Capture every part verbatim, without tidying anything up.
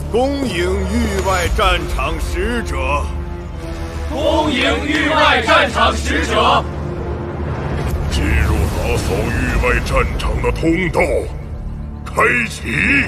恭迎域外战场使者！ 恭迎域外战场使者！ 进入打扫域外战场的通道，开启！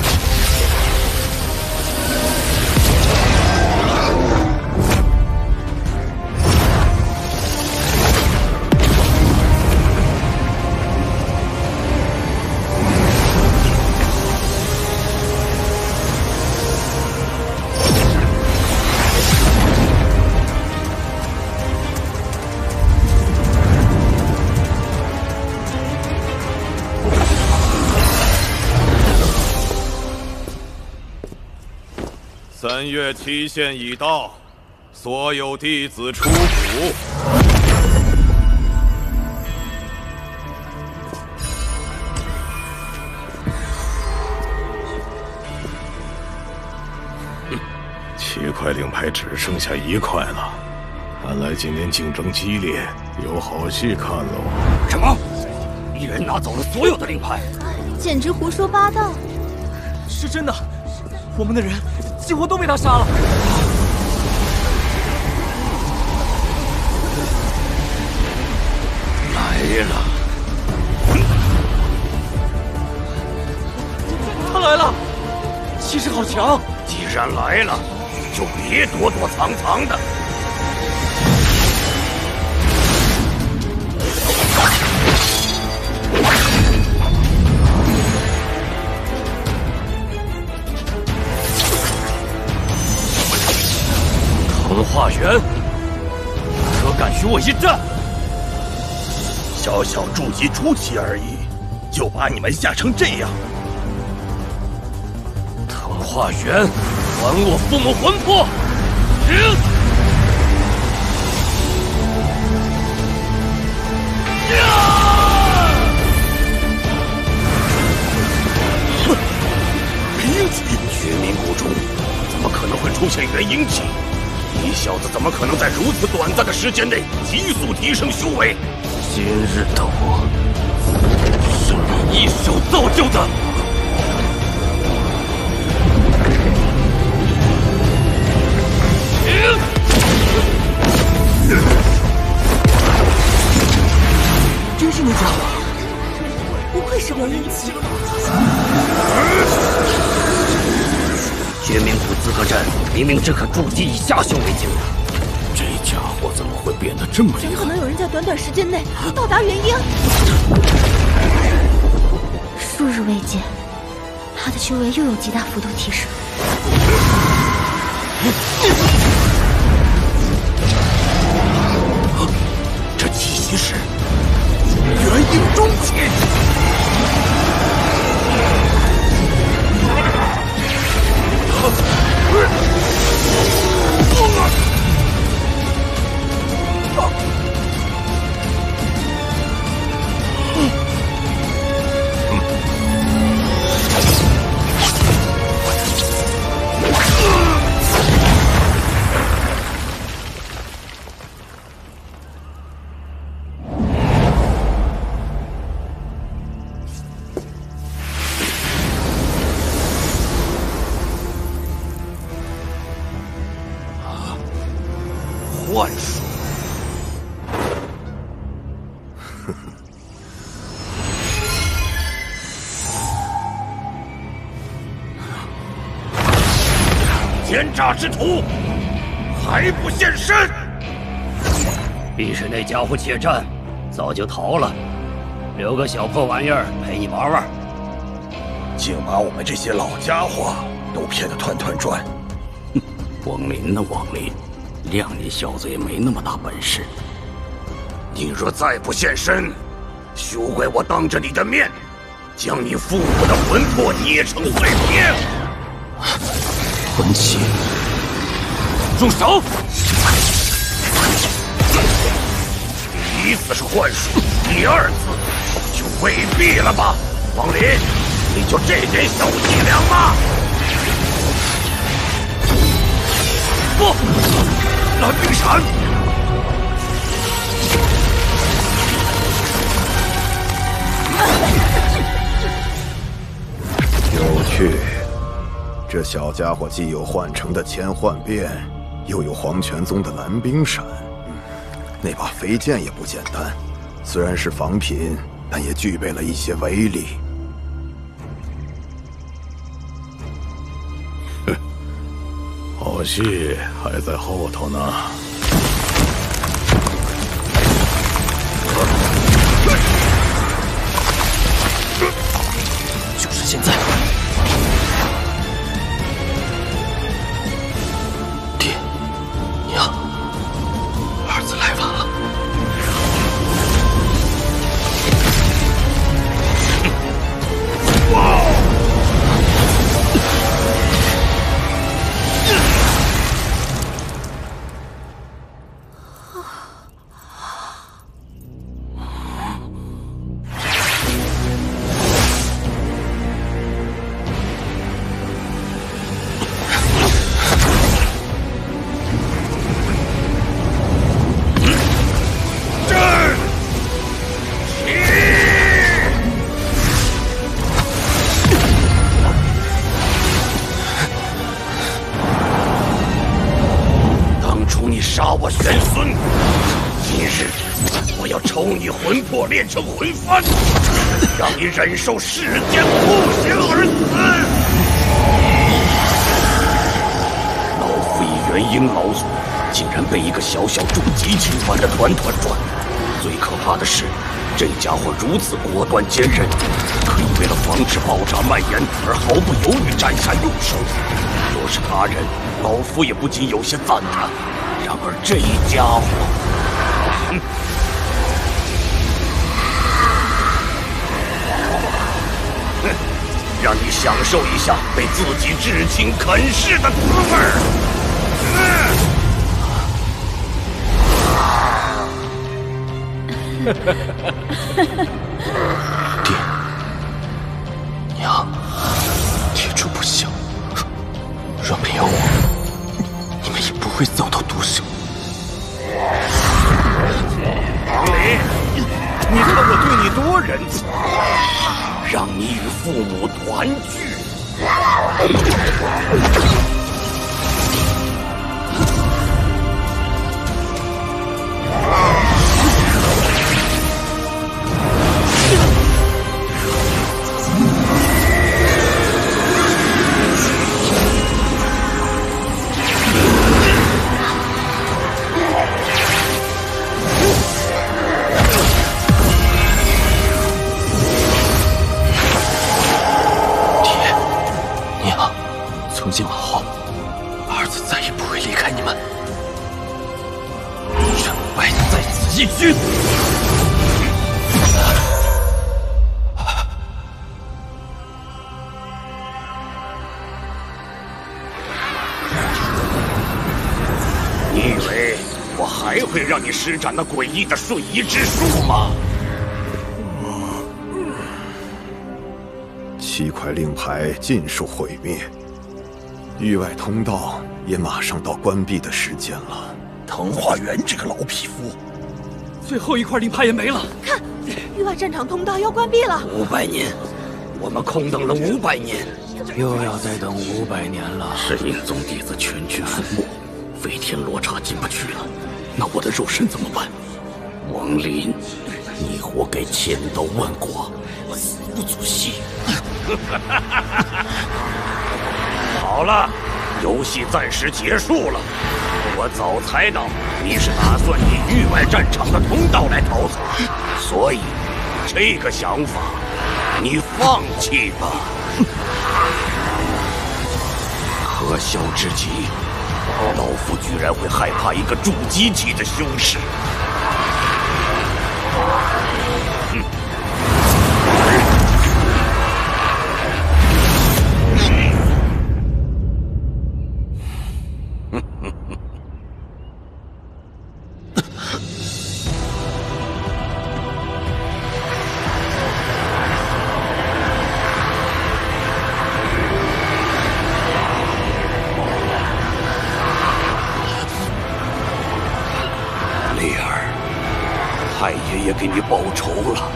三月期限已到，所有弟子出府。 哼，七块令牌只剩下一块了，看来今年竞争激烈，有好戏看喽。 什么？一人拿走了所有的令牌？ 简直胡说八道！ 是真的，我们的人几乎都被他杀了。 来了！ 他来了，气势好强。 既然来了，就别躲躲藏藏的。藤化元，可敢与我一战？ 小小筑基初期而已，就把你们吓成这样。 藤化元，还我父母魂魄！停！ 兵器，绝冥谷中怎么可能会出现元婴器？你小子怎么可能在如此短暂的时间内急速提升修为？ 今日的我，是你一手造就的。 真是你家伙， 不愧是元婴期。 绝冥谷资格战明明只可筑基以下修为境的， 这家伙怎么会变得这么厉害？ 怎么可能有人在短短时间内到达元婴？数日未见，他的修为又有极大幅度提升。 这气息是元婴中期。幻术，奸诈之徒，还不现身！ 必是那家伙怯战，早就逃了，留个小破玩意儿陪你玩玩。 竟把我们这些老家伙都骗得团团转。 哼，王林呢？王林。谅你小子也没那么大本事。 你若再不现身，休怪我当着你的面，将你父母的魂魄捏成碎片。 魂器，住手！ 第一次是幻术，第二次就未必了吧？王林，你就这点小伎俩吗？不！蓝冰闪！ 有趣， 这小家伙既有幻城的千幻变，又有黄泉宗的蓝冰闪，嗯，那把飞剑也不简单。虽然是仿品，但也具备了一些威力。 哼，好戏还在后头呢。 就是现在！爹，娘，儿子来晚了。 炼成魂幡，让你忍受世间酷刑而死。老夫以元婴老祖，竟然被一个小小筑基器玩得团团转。最可怕的是，这家伙如此果断坚韧，可以为了防止爆炸蔓延而毫不犹豫斩下右手。若是他人，老夫也不禁有些赞叹。然而这家伙，哼！让你享受一下被自己至亲啃噬的滋味儿。 爹，娘，铁柱不孝，若没有我，你们也不会遭到毒手。 王离，你看我对你多仁慈。让你与父母团聚。 从今往后，儿子再也不会离开你们。胜败在此一举。 你以为我还会让你施展那诡异的瞬移之术吗？ 七块令牌尽数毁灭。域外通道也马上到关闭的时间了。 藤花园这个老匹夫， 最后一块令牌也没了。 看，域外战场通道要关闭了。 五百年，我们空等了五百年， 又要再等五百年了。 神隐宗弟子全军覆没，飞天罗刹进不去了，那我的肉身怎么办？王林，你活该千刀万剐，死不足惜。好了，游戏暂时结束了。我早猜到你是打算以域外战场的通道来逃走，所以这个想法你放弃吧。可笑之极，老夫居然会害怕一个筑基期的修士。哼！太爷爷给你报仇了。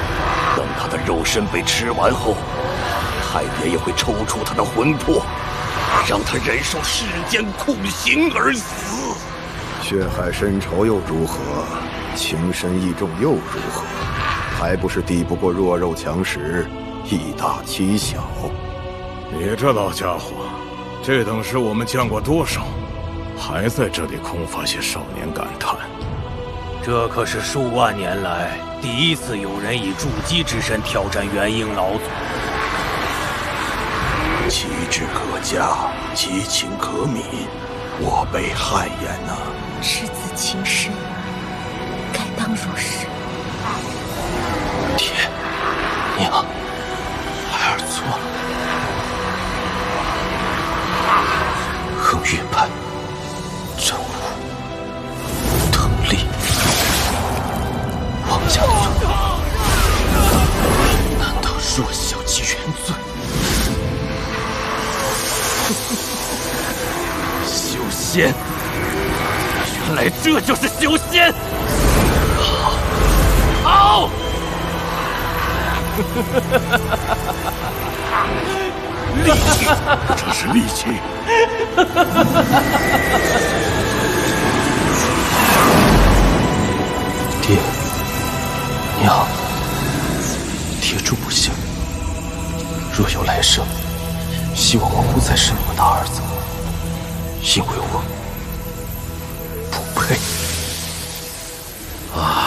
等他的肉身被吃完后，太爷爷会抽出他的魂魄， 让他忍受世间酷刑而死。 血海深仇又如何？情深意重又如何？还不是抵不过弱肉强食，以大欺小。 你这老家伙，这等事我们见过多少？还在这里空发些少年感叹。 这可是数万年来第一次有人以筑基之身挑战元婴老祖。 旗帜可嘉，其情可悯，我辈汗颜呐！ 赤子情深，该当如是。 爹娘，孩儿错了。横越派，真武，腾力，王家的难道弱小即原罪？修仙，原来这就是修仙！好，好！ 力气，这是力气。 爹娘，铁柱不行。若有来生，希望我不再是你们的儿子，因为我不配。唉。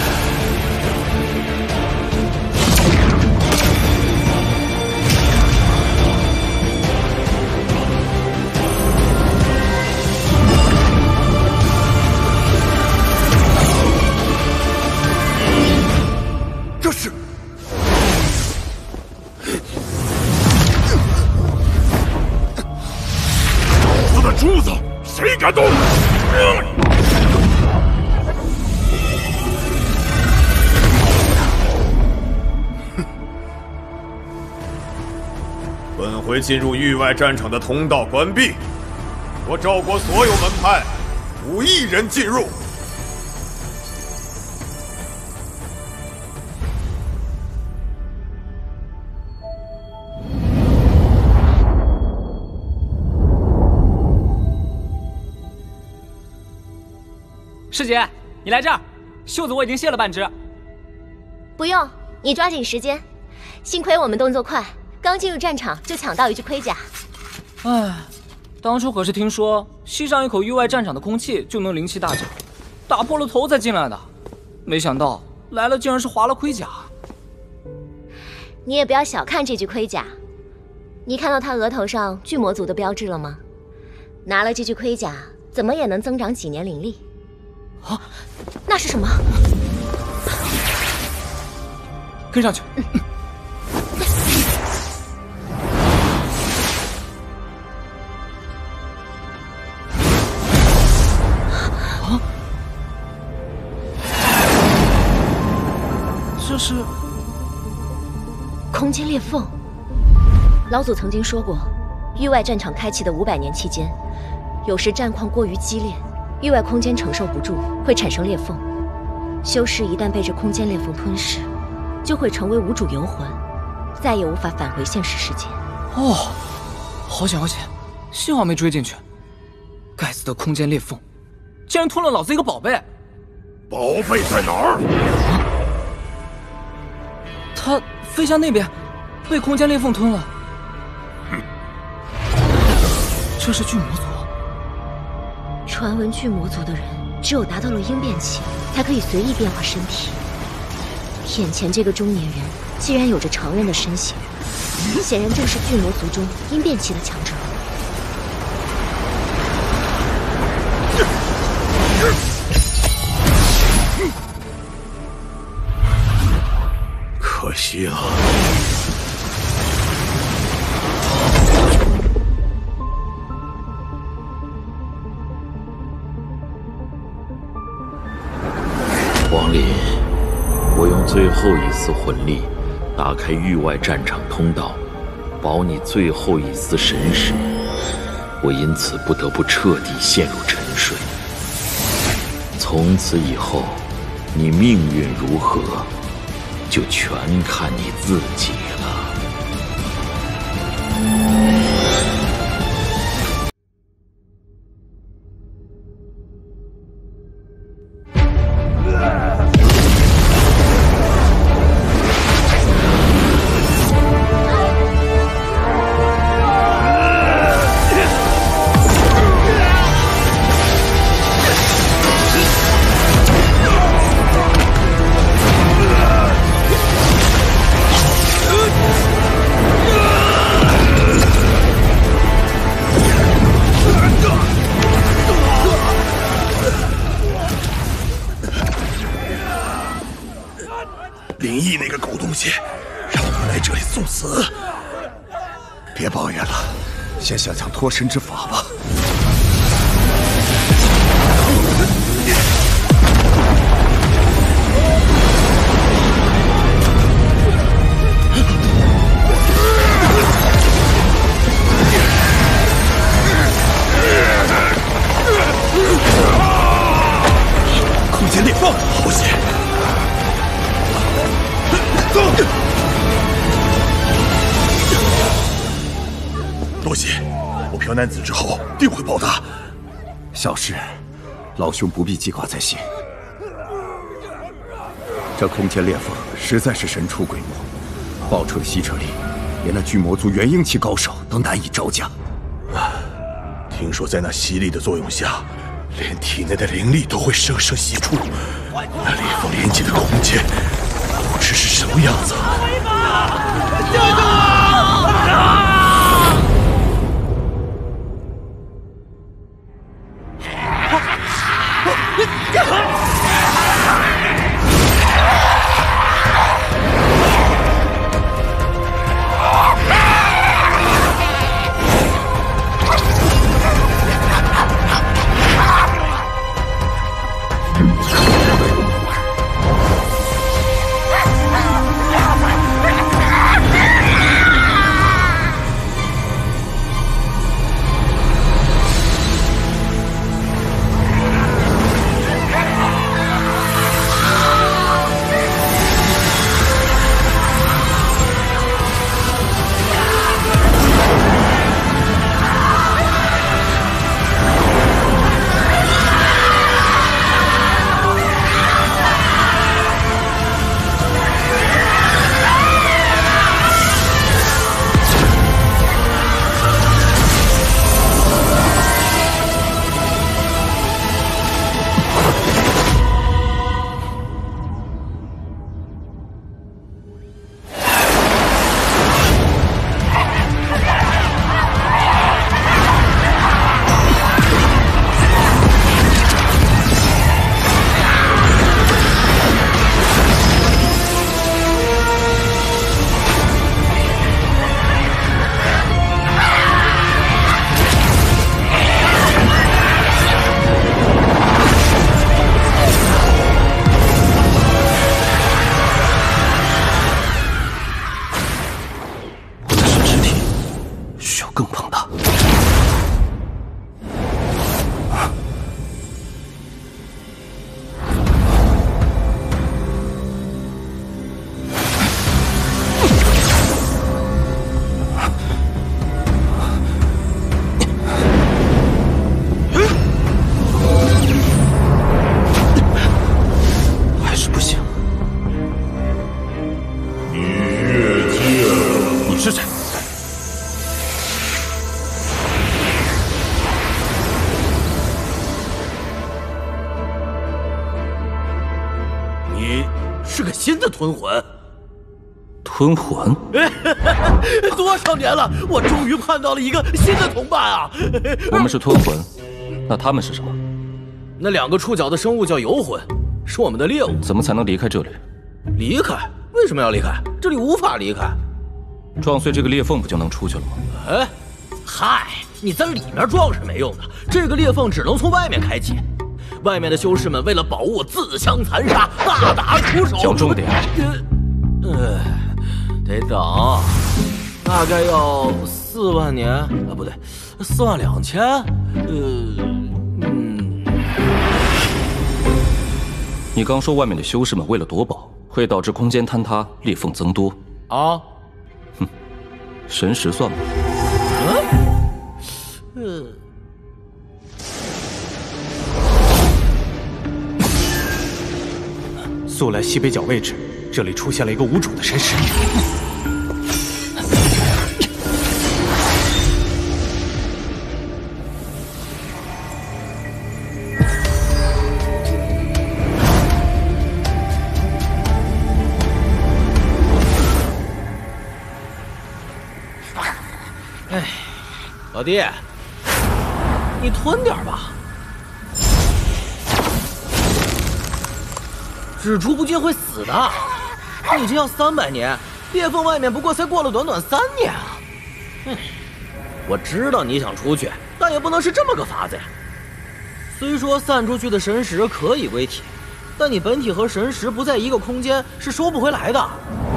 这是老子的珠子，谁敢动？ 本回进入域外战场的通道关闭，我赵国所有门派无一人进入。 师姐，你来这儿，袖子我已经卸了半只。 不用，你抓紧时间。幸亏我们动作快，刚进入战场就抢到一具盔甲。 唉，当初可是听说吸上一口域外战场的空气就能灵气大涨，打破了头才进来的，没想到来了竟然是划了盔甲。 你也不要小看这具盔甲，你看到他额头上巨魔族的标志了吗？拿了这具盔甲，怎么也能增长几年灵力。 啊， 那是什么？ 跟上去。嗯啊！这是空间裂缝。老祖曾经说过，域外战场开启的五百年期间，有时战况过于激烈。域外空间承受不住，会产生裂缝。修士一旦被这空间裂缝吞噬，就会成为无主游魂，再也无法返回现实世界。 哦，好险好险，幸好没追进去。该死的空间裂缝，竟然吞了老子一个宝贝！ 宝贝在哪儿？ 啊，他飞向那边，被空间裂缝吞了。 哼， 这是巨魔族。 传闻巨魔族的人只有达到了鹰变期，才可以随意变化身体。眼前这个中年人既然有着常人的身形，显然正是巨魔族中鹰变期的强者。 可惜了。 王林，我用最后一丝魂力打开域外战场通道，保你最后一丝神识。我因此不得不彻底陷入沉睡。从此以后，你命运如何，就全看你自己了。 别抱怨了，先想想脱身之法吧。空间裂缝，好险！多谢，我嫖男子之后定会报答。小事，老兄不必记挂在心。这空间裂缝实在是神出鬼没，爆出的吸扯力，连那巨魔族元婴期高手都难以招架。听说在那吸力的作用下，连体内的灵力都会生生吸出。那裂缝连接的空间，不知是什么样子。 救救我！ 吞魂， 吞魂， 多少年了，我终于盼到了一个新的同伴啊！ 我们是吞魂，那他们是什么？ 那两个触角的生物叫游魂，是我们的猎物。 怎么才能离开这里？ 离开？为什么要离开？这里无法离开。 撞碎这个裂缝不就能出去了吗？ 哎，嗨，你在里面撞是没用的，这个裂缝只能从外面开启。外面的修士们为了宝物自相残杀，大打出手。 讲重点。 呃，得等，大概要四万年啊，不对，四万两千。呃，嗯。 你刚说外面的修士们为了夺宝，会导致空间坍塌、裂缝增多。 啊？ 哼，神识算吗？ 嗯。嗯。 速来西北角位置，这里出现了一个无主的神识。 哎，老弟，你吞点吧。只出不进会死的，你这要三百年，裂缝外面不过才过了短短三年啊！ 哼，我知道你想出去，但也不能是这么个法子呀。虽说散出去的神识可以归体，但你本体和神识不在一个空间，是收不回来的。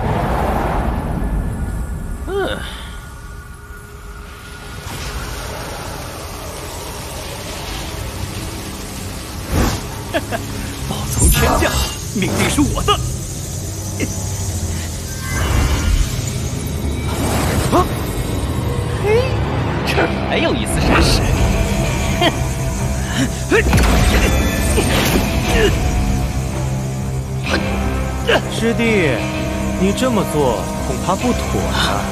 嗯。 报从天降，命令是我的。啊！嘿，这儿还有一丝神识。 师弟，你这么做恐怕不妥啊！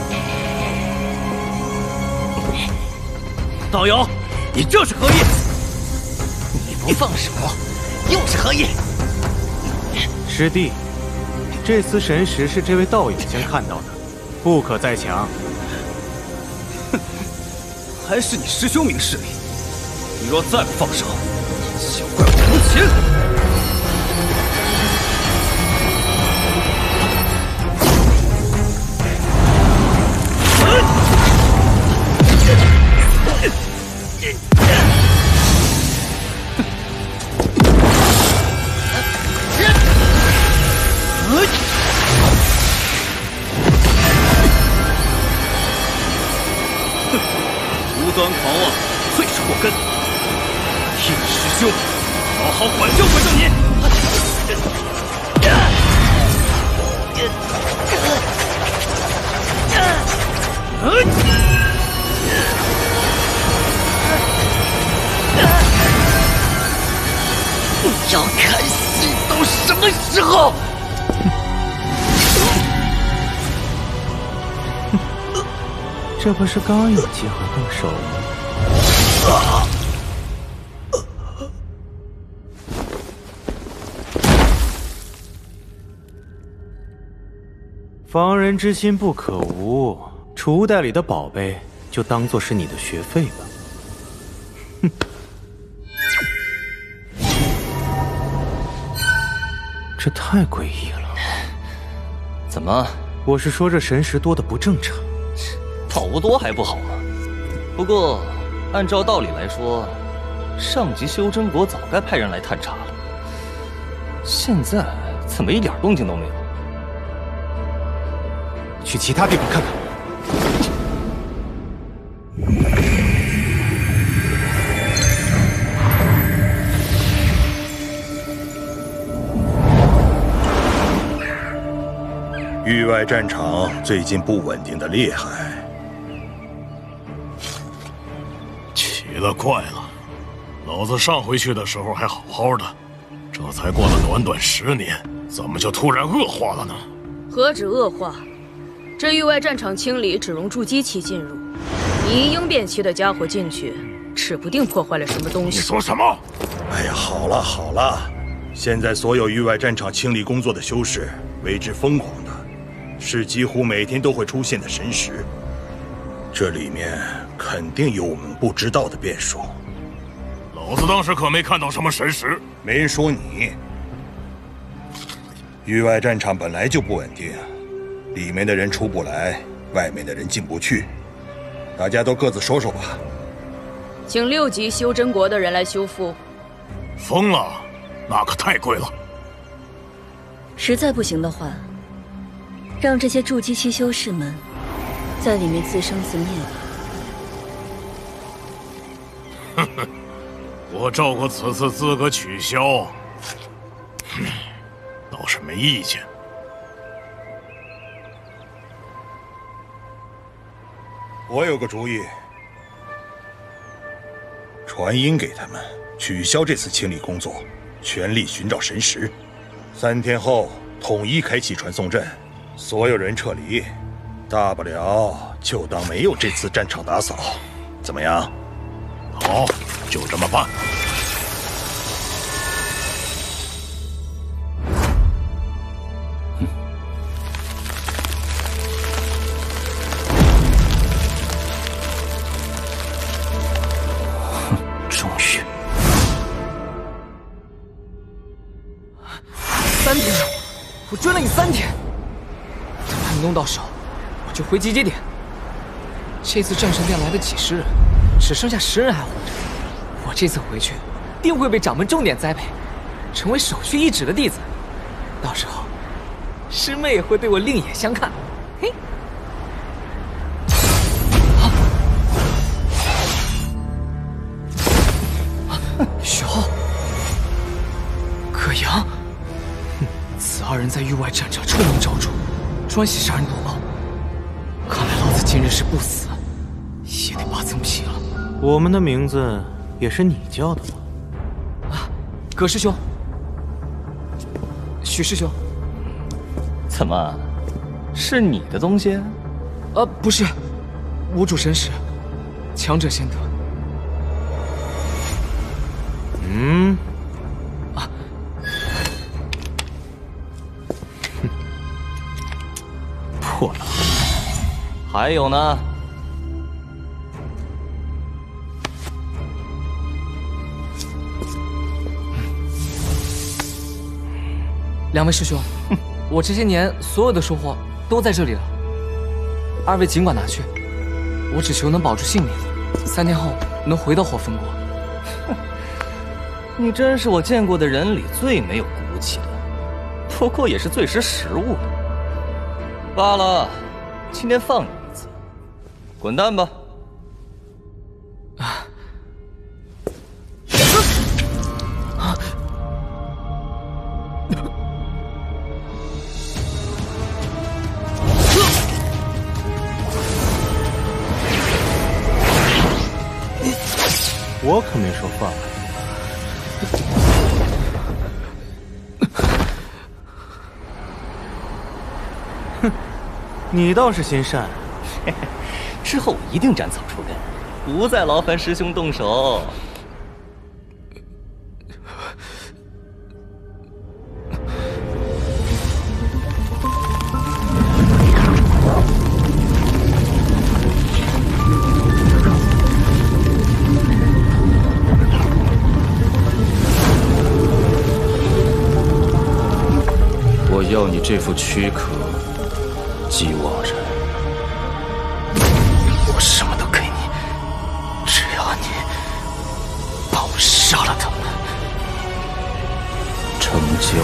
道友，你这是何意？ 你不放手，又是何意？ 师弟，这丝神识是这位道友先看到的，不可再抢。 哼，还是你师兄明事理。你若再不放手，休怪我无情！无端狂妄，最是祸根。替师兄好好管教管教你！ 要看戏到什么时候？ 这不是刚有机会动手吗？啊！防人之心不可无，储物袋里的宝贝就当做是你的学费吧。哼！这太诡异了。 怎么？ 我是说这神识多的不正常。 宝物多还不好吗？不过，按照道理来说，上级修真国早该派人来探查了。现在怎么一点动静都没有？ 去其他地方看看。 域外战场最近不稳定的厉害。 奇了怪了，老子上回去的时候还好好的，这才过了短短十年，怎么就突然恶化了呢？ 何止恶化，这域外战场清理只容筑基期进入，你一应变期的家伙进去，指不定破坏了什么东西。 你说什么？ 哎呀，好了好了，现在所有域外战场清理工作的修士为之疯狂的，是几乎每天都会出现的神识，这里面肯定有我们不知道的变数。 老子当时可没看到什么神识， 没人说你。域外战场本来就不稳定，里面的人出不来，外面的人进不去，大家都各自说说吧。 请六级修真国的人来修复。 疯了，那可太贵了。 实在不行的话，让这些筑基期修士们在里面自生自灭吧。 哼哼，我照过此次资格取消，哼，倒是没意见。 我有个主意，传音给他们，取消这次清理工作，全力寻找神识。三天后统一开启传送阵，所有人撤离，大不了就当没有这次战场打扫，怎么样？ 好，就这么办。 终于， 三天了，我追了你三天，还没弄到手，我就回集结点。 这次战神殿来的几十人，只剩下十人还活着。我这次回去，定会被掌门重点栽培，成为首屈一指的弟子。到时候，师妹也会对我另眼相看。嘿。 许浩、葛阳，此二人在域外战场出谋朝诛，专袭杀人夺宝。看来老子今日是不死，也得扒层皮了。 我们的名字也是你叫的吗？ 啊，葛师兄，许师兄， 怎么，是你的东西？ 呃，不是，无主神识，强者先得。 嗯， 啊， 哼，破了。 还有呢？ 两位师兄，我这些年所有的收获都在这里了，二位尽管拿去，我只求能保住性命，三天后能回到火焚国。 你真是我见过的人里最没有骨气的，不过也是最识时务的。罢了，今天放你一次，滚蛋吧！ 啊！啊！ 我可没说放。 哼，你倒是心善， 嘿嘿，之后我一定斩草除根，不再劳烦师兄动手。 要你这副躯壳，姬望人， 我什么都给你，只要你帮我杀了他们。 成交。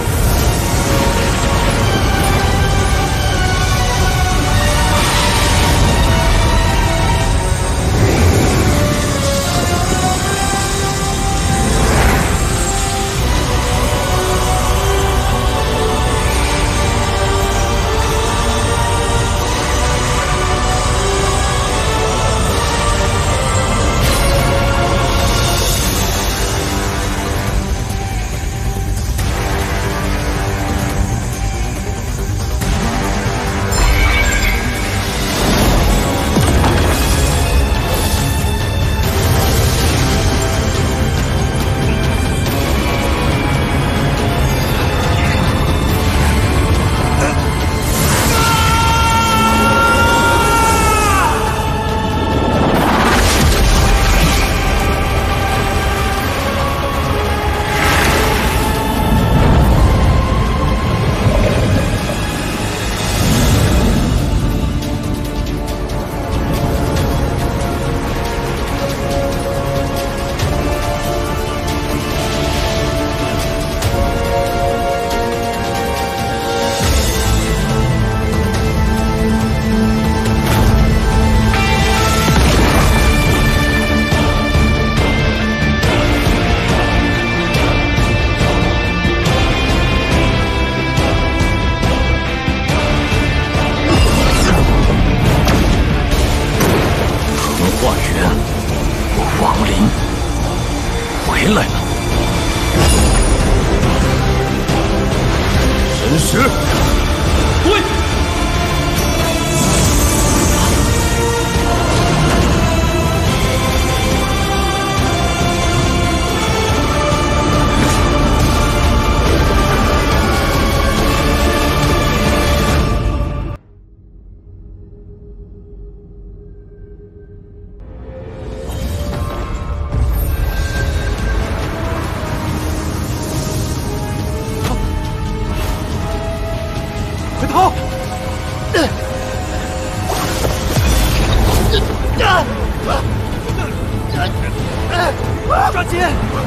抓紧！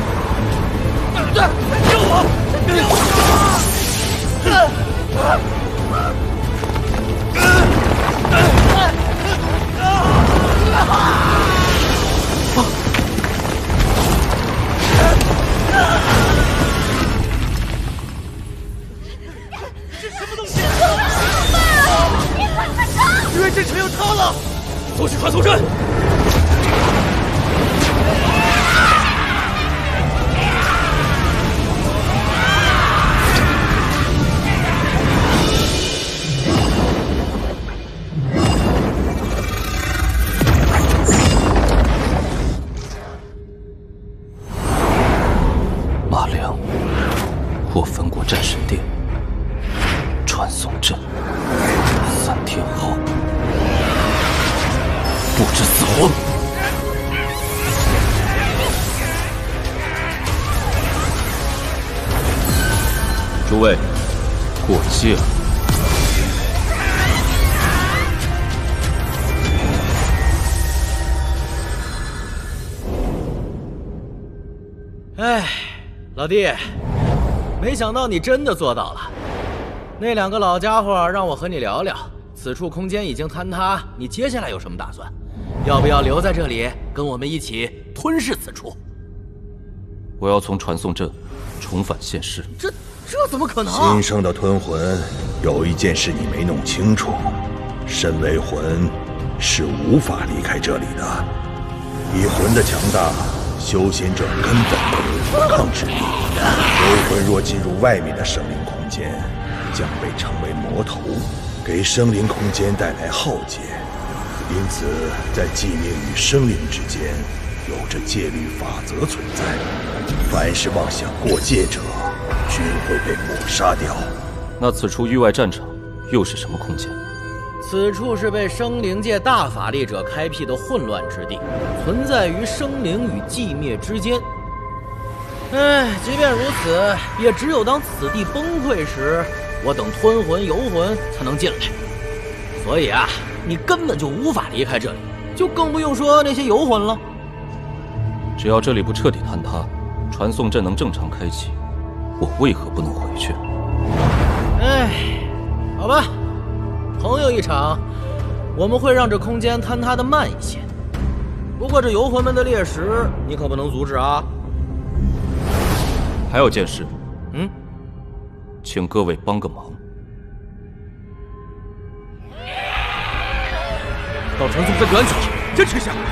救我！救这什么东西？怎么办啊？你快快走！玉外阵城要塌了！走去传送阵！ 马良，我焚过战神殿，传送阵，三天后不知死活。诸位，过界了。 哎，老弟，没想到你真的做到了。那两个老家伙让我和你聊聊，此处空间已经坍塌，你接下来有什么打算？要不要留在这里，跟我们一起吞噬此处？ 我要从传送阵重返现世。 这这怎么可能？ 新生的吞魂，有一件事你没弄清楚：身为魂，是无法离开这里的。以魂的强大。 修仙者根本没有抗之力，幽魂若进入外面的生灵空间，将被称为魔头，给生灵空间带来浩劫。因此，在寂灭与生灵之间，有着戒律法则存在。凡是妄想过界者，均会被抹杀掉。 那此处域外战场又是什么空间？ 此处是被生灵界大法力者开辟的混乱之地，存在于生灵与寂灭之间。唉，即便如此，也只有当此地崩溃时，我等吞魂游魂才能进来。所以啊，你根本就无法离开这里，就更不用说那些游魂了。 只要这里不彻底坍塌，传送阵能正常开启，我为何不能回去？ 唉，好吧。 朋友一场，我们会让这空间坍塌的慢一些。不过这游魂们的猎食，你可不能阻止啊！ 还有件事， 嗯， 请各位帮个忙， 到传送阵就安全了，坚持一下。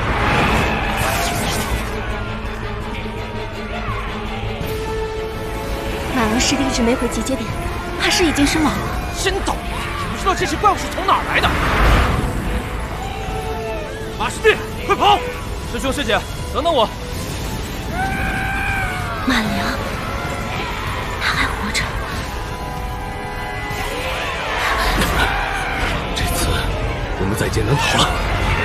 马良师弟一直没回集结点，怕是已经身亡了。 真倒霉！ 不知道这些怪物是从哪儿来的。马师弟，快跑！师兄师姐，等等我。 马良，他还活着。 这次我们在劫难逃了。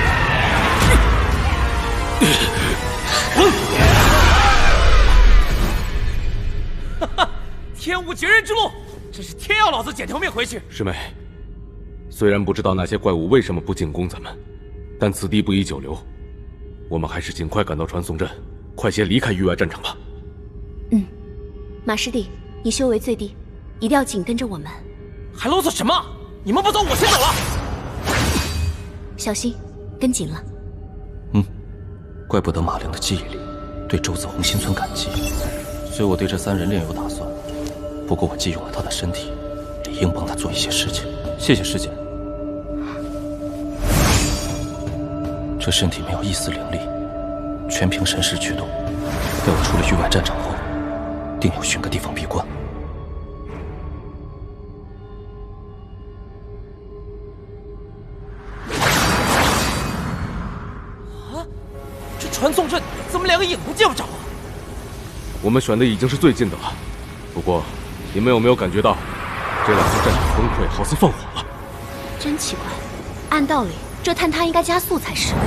哈哈，天无绝人之路，真是天要老子捡条命回去。 师妹。 虽然不知道那些怪物为什么不进攻咱们，但此地不宜久留，我们还是尽快赶到传送阵，快些离开域外战场吧。 嗯，马师弟，你修为最低，一定要紧跟着我们。 还啰嗦什么？你们不走，我先走了。 小心，跟紧了。 嗯，怪不得马良的记忆里对周子红心存感激。虽我对这三人另有打算，不过我既用了他的身体，理应帮他做一些事情。谢谢师姐。 这身体没有一丝灵力，全凭神识驱动。待我出了域外战场后，定要寻个地方闭关。 啊！这传送阵怎么连个影都见不着啊？ 我们选的已经是最近的了，不过你们有没有感觉到，这两座战场崩溃好似放缓了？ 真奇怪，按道理。 这坍塌应该加速才是。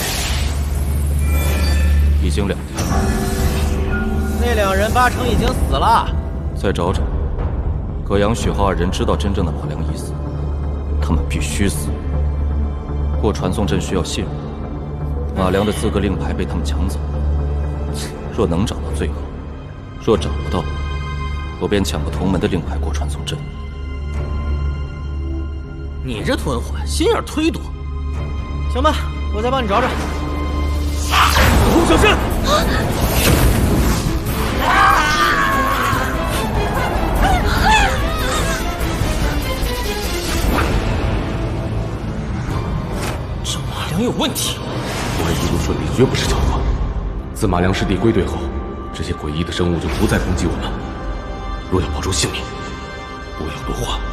已经两天了， 那两人八成已经死了。 再找找，葛阳、许浩二人知道真正的马良已死，他们必须死。过传送阵需要信任，马良的资格令牌被他们抢走， 若能找到最好，若找不到，我便抢个同门的令牌过传送阵。 你这吞魂心眼忒多。行吧，我再帮你找找。红小阵。 这马良有问题。 我们一路顺利，绝不是巧合。自马良师弟归队后，这些诡异的生物就不再攻击我们。若要保住性命，不要多话。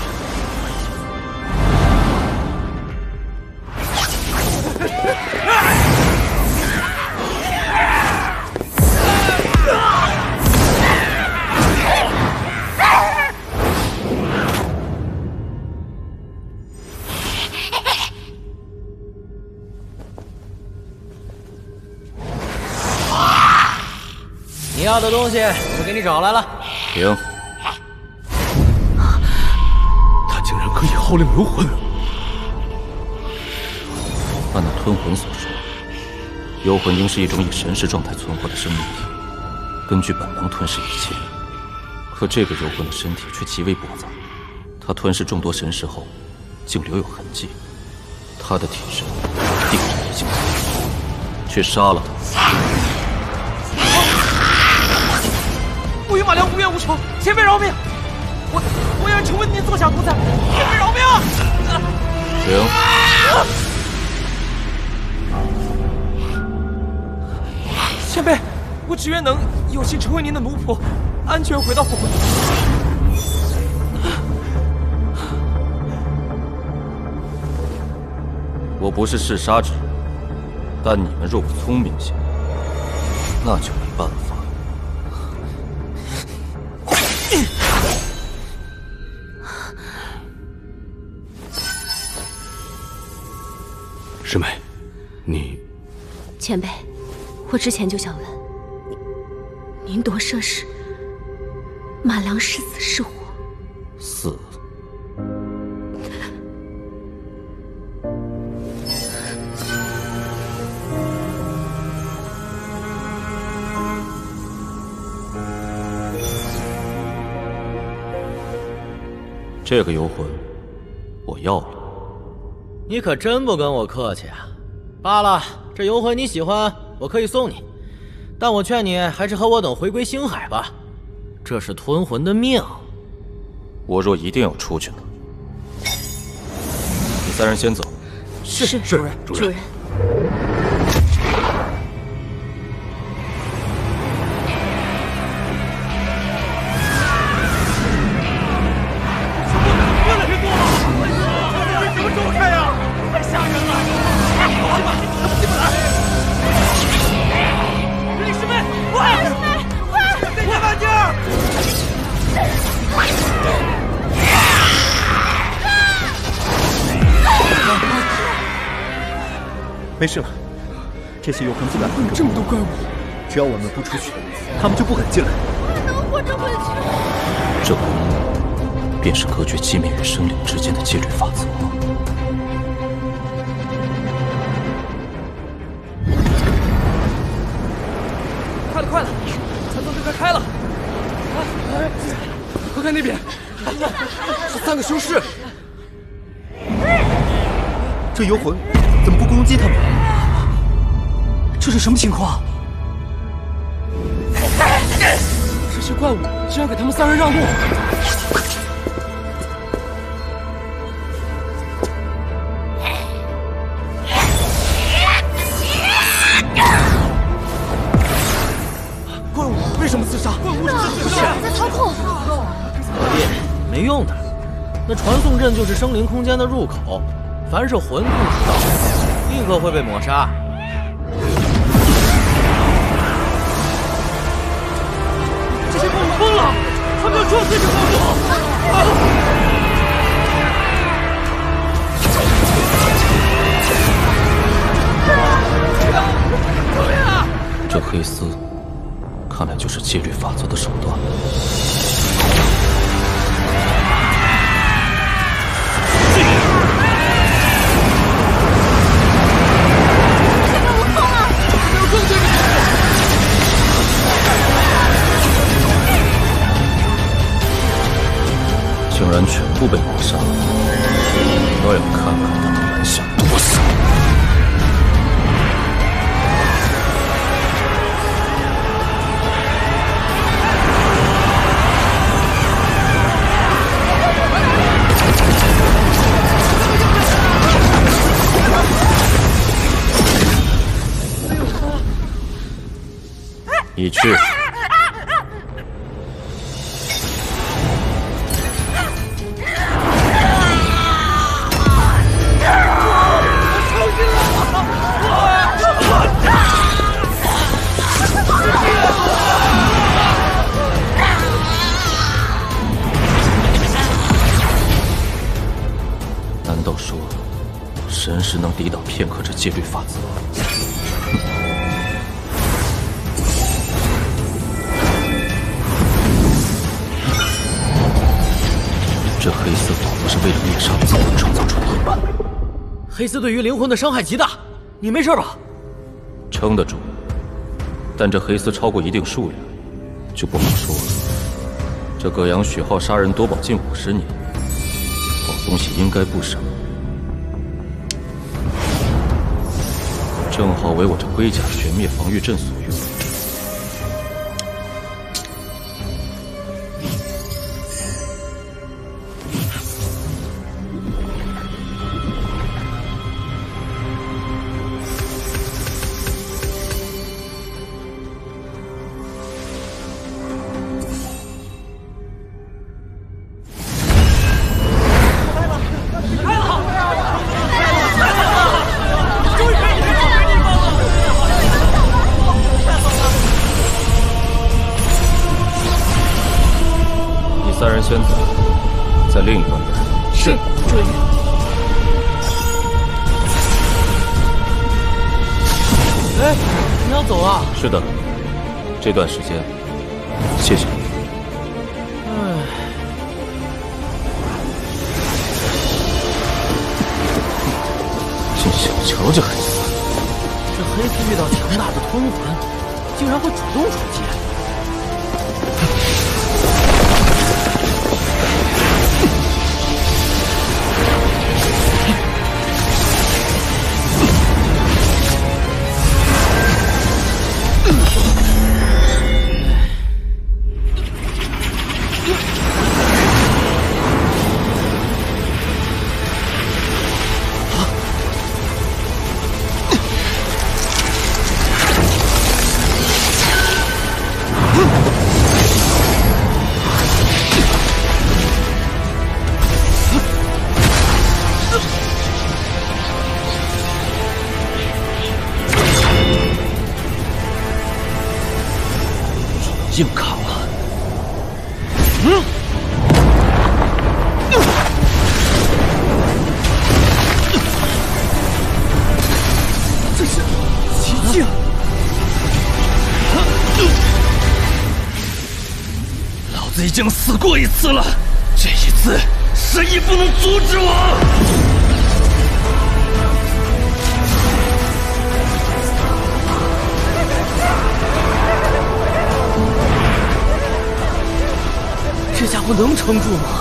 你要的东西我给你找来了。 停！ 他竟然可以号令游魂。 按那吞魂所说，游魂应是一种以神识状态存活的生命体，根据本能吞噬一切。可这个游魂的身体却极为聒噪，他吞噬众多神识后，竟留有痕迹。他的体质定是已经去杀了他。 我与马良无冤无仇，前辈饶命！我我愿成为您座下奴才，前辈饶命！ 停！ 前辈，我只愿能有幸成为您的奴仆，安全回到火魂。 我不是嗜杀之人，但你们若不聪明些，那就没办法。 师妹，你…… 前辈，我之前就想问，您您夺舍时，马良是死是活？ 死。这个游魂，我要了。 你可真不跟我客气啊！罢了，这游魂你喜欢，我可以送你，但我劝你还是和我等回归星海吧。这是吞魂的命。 我若一定要出去了，你三人先走。 是是，主人，主人。 没事了，这些游魂不敢碰着这么多怪物，只要我们不出去，他们就不敢进来。 我能活着回去？ 这便是隔绝寂灭与生灵之间的戒律法则吗？ 快了，快了，传送阵快开了！哎，快看那边，是三个修士。 这游魂怎么不攻击他们？这是什么情况？ 这些怪物竟然给他们三人让路！ 怪物为什么自杀？怪物是自杀， 在操控。 别，没用的。那传送阵就是生灵空间的入口。凡是魂控知道，立刻会被抹杀。 这些怪物疯了，他们要撞碎这怪物！救命啊！ 这黑丝，看来就是戒律法则的手段。 然全部被抹杀，我要看看他们拦下多少。你去。难道说，神识能抵挡片刻这戒律法则？这黑丝仿佛是为了灭杀才能创造出的阴暗。 黑丝对于灵魂的伤害极大，你没事吧？ 撑得住，但这黑丝超过一定数量，就不好说了。这葛阳许浩杀人夺宝近五十年，好东西应该不少，正好为我这龟甲全灭防御阵所用。三人先走，在另一端等。 是，主人。 哎，你要走啊？ 是的，这段时间，谢谢你。 哎， 真想瞧这黑丝。 这黑丝遇到强大的吞魂，竟然会主动出击。 硬扛了。 嗯。这是奇境。 老子已经死过一次了，这一次谁也不能阻止我。 这家伙能撑住吗？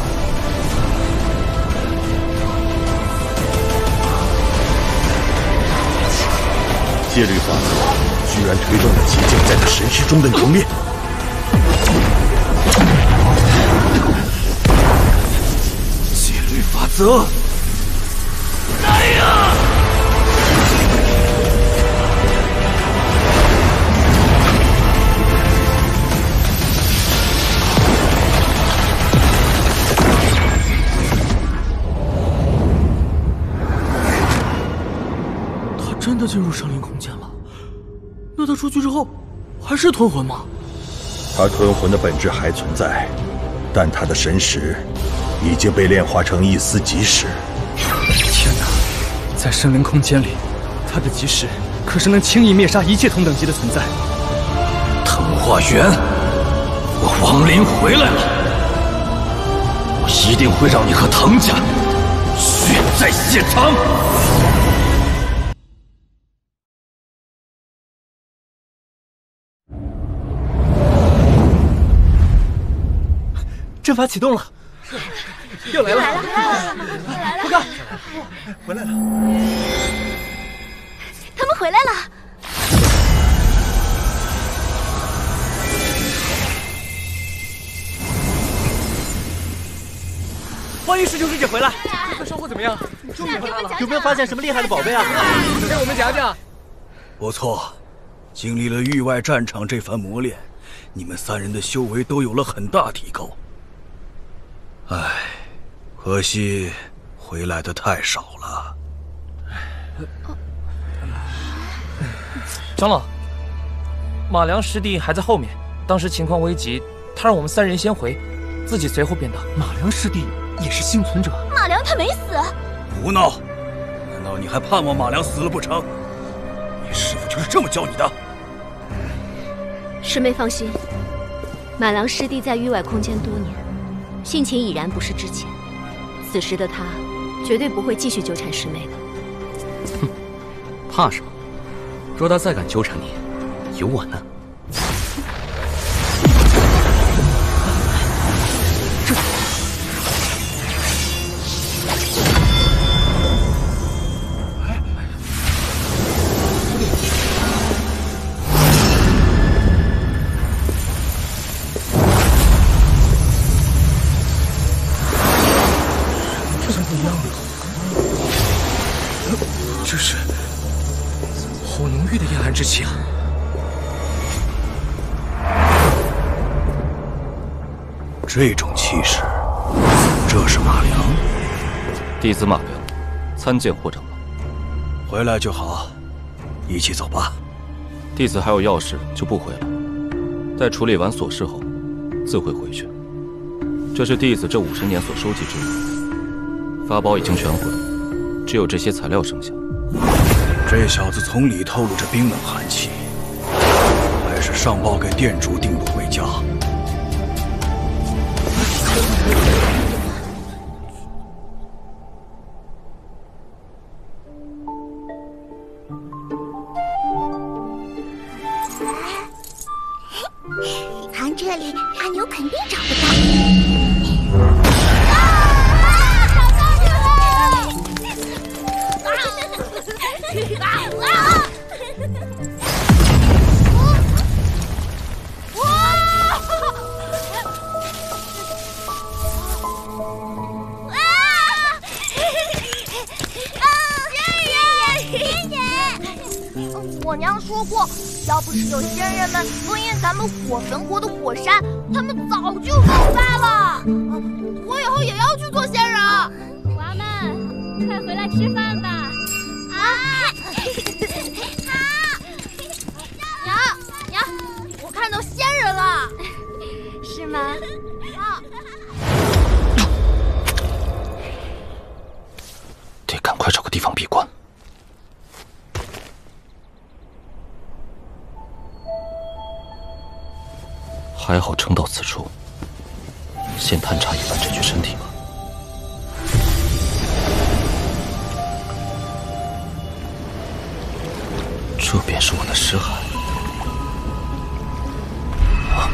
戒律法则居然推动了奇境在他神识中的凝练。 戒律法则，来呀！ 真的进入生灵空间了？那他出去之后，还是吞魂吗？ 他吞魂的本质还存在，但他的神识已经被炼化成一丝极识。 天哪，在生灵空间里，他的极识可是能轻易灭杀一切同等级的存在。 藤花源，我亡灵回来了！我一定会让你和藤家血债血偿！ 阵法启动了， 又来了， 来了，来了， 快看， 回来了， 他们回来了。 欢迎师兄师姐回来，这次收获怎么样？终于回来了， 有没有发现什么厉害的宝贝啊？ 给我们讲讲。 不错，经历了域外战场这番磨练，你们三人的修为都有了很大提高。唉，可惜回来的太少了。 长老，马良师弟还在后面，当时情况危急，他让我们三人先回，自己随后便到。 马良师弟也是幸存者。 马良他没死。 胡闹！难道你还盼望马良死了不成？你师父就是这么教你的？ 师妹放心，马良师弟在域外空间多年，性情已然不是之前。此时的他，绝对不会继续纠缠师妹的。 哼，怕什么？若他再敢纠缠你，有我呢。 这是好浓郁的阴暗之气啊！ 这种气势，这是马良。 弟子马良，参见霍长老。 回来就好，一起走吧。 弟子还有要事，就不回了。待处理完琐事后，自会回去。这是弟子这五十年所收集之物，法宝已经全毁，只有这些材料剩下。 这小子从里透露着冰冷寒气，还是上报给店主定路回家。 藏这里，阿牛肯定找不到。 我娘说过，要不是有仙人们封印咱们火神国的火山，他们早就爆发了。我以后也要去做仙人。 娃们，快回来吃饭吧！ 啊！娘娘，我看到仙人了。 是吗？ 啊！ 得赶快找个地方闭关。还好撑到此处，先探查一番这具身体吧。这便是我的尸骸。啊！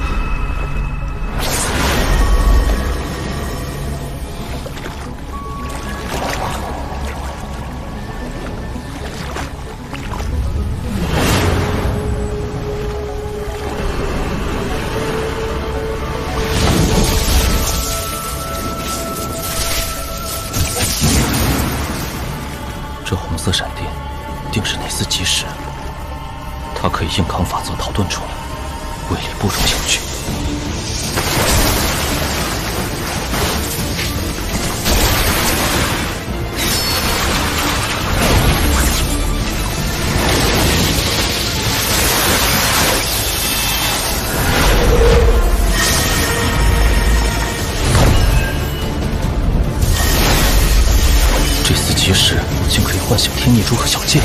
这红色闪电，定是那丝基石。它可以硬扛法则逃遁出来，威力不容小觑。这丝基石竟可以唤醒天孽珠和小剑。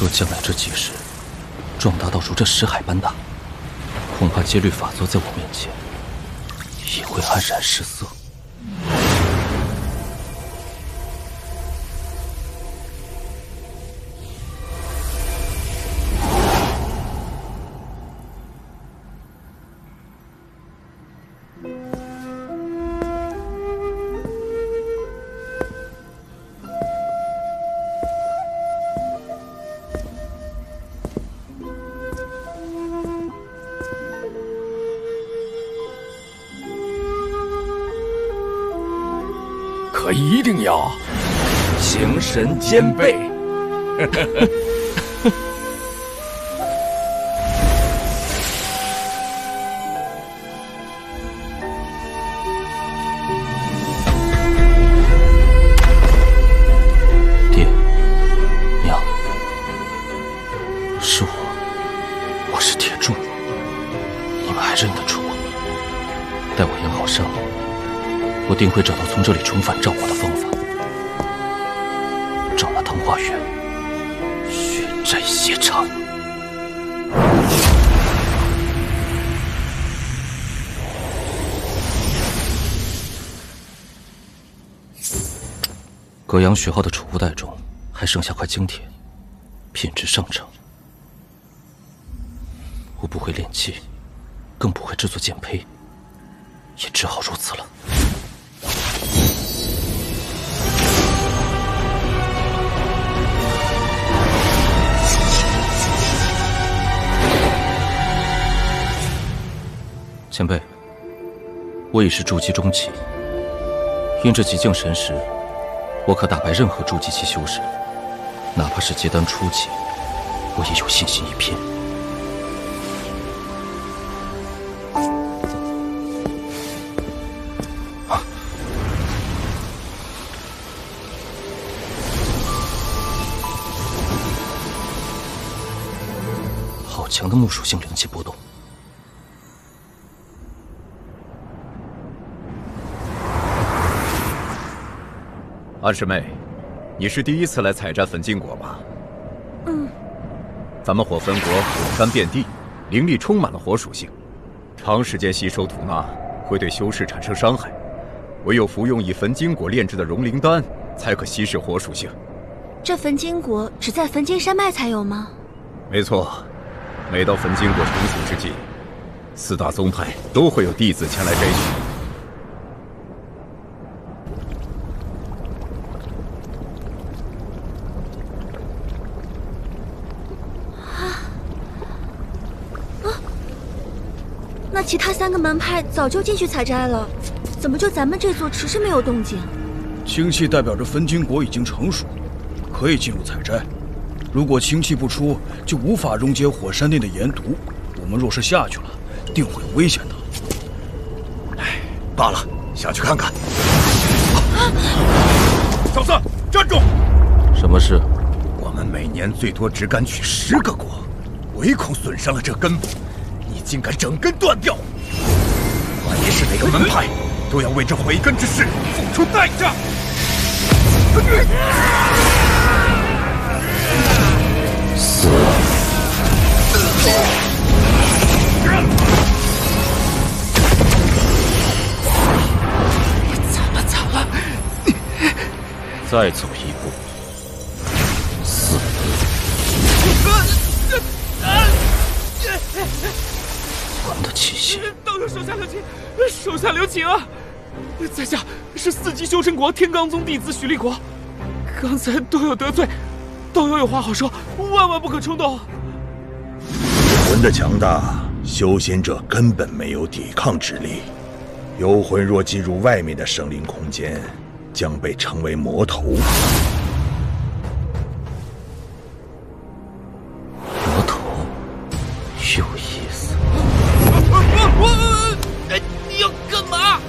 若将来这几世壮大到如这石海般大，恐怕戒律法则在我面前也会黯然失色。 可一定要精神兼备。 爹，娘，是我，我是铁柱，你们还认得出我？待我养好伤，我定会找到从这里重返赵国的方法，找那藤花源，血债血偿。隔阳学号的储物袋中还剩下块精铁，品质上乘。我不会炼器，更不会制作剑胚，也只好如此了。前辈，我已是筑基中期，因这极境神石，我可打败任何筑基期修士，哪怕是结丹初期，我也有信心一拼。好强的木属性灵气波动！ 安师妹，你是第一次来采摘焚金果吧？ 嗯。 咱们火焚国火山遍地，灵力充满了火属性，长时间吸收吐纳会对修士产生伤害，唯有服用以焚金果炼制的融灵丹，才可稀释火属性。 这焚金果只在焚金山脉才有吗？ 没错，每到焚金果成熟之际，四大宗派都会有弟子前来摘取。 那其他三个门派早就进去采摘了，怎么就咱们这座迟迟没有动静？ 清气代表着焚金果已经成熟，可以进入采摘。如果清气不出，就无法溶解火山内的炎毒。我们若是下去了，定会有危险的。 哎，罢了，下去看看。 小子，站住！ 什么事？ 我们每年最多只敢取十个果，唯恐损伤了这根部。你竟敢整根断掉！万一是哪个门派，都要为这毁根之事付出代价！ 死！ 惨了惨了！ 再走一步，死！魂的气息！ 都是手下留情，手下留情啊！在下是四级修真国天罡宗弟子许立国，刚才都有得罪，都有有话好说，万万不可冲动。 魂的强大，修仙者根本没有抵抗之力。幽魂若进入外面的生灵空间，将被称为魔头。 魔头，有意思。 哎，你要干嘛？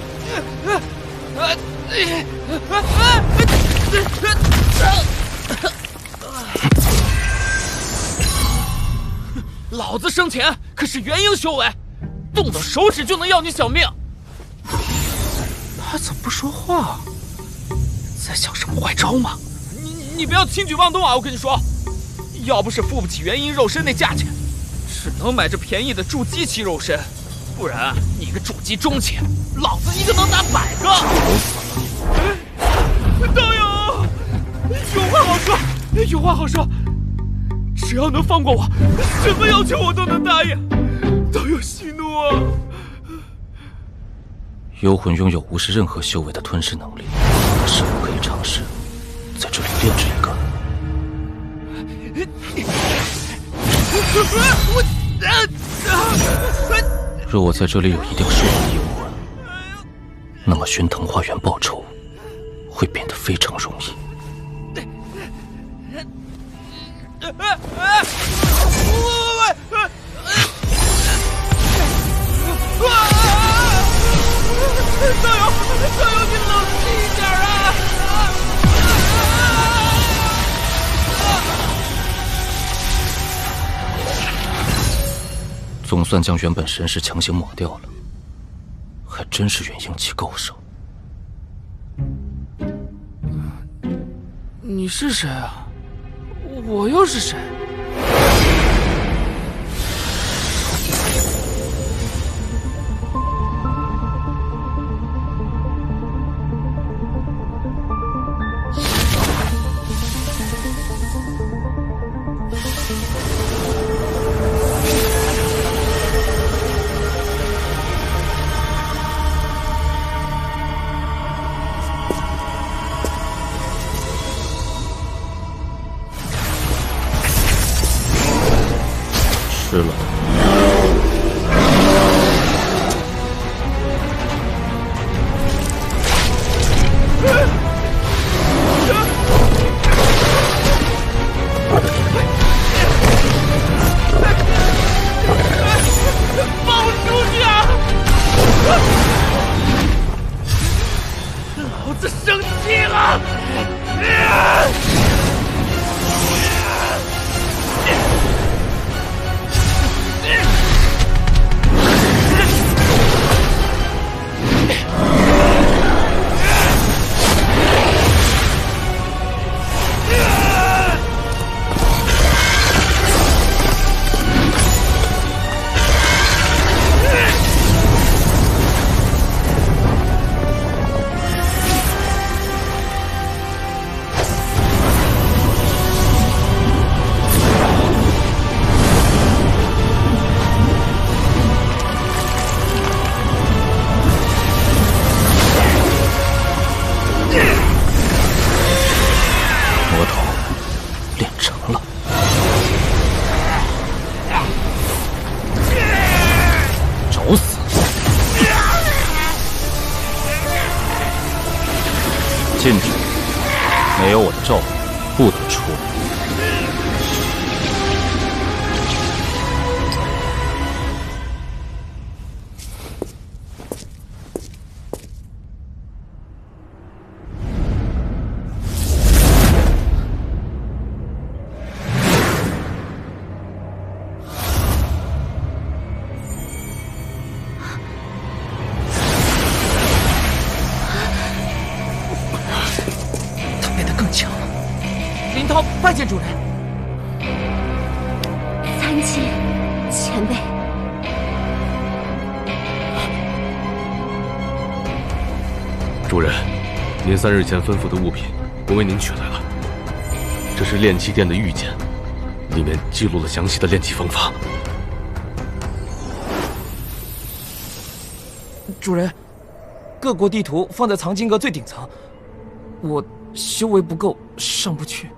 老子生前可是元婴修为，动动手指就能要你小命。他怎么不说话？在想什么坏招吗？你你不要轻举妄动啊！我跟你说， 要不是付不起元婴肉身那价钱，只能买这便宜的筑基期肉身，不然你个筑基中期，老子一个能打百个。道友，有话好说，有话好说，只要能放过我，什么要求我都能答应。道友息怒啊！ 幽魂拥有无视任何修为的吞噬能力，是否可以尝试在这里炼制一个？若我在这里有一定数量的幽魂，那么寻藤花园报仇会变得非常容易。 道友，道友，你冷静一点啊！ 总算将原本神识强行抹掉了，还真是元婴期够手。 你是谁啊？我又是谁？ 吃了。 放我出去啊！老子生气了！ 禁止，没有我的照顾，不得出来。 拜见主人。 参见前辈。 主人，您三日前吩咐的物品，我为您取来了。这是炼器殿的玉简，里面记录了详细的炼器方法。 主人，各国地图放在藏经阁最顶层，我修为不够，上不去。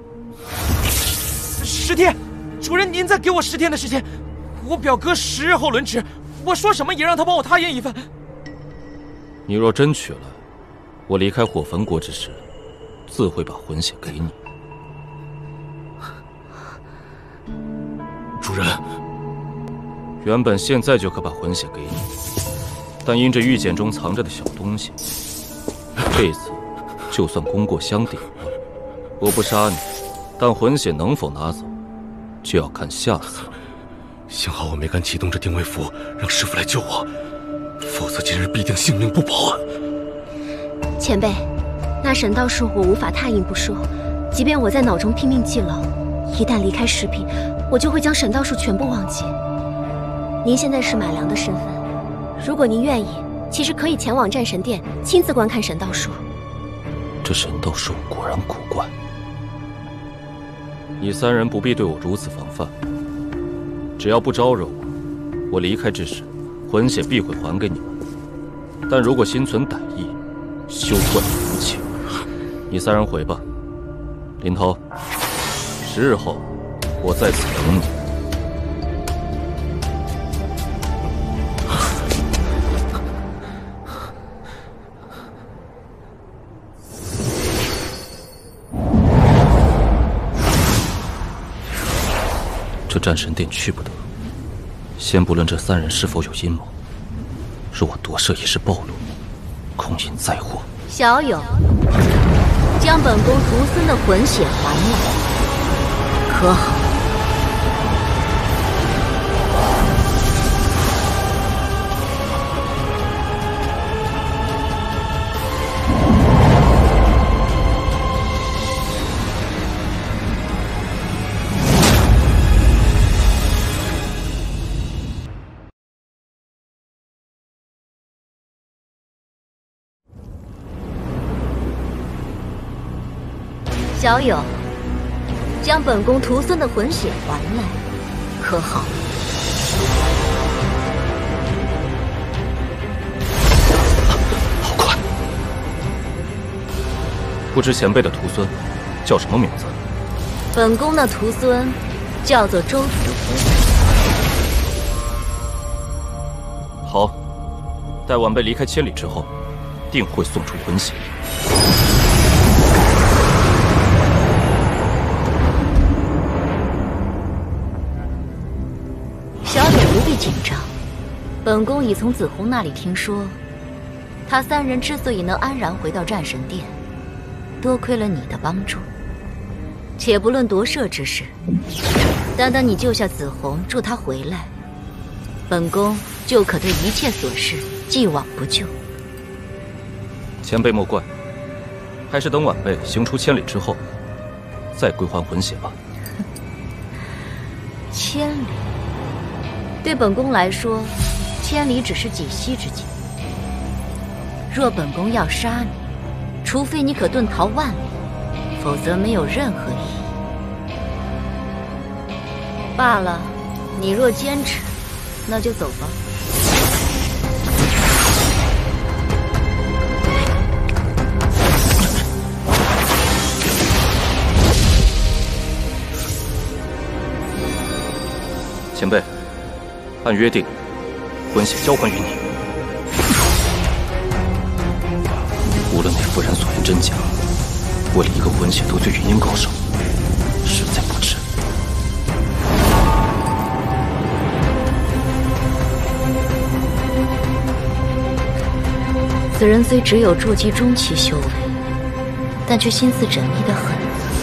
十天，主人您再给我十天的时间，我表哥十日后轮值，我说什么也让他帮我踏验一番。 你若真取来，我离开火焚国之时，自会把魂血给你。 主人， 原本现在就可把魂血给你，但因这玉简中藏着的小东西，这次就算功过相抵了。我不杀你，但魂血能否拿走，就要看下次。 幸好我没敢启动这定位符，让师傅来救我，否则今日必定性命不保啊！ 前辈，那神道术我无法踏印不说，即便我在脑中拼命记牢， 一旦离开石壁，我就会将神道术全部忘记。您现在是马良的身份，如果您愿意，其实可以前往战神殿亲自观看神道术。 这神道术果然古怪。你三人不必对我如此防范，只要不招惹我，我离开之时，魂血必会还给你们。但如果心存歹意，休怪福气。你三人回吧。林涛，十日后我在此等你。这战神殿去不得。先不论这三人是否有阴谋，若我夺舍一事暴露，恐引灾祸。 小友，将本宫徒孙的魂血还来，可好？小友，将本宫徒孙的魂血还来，可好？ 好快！不知前辈的徒孙叫什么名字？ 本宫的徒孙叫做周子豪。好，待晚辈离开千里之后，定会送出魂血。 小友不必紧张，本宫已从子红那里听说，他三人之所以能安然回到战神殿，多亏了你的帮助。且不论夺舍之事，单单你救下子红，助他回来，本宫就可对一切琐事既往不咎。 前辈莫怪，还是等晚辈行出千里之后，再归还魂血吧。 千里。对本宫来说，千里只是几息之间。若本宫要杀你，除非你可遁逃万里，否则没有任何意义。罢了，你若坚持，那就走吧。 前辈。按约定，魂血交还于你。无论那妇人所言真假，为了一个魂血得罪元婴高手，实在不值。 此人虽只有筑基中期修为，但却心思缜密得很。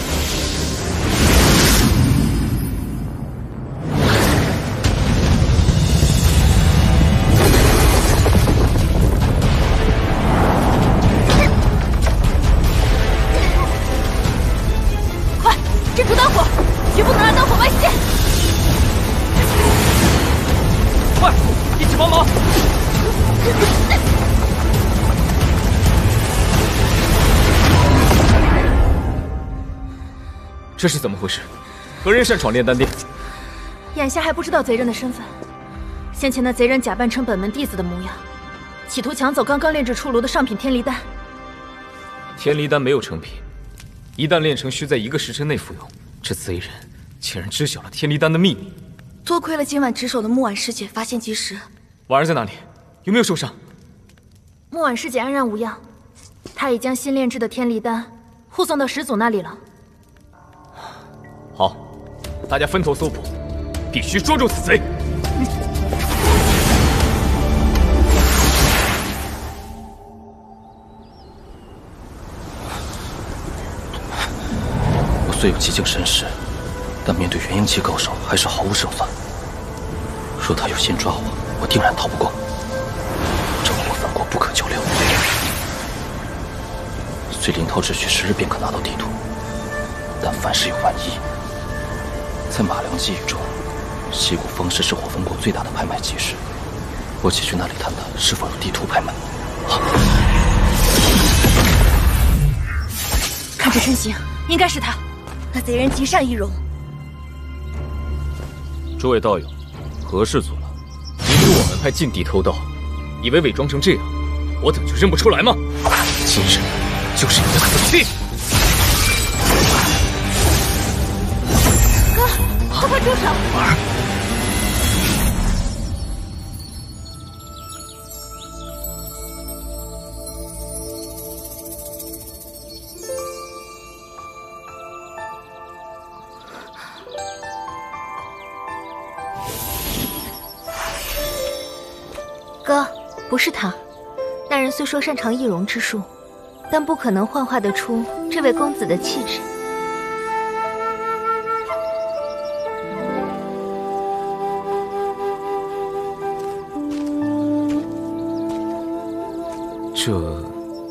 这是怎么回事？何人擅闯炼丹殿？ 眼下还不知道贼人的身份。先前那贼人假扮成本门弟子的模样，企图抢走刚刚炼制出炉的上品天离丹。 天离丹没有成品，一旦炼成，需在一个时辰内服用。这贼人竟然知晓了天离丹的秘密。 多亏了今晚值守的木婉师姐发现及时。 婉儿在哪里？有没有受伤？ 木婉师姐安然无恙，她已将新炼制的天离丹护送到始祖那里了。 好，大家分头搜捕，必须捉住此贼。 我虽有极境神识，但面对元婴期高手还是毫无胜算。若他有心抓我，我定然逃不过。这我反国不可久留。虽林涛只需十日便可拿到地图，但凡事有万一， 在马良记忆中，西谷方氏是火焚国最大的拍卖集市。我且去那里探探是否有地图拍卖。 看这身形，应该是他。 那贼人极善易容。 诸位道友，何事阻挠？ 你是我们派禁地偷盗，以为伪装成这样，我等就认不出来吗？ 今日就是你的死期！ 哥，快快住手！ 婉儿。 哥，不是他。那人虽说擅长易容之术，但不可能幻化得出这位公子的气质。 这……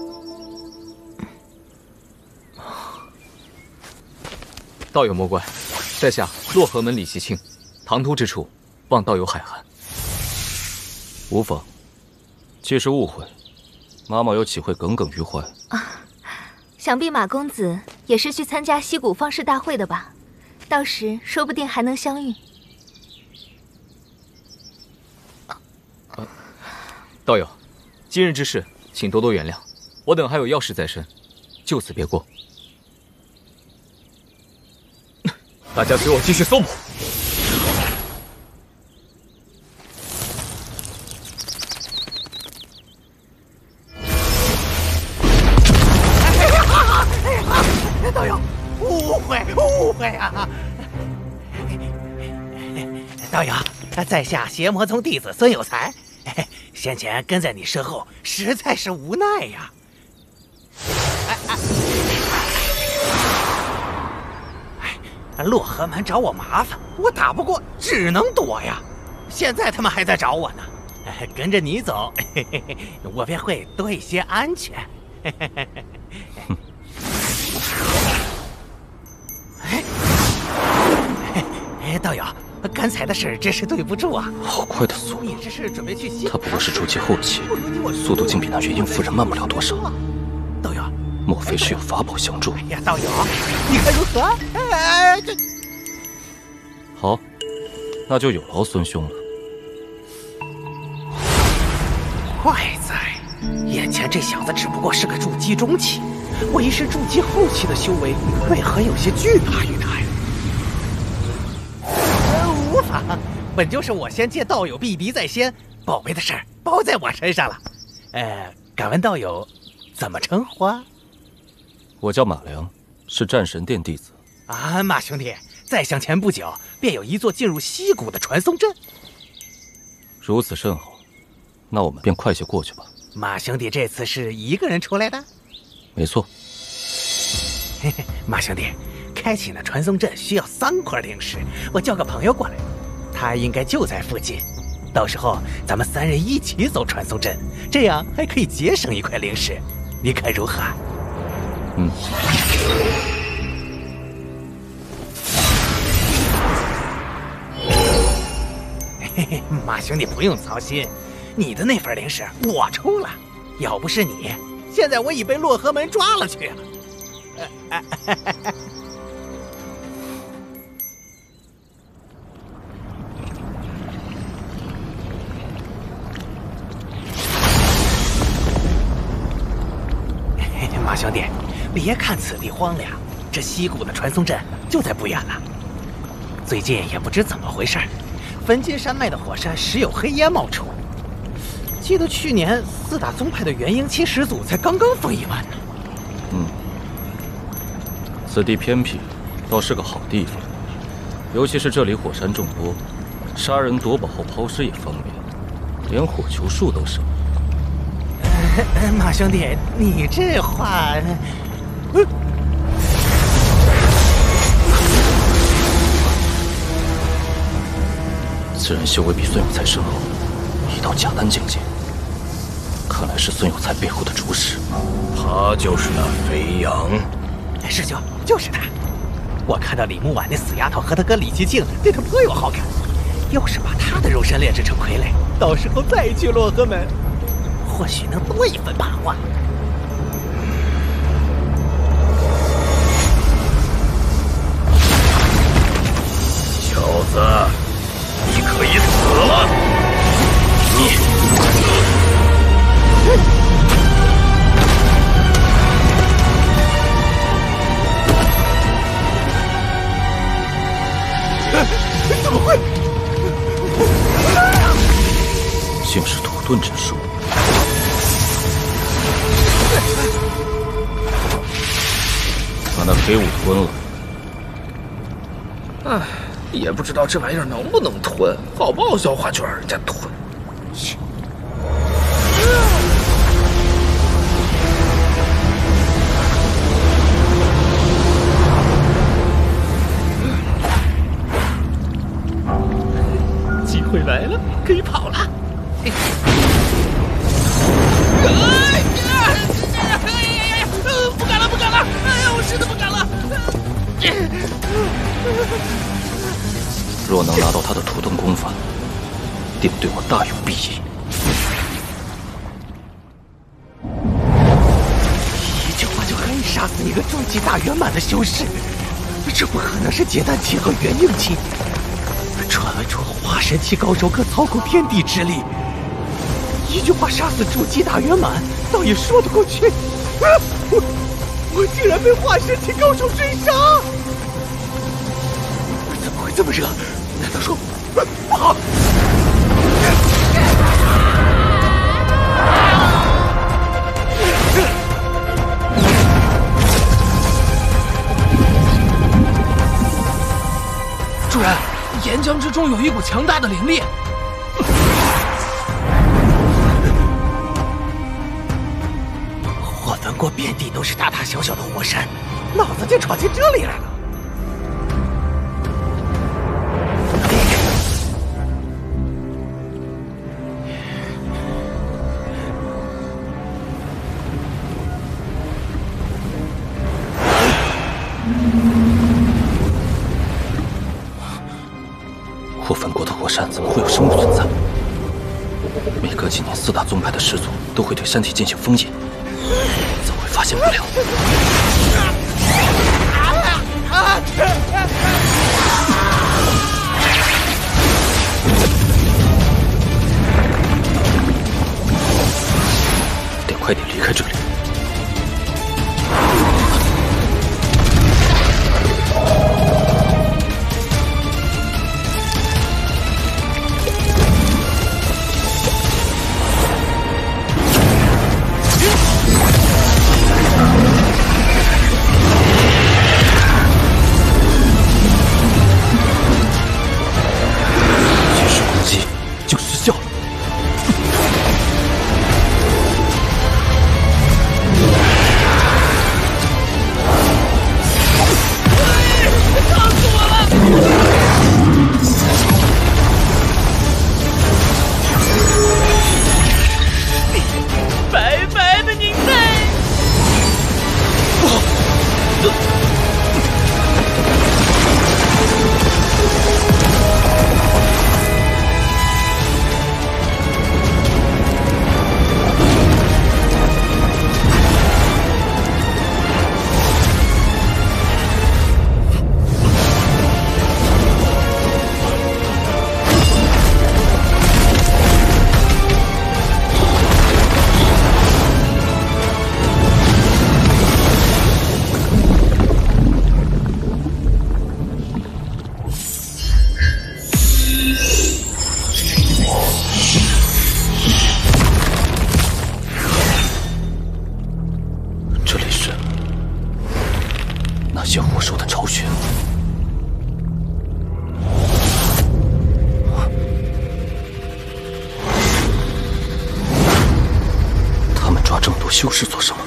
道友莫怪，在下洛河门李袭清，唐突之处，望道友海涵。 无妨，既是误会，妈妈又岂会耿耿于怀？ 啊，想必马公子也是去参加西谷方士大会的吧？到时说不定还能相遇。 啊，道友，今日之事，请多多原谅，我等还有要事在身，就此别过。大家随我继续搜捕。 道友，误会，误会啊！道友，在下邪魔宗弟子孙有才，先前跟在你身后，实在是无奈呀。哎哎，哎，洛河门找我麻烦，我打不过，只能躲呀。现在他们还在找我呢，跟着你走，嘿嘿嘿，我便会多一些安全。嘿嘿嘿嘿。 哎，哎，道友，刚才的事真是对不住啊！ 好快的速度！ 你这是准备去西？ 他不过是筑基后期，速度竟比那元婴夫人慢不了多少。 道友， 莫非是有法宝相助？ 哎呀，道友，你看如何？哎，这好，那就有劳孙兄了。 怪哉，眼前这小子只不过是个筑基中期。 我一是筑基后期的修为，为何有些惧怕于他呀？呃，无妨，本就是我先借道友避敌在先，宝贝的事儿包在我身上了。呃，敢问道友怎么称呼啊？ 我叫马良，是战神殿弟子。 啊，马兄弟，再向前不久，便有一座进入西谷的传送阵。 如此甚好，那我们便快些过去吧。 马兄弟这次是一个人出来的？ 没错， 嘿嘿，马兄弟，开启那传送阵需要三块灵石，我叫个朋友过来，他应该就在附近。到时候咱们三人一起走传送阵，这样还可以节省一块灵石，你看如何？ 嗯。 嘿嘿，马兄弟不用操心，你的那份灵石我出了，要不是你。 现在我已被洛河门抓了去了。马兄弟，别看此地荒凉，这西谷的传送阵就在不远了。最近也不知怎么回事，焚金山脉的火山时有黑烟冒出。 记得去年四大宗派的元婴期始祖才刚刚封一万呢。 嗯，此地偏僻，倒是个好地方。尤其是这里火山众多，杀人夺宝后抛尸也方便，连火球术都省。 呃、马兄弟，你这话……呃、 此人修为比孙有才深厚，已到假丹境界。 看来是孙有才背后的主使， 他就是那肥羊。 师兄，就是他。 我看到李木婉那死丫头和他哥李奇庆对他颇有好感，要是把他的肉身炼制成傀儡，到时候再去洛河门，或许能多一分把握。 小子，你可以死了！你。 怎么会？ 竟是土遁之术。把那黑雾吞了。 唉，也不知道这玩意儿能不能吞，好不好消化就让人家吞。切！ 机会来了，可以跑了。哎！不敢了，不敢了！哎呀，我实在不敢了。 若能拿到他的土遁功法，定对我大有裨益。 一句话就可以杀死一个终极大圆满的修士，这不可能是结丹期和元婴期。传闻中化神期高手可操控天地之力，一句话杀死筑基大圆满，倒也说得过去。啊、我我竟然被化神期高手追杀！怎么会这么热？难道说不好？ 主人，岩浆之中有一股强大的灵力。 我闻过遍地都是大大小小的火山，老子竟闯进这里来了。 我闻过的火山怎么会有生物存在？每隔几年，四大宗派的始祖都会对山体进行封印，怎么会发现不了？得快点离开这里。修士做什么？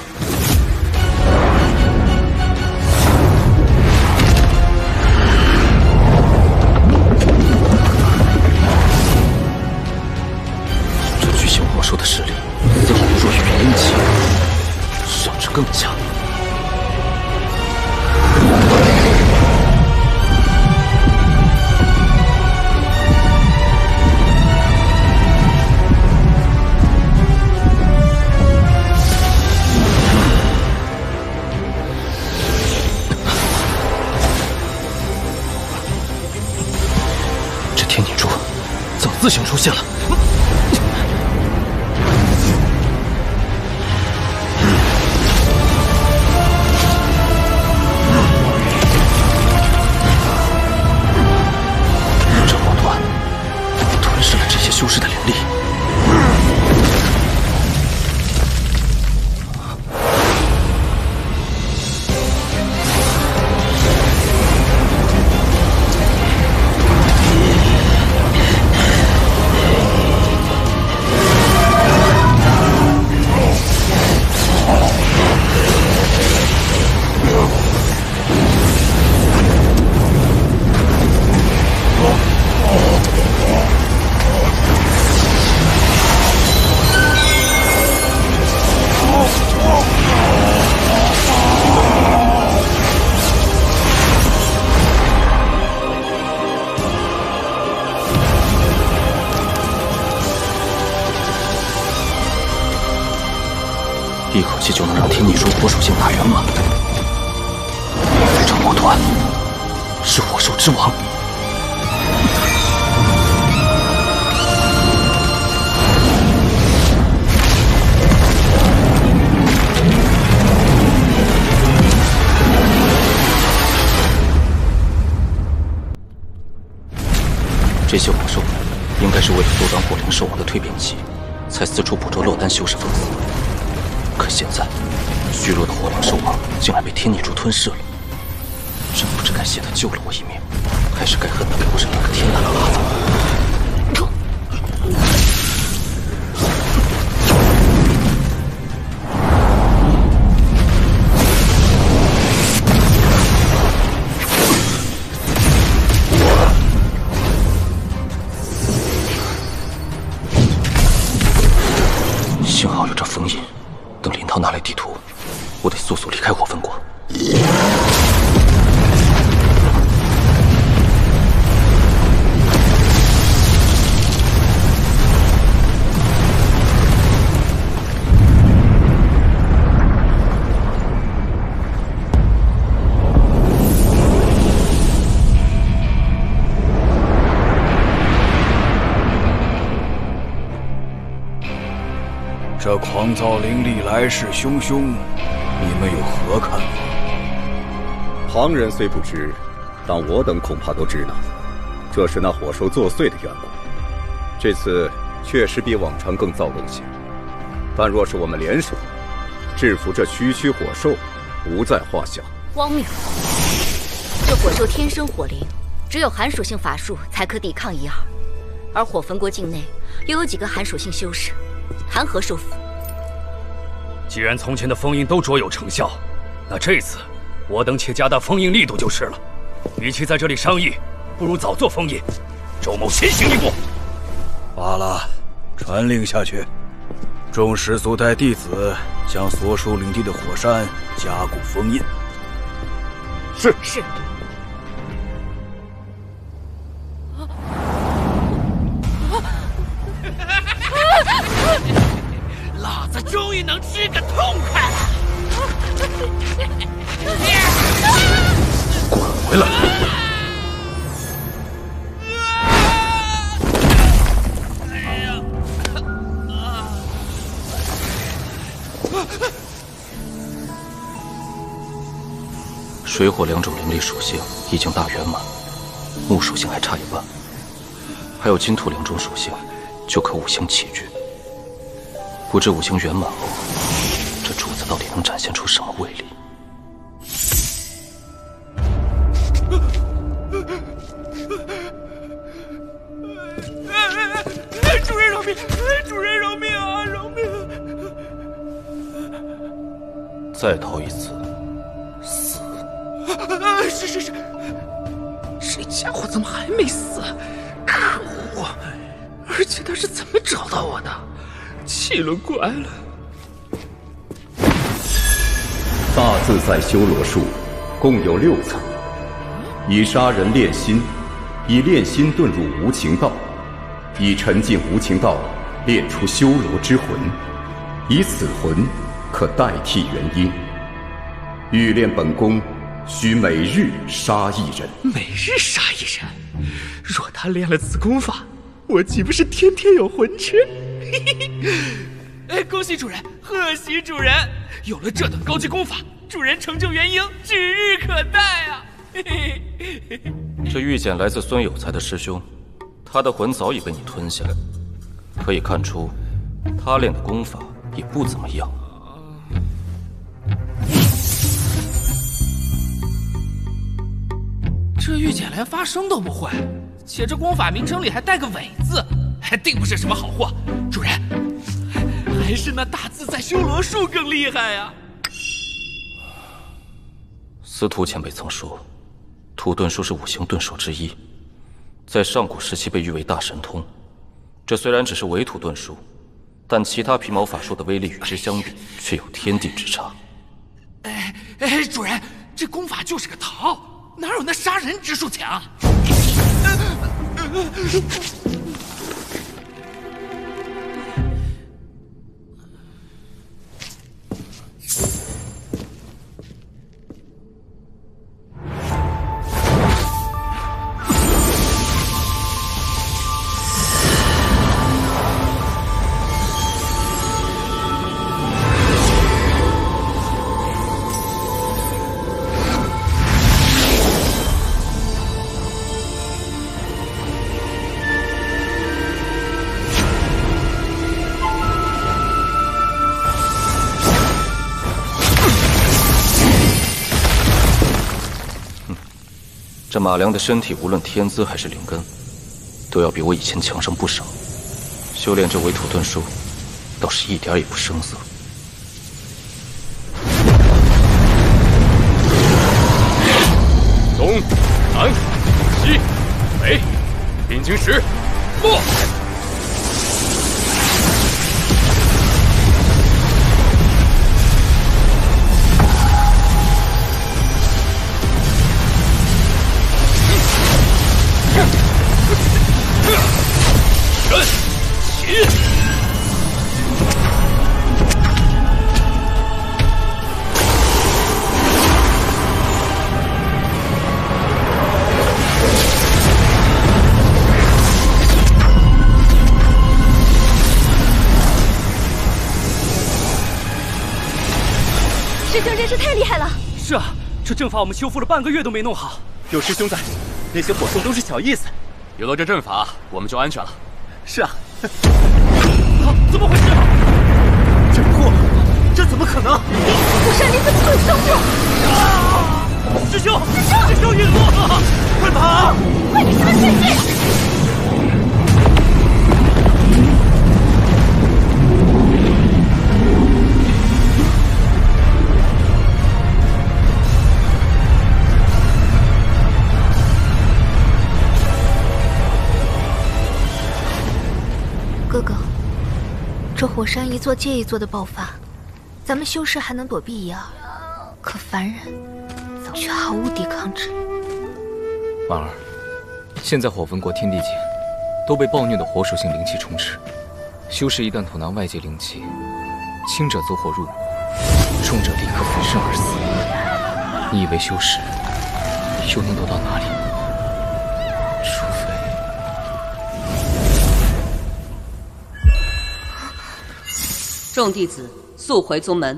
这巨型魔兽的实力似乎不弱于元婴期，甚至更强。 自行出现了。这火团吞噬了这些修士的灵力。 一口气就能让天地珠火属性大圆满。这火团是火兽之王。这些火兽应该是为了缩短火灵兽王的蜕变期，才四处捕捉落单修士封死。 可现在，虚弱的火灵兽王竟然被天逆珠吞噬了，真不知该谢他救了我一命，还是该恨他给我扔了个天大的拉子。幸好有这封印。 等林涛拿来地图，我得速速离开火分国。 这狂躁灵力来势汹汹，你们有何看法？ 旁人虽不知，但我等恐怕都知道，这是那火兽作祟的缘故。这次确实比往常更躁动些，但若是我们联手，制服这区区火兽，不在话下。 荒谬！这火兽天生火灵，只有寒属性法术才可抵抗一二，而火焚国境内又有几个寒属性修士。 谈何收服？ 既然从前的封印都卓有成效，那这次我等且加大封印力度就是了。与其在这里商议，不如早做封印。周某先行一步。 罢了，传令下去，众师族带弟子将所属领地的火山加固封印。 是是。 老子终于能吃个痛快了！ 滚回来！ 哎呀！ 水火两种灵力属性已经大圆满，木属性还差一半，还有金土两种属性，就可五行齐聚。 不知五行圆满后，这主子到底能展现出什么威力？ 主人饶命！主人饶命啊！饶命！ 再逃一次，死！ 是是是，这家伙怎么还没死？可恶！而且他是怎么找到我的？ 奇了怪了！ 大自在修罗术共有六层，以杀人炼心，以炼心遁入无情道，以沉浸无情道炼出修罗之魂，以此魂可代替元婴。欲练本功，需每日杀一人。 每日杀一人，若他练了此功法， 我岂不是天天有魂吃？ 哎，恭喜主人，贺喜主人！有了这等高级功法，主人成就元婴指日可待啊！ 这玉简来自孙有才的师兄，他的魂早已被你吞下，可以看出，他练的功法也不怎么样。 这玉简连发声都不会，且这功法名称里还带个伪字，还定不是什么好货。主人，还是那大自在修罗术更厉害呀！ 司徒前辈曾说，土遁术是五行遁术之一，在上古时期被誉为大神通。这虽然只是伪土遁术，但其他皮毛法术的威力与之相比，却有天地之差。 哎哎，主人，这功法就是个逃，哪有那杀人之术强？ 这马良的身体，无论天资还是灵根，都要比我以前强上不少。修炼这伪土遁术，倒是一点也不生涩。 东南西北，定睛石，落。 师兄真是太厉害了！ 是啊，这阵法我们修复了半个月都没弄好。有师兄在，那些火送都是小意思。 有了这阵法，我们就安全了。 是啊。啊，怎么回事？这破了，这怎么可能？ 火山林怎么会有生物？ 啊！师兄， 师兄， 师兄陨落了！快跑！ 快给他们推进！哥哥，这火山一座接一座的爆发，咱们修士还能躲避一二，可凡人却毫无抵抗之力。 婉儿，现在火焚国天地间都被暴虐的火属性灵气充斥，修士一旦吐纳外界灵气，轻者走火入魔，重者立刻焚身而死。你以为修士又能躲到哪里？除非…… 众弟子速回宗门。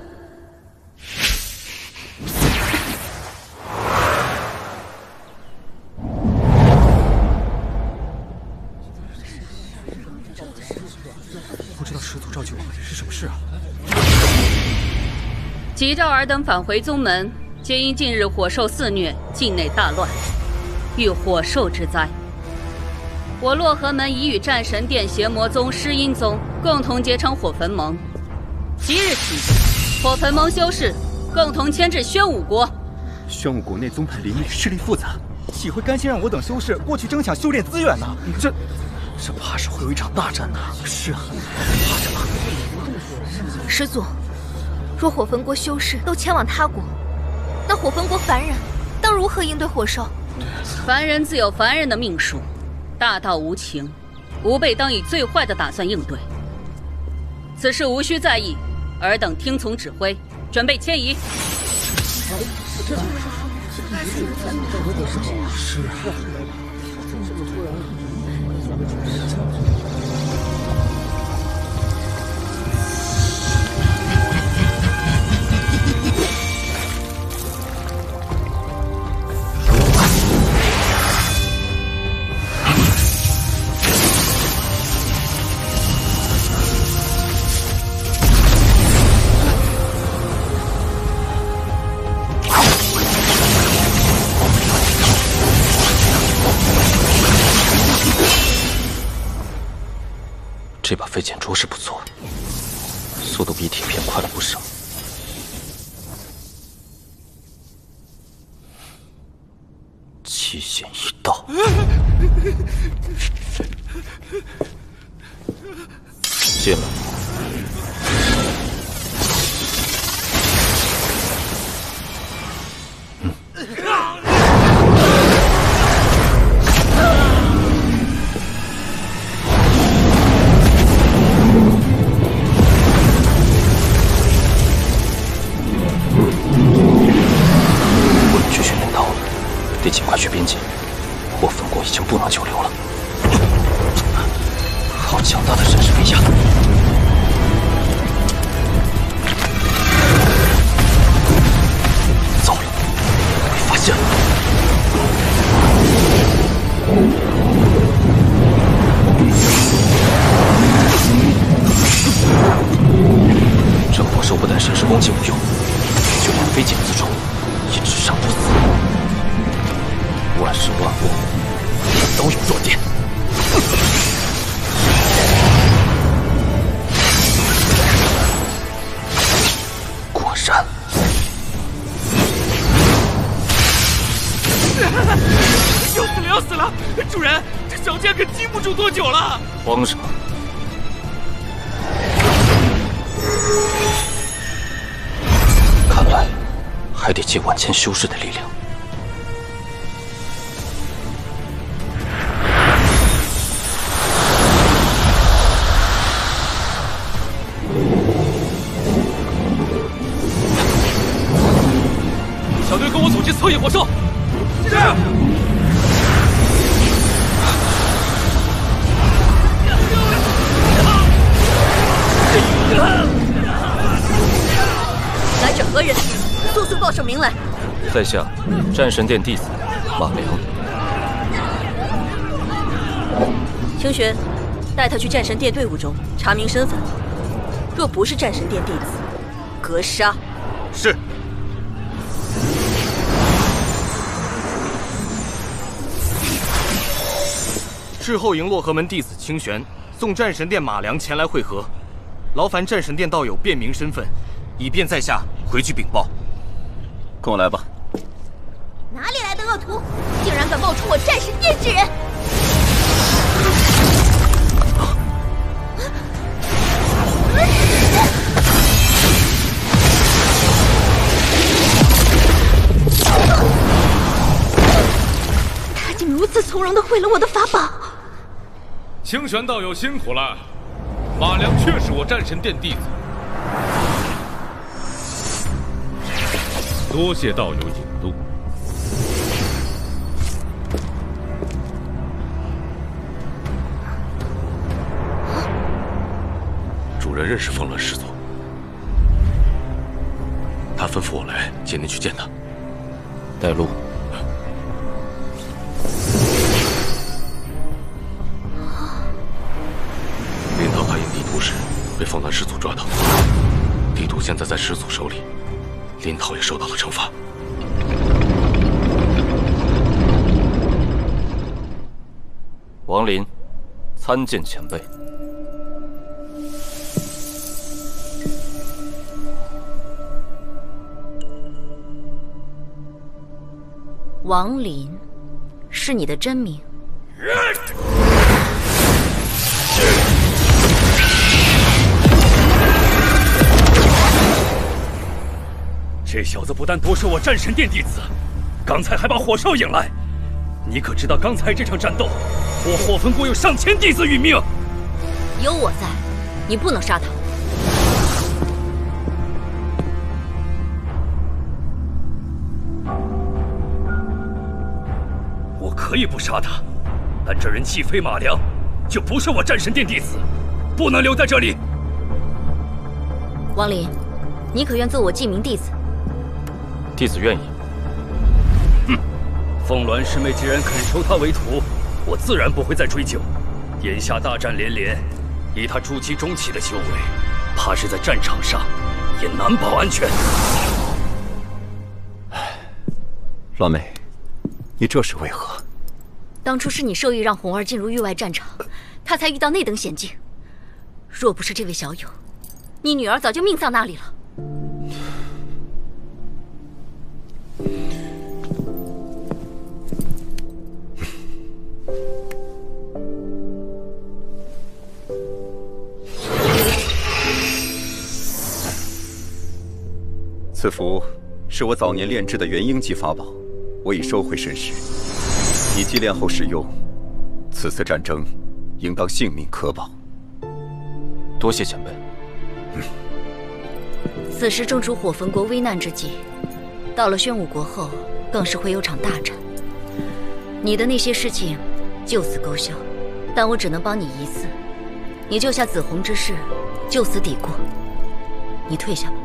不知道师祖召集我们是什么事啊？ 急召尔等返回宗门，皆因近日火兽肆虐，境内大乱，遇火兽之灾。我洛河门已与战神殿、邪魔宗、尸阴宗共同结成火焚盟。即日起，火焚盟修士共同迁至宣武国。 宣武国内宗派林立，势力复杂，岂会甘心让我等修士过去争抢修炼资源呢？这，这怕是会有一场大战呢。是啊，怕什么？ 师祖，若火焚国修士都迁往他国，那火焚国凡人当如何应对火兽？ 凡人自有凡人的命数，大道无情，吾辈当以最坏的打算应对。此事无需在意，尔等听从指挥，准备迁移。 是啊。 这把飞剑镯是不错，速度比铁片快了不少。期限已到，进来。嗯。得尽快去边界，我分国已经不能久留了。好强大的神识威压！糟了，被发现了！这火兽不但神识攻击无用，就连飞剑自重也只伤不死。万事万物都有弱点。果然， 要死了要死了！主人，这小剑可经不住多久了。 慌什么？看来还得借万千修士的力量。 小队跟我组织侧翼火兽。是。 来者何人？速速报上名来。 在下战神殿弟子马良。 清玄，带他去战神殿队伍中查明身份。若不是战神殿弟子，格杀。 是。事后营洛河门弟子清玄送战神殿马良前来会合，劳烦战神殿道友辨明身份，以便在下回去禀报。跟我来吧。 哪里来的恶徒，竟然敢冒充我战神殿之人！他竟如此从容地毁了我的法宝！ 清玄道友辛苦了，马良确是我战神殿弟子，多谢道友引路。 主人认识风乱师祖，他吩咐我来接您去见他。 带路。 林涛开营地图时被风乱师祖抓到，地图现在在师祖手里，林涛也受到了惩罚。 王林，参见前辈。 王林，是你的真名？ 这小子不但夺舍我战神殿弟子，刚才还把火兽引来。你可知道刚才这场战斗，我火焚国有上千弟子殒命。 有我在，你不能杀他。 我可以不杀他，但这人既非马良， 就不是我战神殿弟子，不能留在这里。 王林，你可愿做我记名弟子？ 弟子愿意。 哼，凤鸾师妹既然肯收他为徒，我自然不会再追究。眼下大战连连，以他筑基中期的修为，怕是在战场上也难保安全。 鸾妹，你这是为何？ 当初是你授意让红儿进入域外战场，她才遇到那等险境。若不是这位小友，你女儿早就命丧那里了。 此符是我早年炼制的元婴级法宝，我已收回神识。你祭炼后使用，此次战争应当性命可保。 多谢前辈。 嗯、 此时正处火焚国危难之际，到了宣武国后，更是会有场大战。你的那些事情就此勾销，但我只能帮你一次。你救下紫红之事，就此抵过。你退下吧。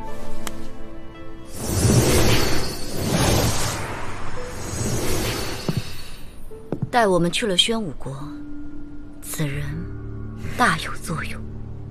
待我们去了宣武国，此人大有作用。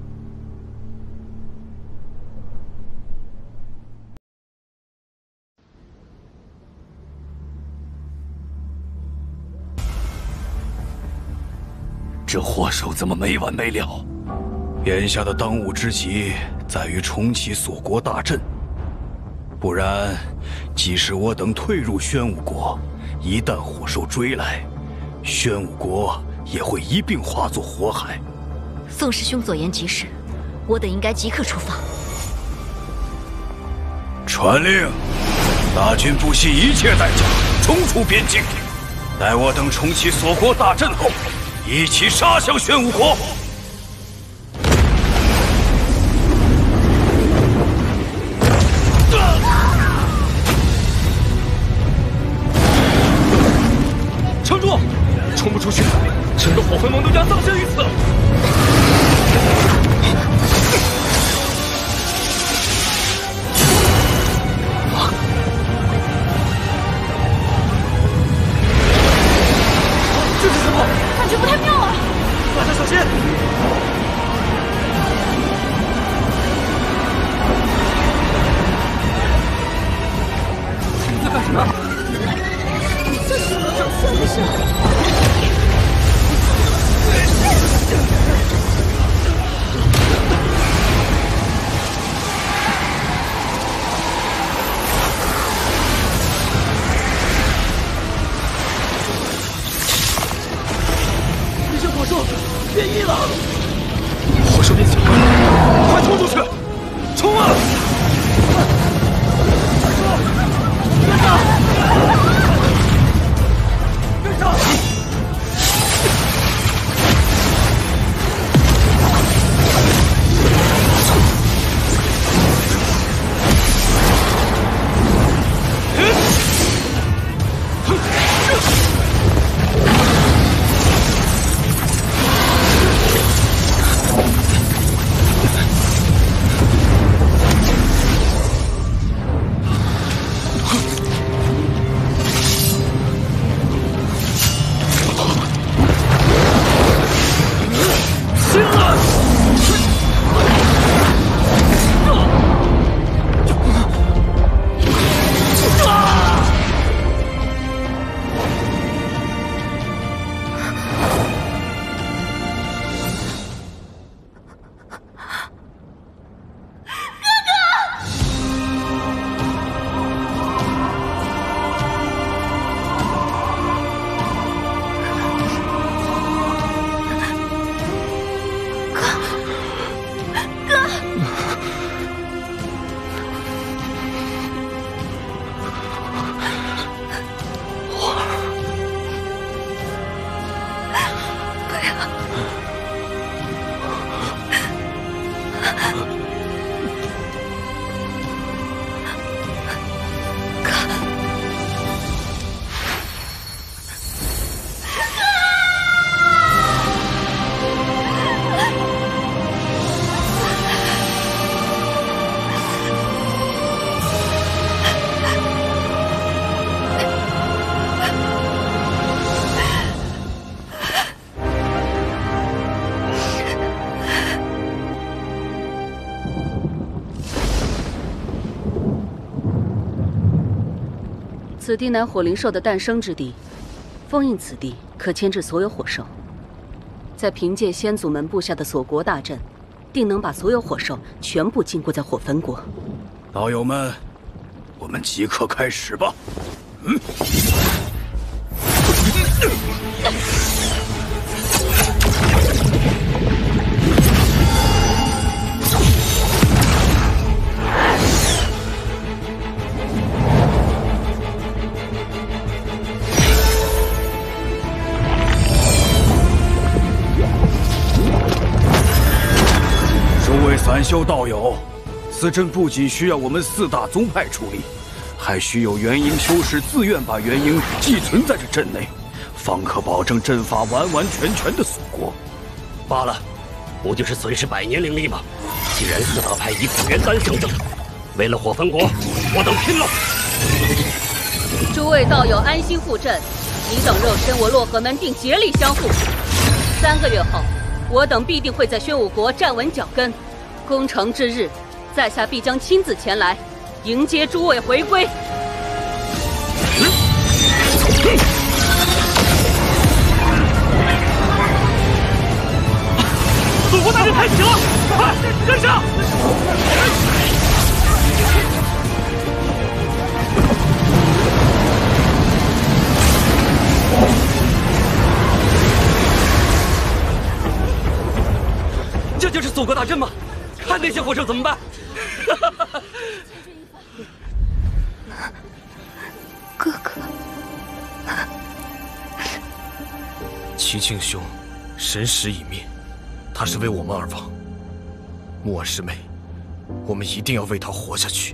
这祸首怎么没完没了？ 眼下的当务之急在于重启锁国大阵，不然，即使我等退入宣武国，一旦火兽追来，宣武国也会一并化作火海。 宋师兄所言极是，我等应该即刻出发。 传令，大军不惜一切代价冲出边境，待我等重启锁国大阵后，一起杀向宣武国。 撑住！冲不出去，整个火魂盟都将丧生于此。 这是什么？感觉不太妙啊！ 大家小心！ 此地乃火灵兽的诞生之地，封印此地可牵制所有火兽。再凭借先祖们布下的锁国大阵，定能把所有火兽全部禁锢在火焚国。 道友们，我们即刻开始吧。嗯。诸位散修道友，此阵不仅需要我们四大宗派出力，还需有元婴修士自愿把元婴寄存在这阵内，方可保证阵法完完全全的锁国。 罢了，不就是损失百年灵力吗？既然四大派以苦元丹相争，为了火焚国，我等拼了！ 诸位道友安心护阵，你等肉身，我洛河门定竭力相护。三个月后，我等必定会在宣武国站稳脚跟。攻城之日，在下必将亲自前来迎接诸位回归。 锁国大阵开启了，快跟上！ 这就是锁国大阵吗？看那些火兽怎么办？ 哥哥， 齐庆兄，神识已灭，他是为我们而亡。木婉师妹，我们一定要为他活下去。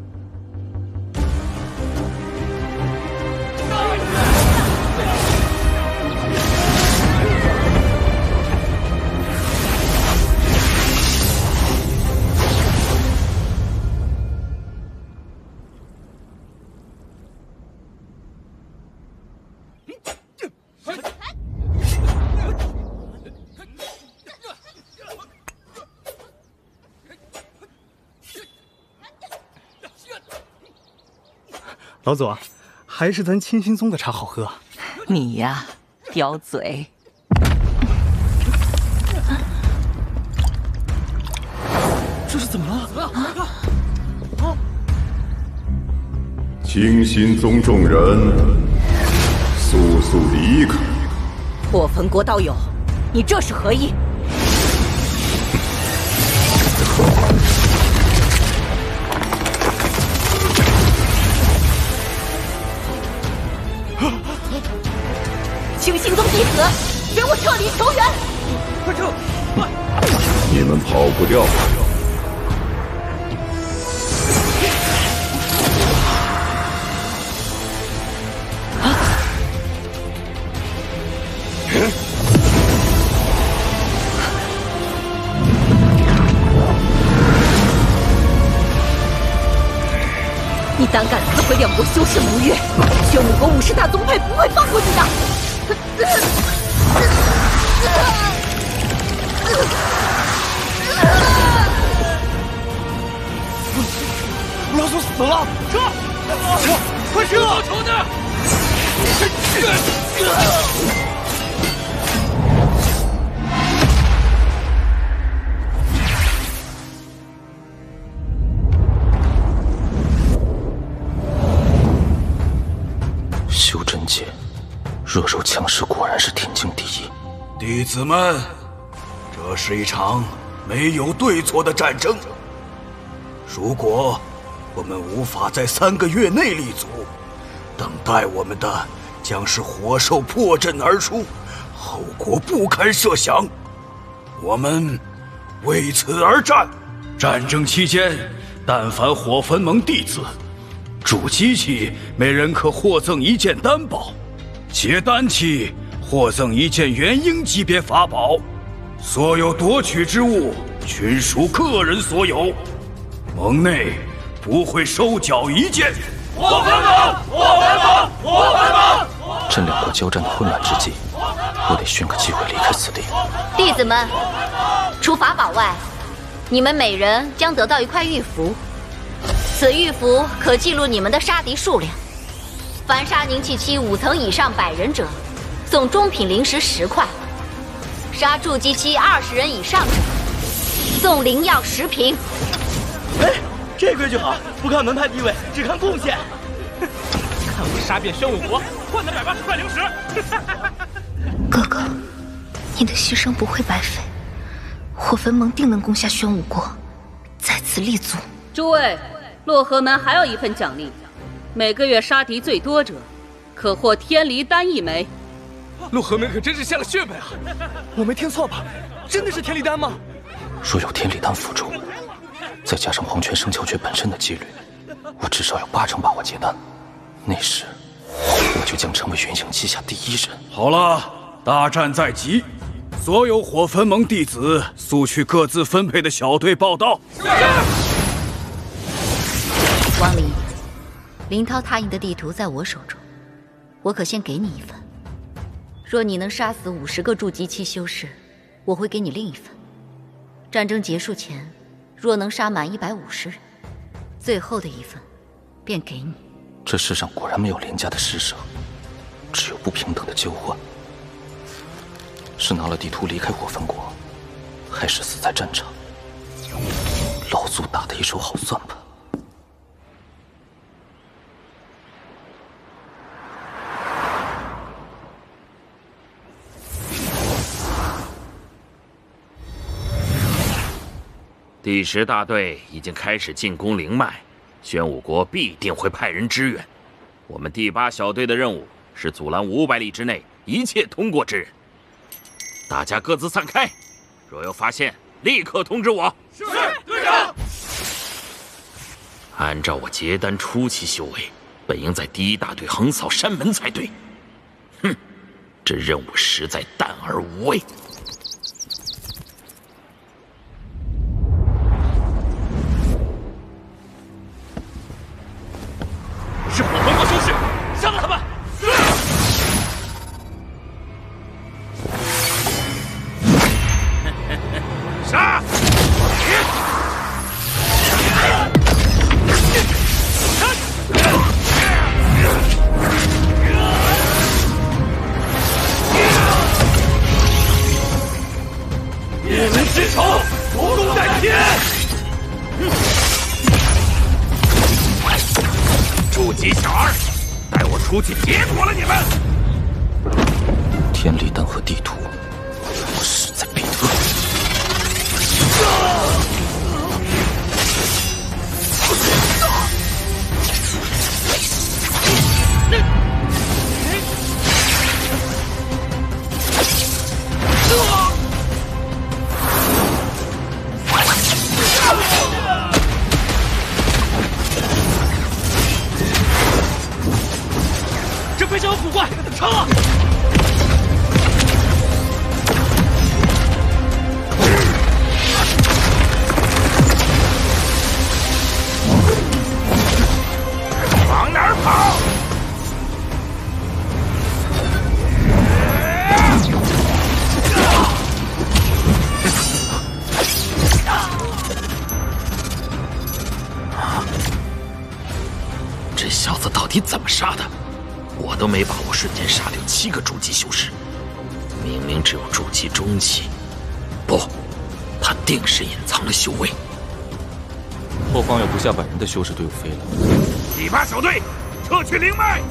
老左，还是咱清心宗的茶好喝。 你呀，叼嘴。 这是怎么了？怎么了？啊！ 清心宗众人，速速离开！ 火焚国道友，你这是何意？清心宗弟子，给我撤离求援！ 快撤！ 快！你们跑不掉。 你胆敢撕毁两国修士盟约，宣武国五十大宗派不会放过你的！ 老祖死了！撤！快撤！仇的！ 修真界，弱肉强食果然是天经地义。 弟子们，这是一场没有对错的战争。如果我们无法在三个月内立足，等待我们的将是火兽破阵而出，后果不堪设想。我们为此而战。战争期间，但凡火焚盟弟子铸机器，每人可获赠一件丹宝；结丹器，获赠一件元婴级别法宝。所有夺取之物均属个人所有，盟内不会收缴一件。 火焚盟！火焚盟！火焚盟！ 趁两国交战的混乱之际，我得寻个机会离开此地。 弟子们，除法宝外，你们每人将得到一块玉符。此玉符可记录你们的杀敌数量， 凡杀凝气期五层以上百人者，送中品灵石十块；杀筑基期二十人以上者，送灵药十瓶。 哎，这规矩好，不看门派地位，只看贡献。看我杀遍宣武国，换得百八十块灵石。 哥哥，你的牺牲不会白费，火焚盟定能攻下宣武国，在此立足。 诸位，洛河门还有一份奖励，每个月杀敌最多者，可获天离丹一枚。 洛河门可真是下了血本啊！我没听错吧？真的是天离丹吗？ 若有天离丹辅助，再加上黄泉生窍诀本身的几率，我至少有八成把握结丹。那时，我就将成为云影旗下第一人。 好了，大战在即，所有火焚盟弟子速去各自分配的小队报到。 王离，林涛他营的地图在我手中，我可先给你一份。若你能杀死五十个筑基期修士，我会给你另一份。战争结束前，若能杀满一百五十人，最后的一份便给你。 这世上果然没有廉价的施舍，只有不平等的交换。是拿了地图离开火焚国，还是死在战场？老祖打的一手好算盘。 第十大队已经开始进攻灵脉，宣武国必定会派人支援。我们第八小队的任务是阻拦五百里之内一切通过之人。大家各自散开，若有发现，立刻通知我。是，队长。按照我结丹初期修为，本应在第一大队横扫山门才对。哼，这任务实在淡而无味。 是火焚国修士，杀了他们！ 杀！ 灭门之仇，国功在天！ 筑基小二，带我出去结果了你们！ 天离丹和地图，我势在必得。 这飞翔有古怪，撤！ 往哪儿跑？这小子到底怎么杀的？我都没把握瞬间杀掉七个筑基修士，明明只有筑基中期，不，他定是隐藏了修为。 后方有不下百人的修士队伍飞了。 第八小队，撤去灵脉。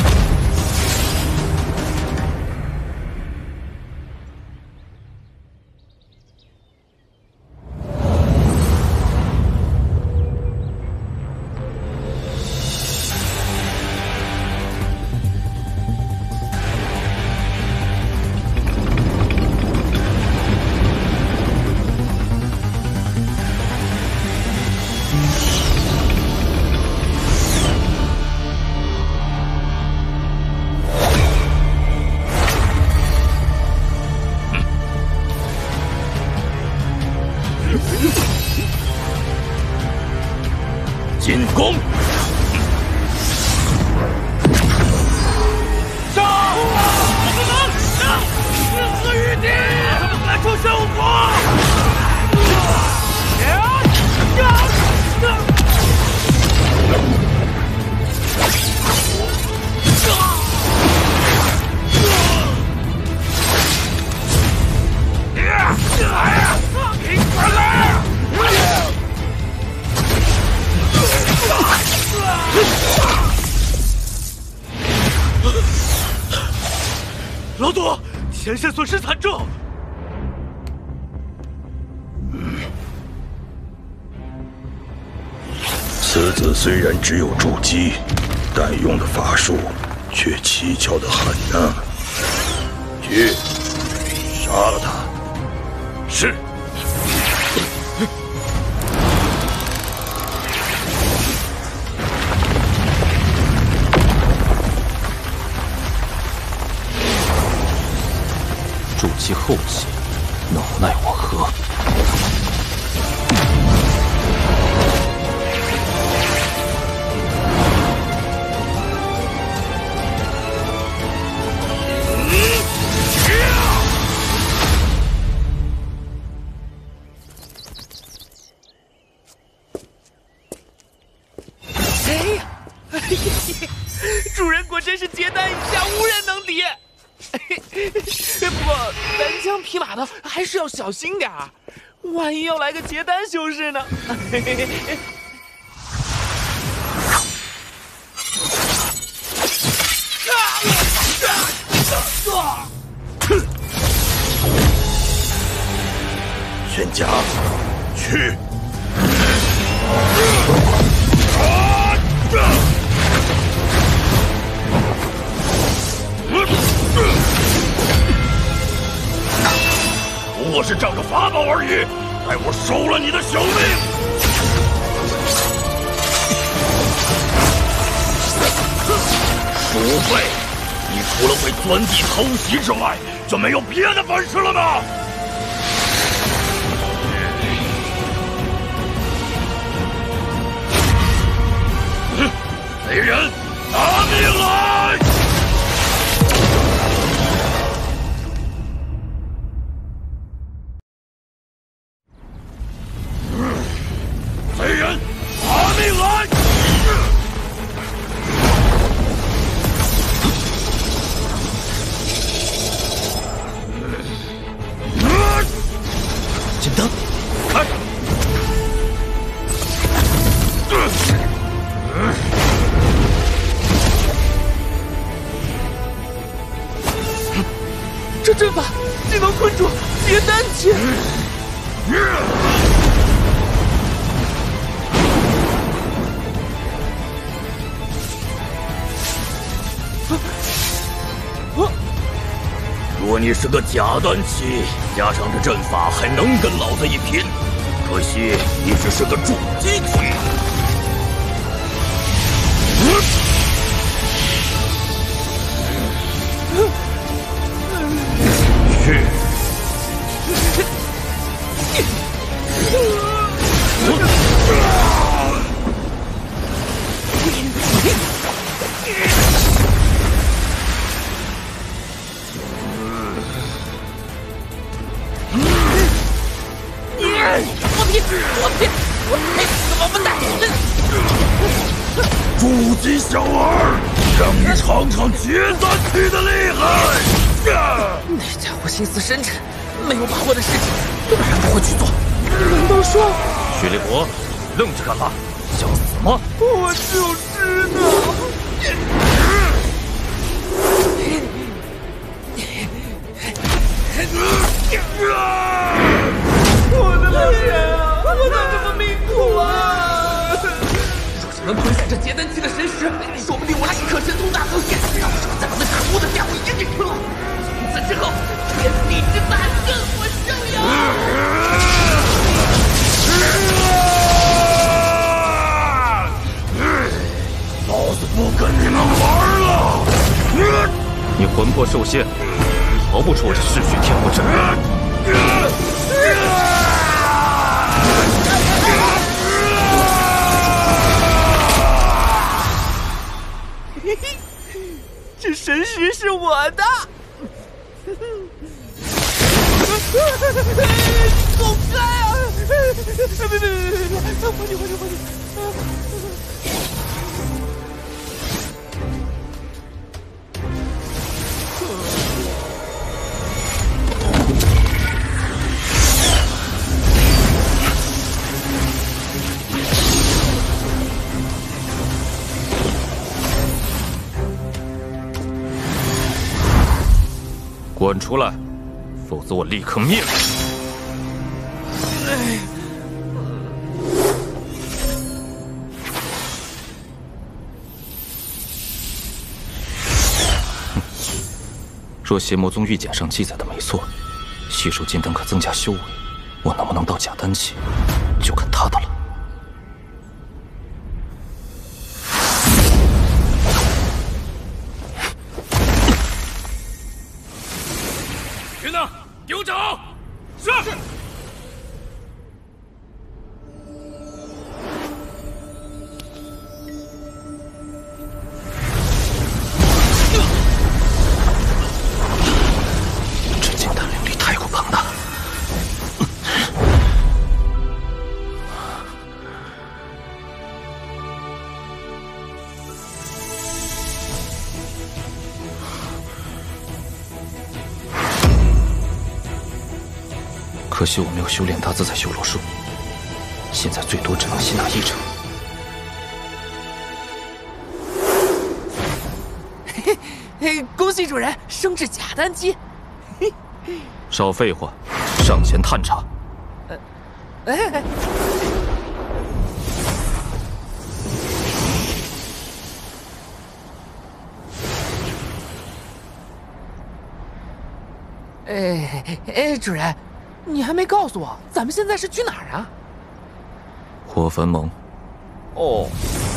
进攻！杀！我不能！死死于地！他们来出宣武国！ 前线损失惨重。 此子虽然只有筑基，但用的法术却蹊跷的很呢。去，杀了他。 是。 筑基后期，能奈我何？ 主人果真是结丹以下无人能敌。不过单枪匹马的还是要小心点儿，万一要来个结丹修士呢？ 玄家，去！不过是仗着法宝而已，待我收了你的小命！鼠辈，你除了会钻地偷袭之外，就没有别的本事了吗？哼，贼人，拿命来！贼人，拿命来！ 金灯， 看！ 这阵法竟能困住结丹期！ 若你是个假丹期，加上这阵法，还能跟老子一拼。可惜你只是个筑基期。去！ 我拼！我拼！我配死个王八蛋！ 筑基小儿，让你尝尝结丹期的厉害！ 那家伙心思深沉，没有把握的事情当然不会去做。难道说薛立国，愣着干嘛？想死吗？ 我就知道。我的老人啊，我咋这么命苦啊！若是能吞下这结丹期的神石，说不定我立刻神通大增，到时候再把那可恶的家伙也给吞了。从此之后，天地之大任我逍遥。 老子不跟你们玩了！ 你魂魄受限，逃不出我这嗜血天魔阵。 嘿嘿，这神石是我的！走开啊！别别别别别！还你还你还你！ 滚出来，否则我立刻灭了你！若邪魔宗玉简上记载的没错，吸收金丹可增加修为，我能不能到假丹期，就看他的了。 人呢？给我找！是。这金丹灵力太过庞大。可惜我没有修炼大自在修罗术，现在最多只能吸纳一成。 嘿嘿嘿，恭喜主人升至假丹期。嘿， 少废话，上前探查。 呃，哎。哎哎，主人。你还没告诉我，咱们现在是去哪儿啊？ 火焚盟。 哦。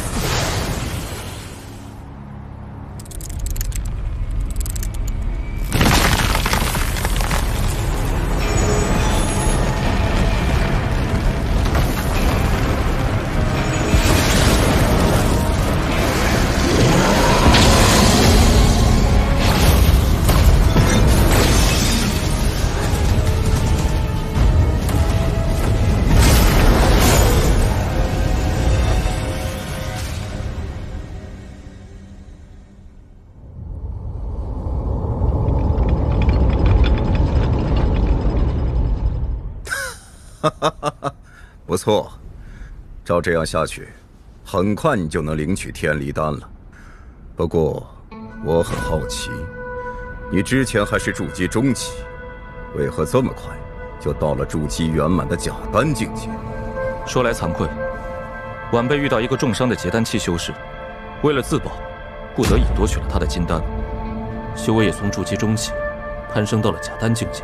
哈哈哈哈，不错，照这样下去，很快你就能领取天离丹了。不过，我很好奇，你之前还是筑基中期，为何这么快就到了筑基圆满的假丹境界？ 说来惭愧，晚辈遇到一个重伤的结丹期修士，为了自保，不得已夺取了他的金丹，修为也从筑基中期攀升到了假丹境界。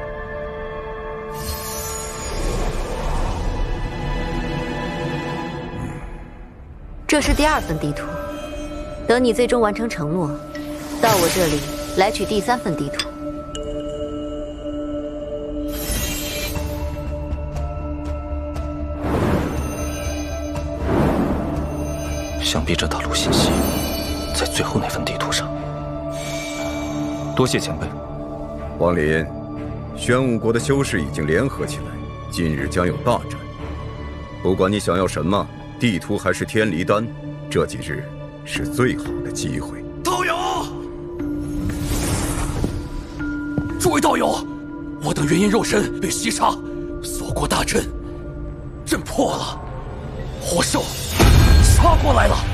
这是第二份地图，等你最终完成承诺，到我这里来取第三份地图。 想必这大陆信息在最后那份地图上。多谢前辈。 王林，玄武国的修士已经联合起来，今日将有大战。不管你想要什么，地图还是天离丹，这几日是最好的机会。 道友，诸位道友，我等元婴肉身被袭杀，锁国大阵，阵破了，火兽杀过来了。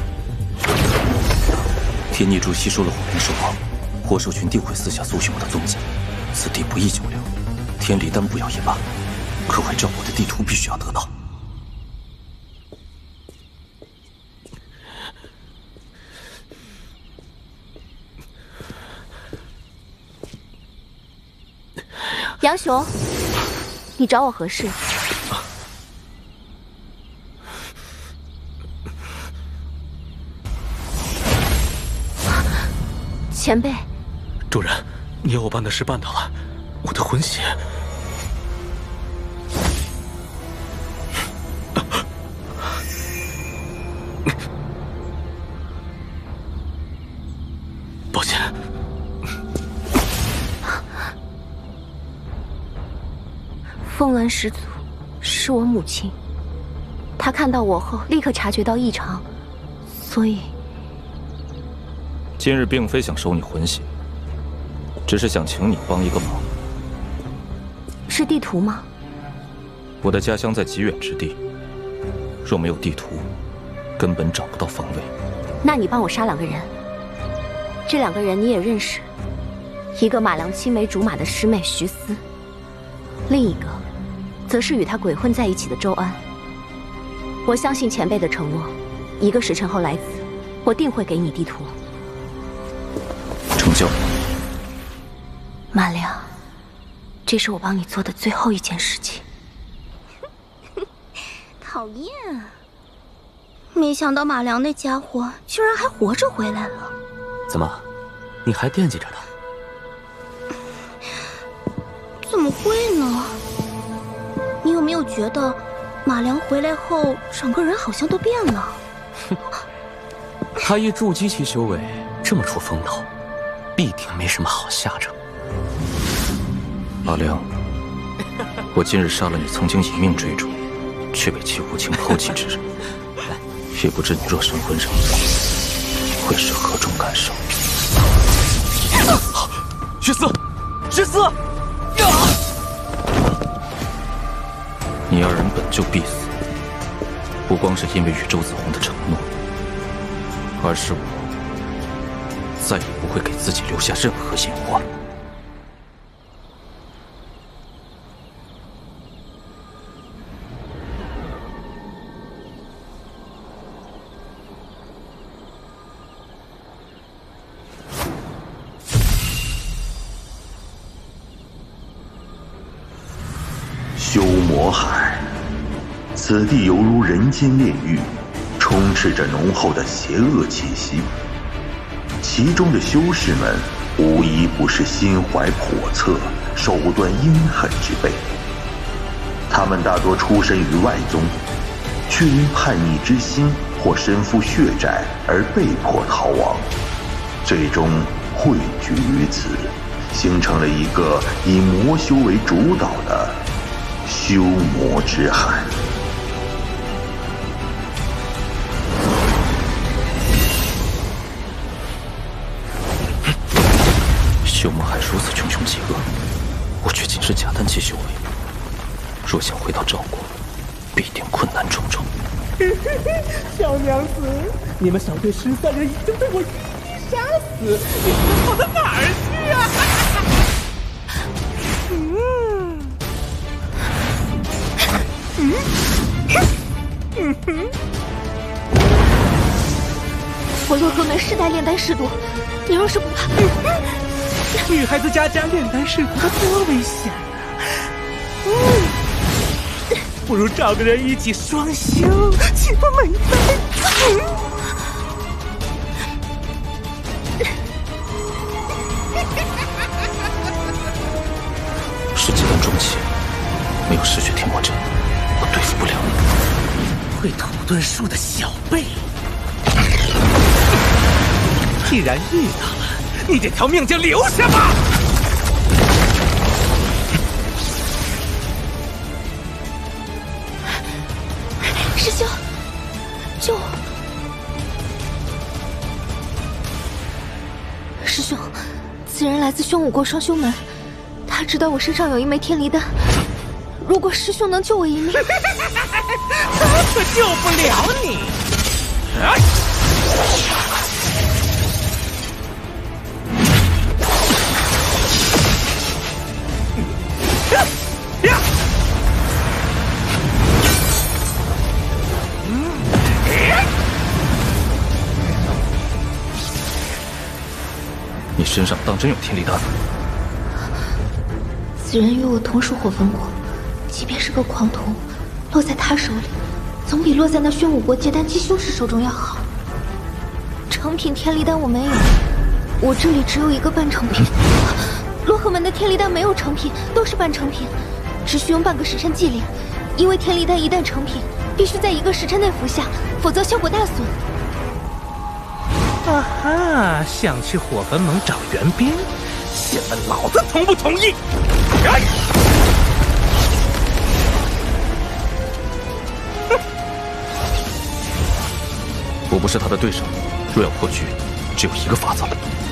天逆珠吸收了火灵兽王，火兽群定会私下搜寻我的踪迹，此地不宜久留。天离丹不要也罢，可会照我的地图必须要得到。 杨雄，你找我何事？前辈， 主人，你要我办的事办到了，我的魂血。抱歉。 凤鸾始祖是我母亲，她看到我后立刻察觉到异常，所以今日并非想收你魂血，只是想请你帮一个忙。 是地图吗？ 我的家乡在极远之地，若没有地图，根本找不到方位。 那你帮我杀两个人，这两个人你也认识， 一个马良青梅竹马的师妹徐思，另一个，则是与他鬼混在一起的周安。我相信前辈的承诺，一个时辰后来此，我定会给你地图。 成交。 马良，这是我帮你做的最后一件事情。 讨厌，没想到马良那家伙居然还活着回来了。 怎么，你还惦记着他？ 怎么会呢？你有没有觉得马良回来后整个人好像都变了？ 他一筑基期修为这么出风头，必定没什么好下场。 马良，我今日杀了你曾经以命追逐却被戚无情抛弃之人，也不知你若神魂上会是何种感受。 徐思，徐思！ 你二人本就必死，不光是因为与周子红的承诺，而是我再也不会给自己留下任何隐患。 修魔海，此地犹如人间炼狱，充斥着浓厚的邪恶气息。其中的修士们无一不是心怀叵测、手段阴狠之辈。他们大多出身于外宗，却因叛逆之心或身负血债而被迫逃亡，最终汇聚于此，形成了一个以魔修为主导的修魔之海。 修魔海如此穷凶极恶，我却仅是假丹期修为，若想回到赵国，必定困难重重。 小娘子，你们小队十三人已经被我一一杀死，你们跑到哪儿去啊？嗯。 嗯哼，我洛河门世代炼丹师祖，你若是不怕， 女孩子家家炼丹师徒多危险啊！嗯，不如找个人一起双修，岂不美哉？ 是结丹中期，没有嗜血天魔阵，我对付不了你。 会土遁术的小辈，既然遇到了，你这条命就留下吧。 师兄，救！师兄，此人来自宣武国双修门，他知道我身上有一枚天离丹。如果师兄能救我一命， 他可救不了你。啊！呀！ 你身上当真有天离丹？ 此人与我同属火焚国。即便是个狂徒，落在他手里，总比落在那宣武国结丹期修士手中要好。成品天离丹我没有，我这里只有一个半成品。洛河门的天离丹没有成品，都是半成品，只需用半个时辰祭炼。因为天离丹一旦成品，必须在一个时辰内服下，否则效果大损。 啊哈！想去火焚盟找援兵，请问老子同不同意？哎！ 我不是他的对手，若要破局，只有一个法子。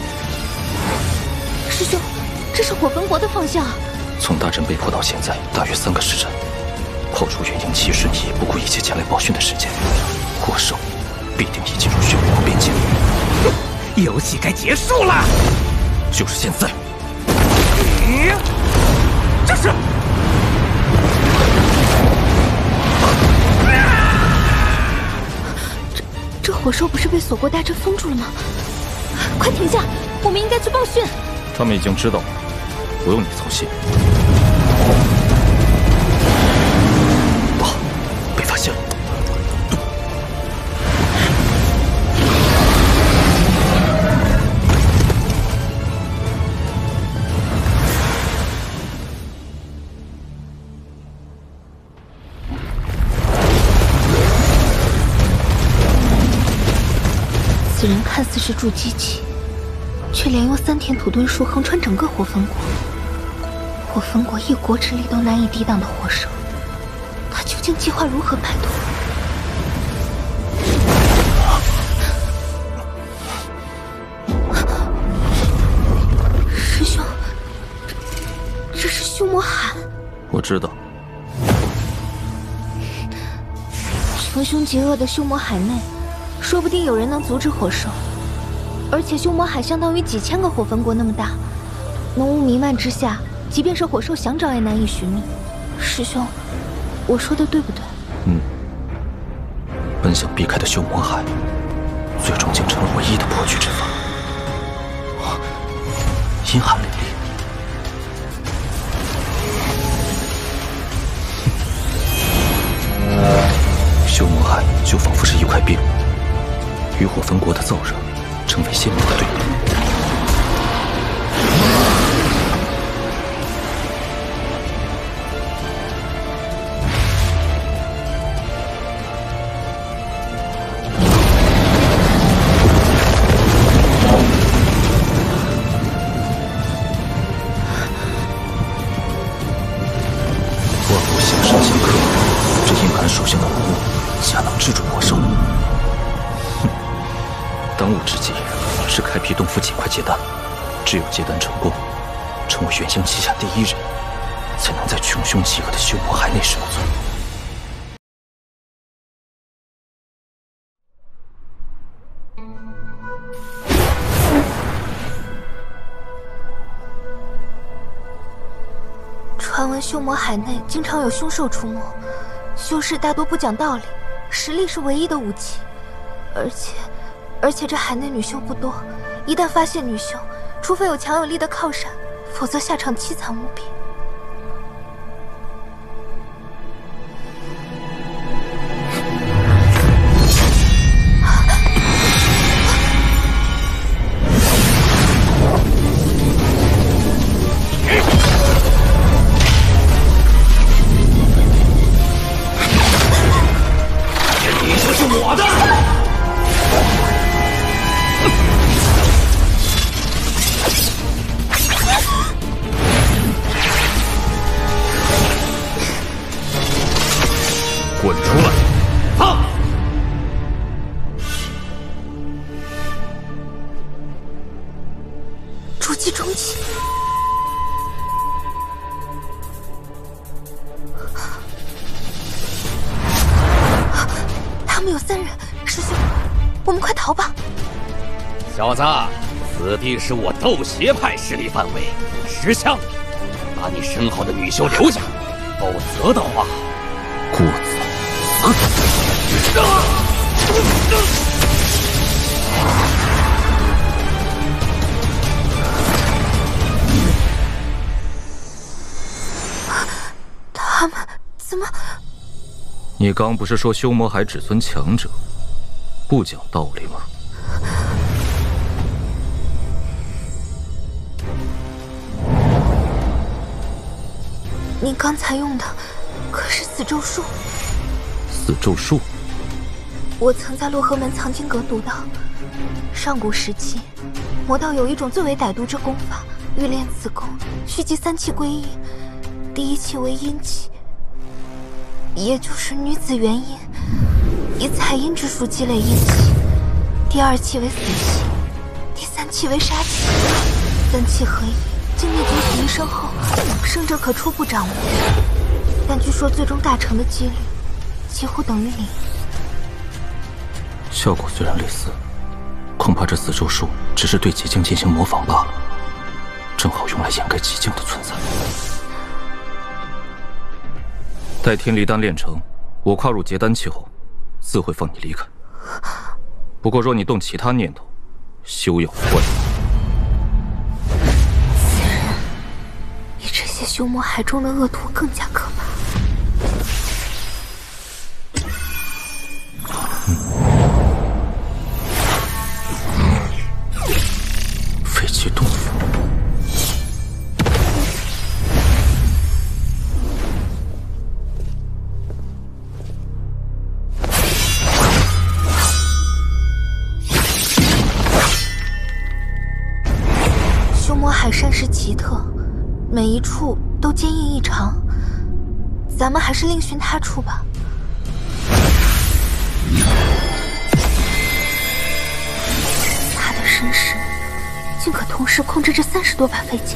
师兄，这是火焚国的方向。 从大阵被破到现在，大约三个时辰。抛出元婴期瞬移，不顾一切前来报讯的时间，火兽必定已进入宣武国边境。 游戏该结束了， 就是现在。 这是？ 这这火兽不是被锁国大阵封住了吗？快停下！我们应该去报讯。 他们已经知道了，不用你操心。 不好，被发现了。 此人看似是筑基期，却连用三田土遁术横穿整个火焚国，火焚国一国之力都难以抵挡的火兽，他究竟计划如何摆脱？师兄，这这是修魔海。 我知道。 穷凶极恶的修魔海内。 说不定有人能阻止火兽，而且修魔海相当于几千个火焚国那么大，浓雾弥漫之下，即便是火兽想找也难以寻觅。师兄，我说的对不对？ 嗯。本想避开的修魔海，最终竟成了唯一的破局之法。阴寒凛冽。修魔海就仿佛是一块冰。 与火焚国的燥热成为鲜明的对比。万物形神相克，这阴寒属性的浓雾，恰能制住魔兽。 当务之急是开辟洞府尽快结丹，只有结丹成功，成为元星旗下第一人，才能在穷凶极恶的修魔海内生存。 传闻修魔海内经常有凶兽出没，修士大多不讲道理，实力是唯一的武器，而且。 而且这海内女修不多，一旦发现女修，除非有强有力的靠山，否则下场凄惨无比。 你就是我的。 滚出来！放！ 筑基中期，他们有三人，师兄，我们快逃吧！ 小子，此地是我斗邪派势力范围，识相，把你身后的女修留下，否则的话， 顾子。 他们怎么？ 你刚不是说修魔海只存强者，不讲道理吗？ 你刚才用的可是死咒术？ 死咒术， 我曾在洛河门藏经阁读到，上古时期，魔道有一种最为歹毒之功法，欲练此功，需集三气归一。第一气为阴气，也就是女子元阴，以采阴之术积累阴气；第二气为死气，第三气为杀气。三气合一，经历九死一生后，生者可初步掌握，但据说最终大成的几率。 几乎等于零。 效果虽然类似，恐怕这死咒术只是对极境进行模仿罢了，正好用来掩盖极境的存在。 待天离丹炼成，我跨入结丹期后，自会放你离开。不过若你动其他念头，休要怪我。 此人比这些修魔海中的恶徒更加可怕。 废弃洞府。 修魔海山石奇特，每一处都坚硬异常，咱们还是另寻他处吧。他的身世竟可同时控制这三十多把飞剑。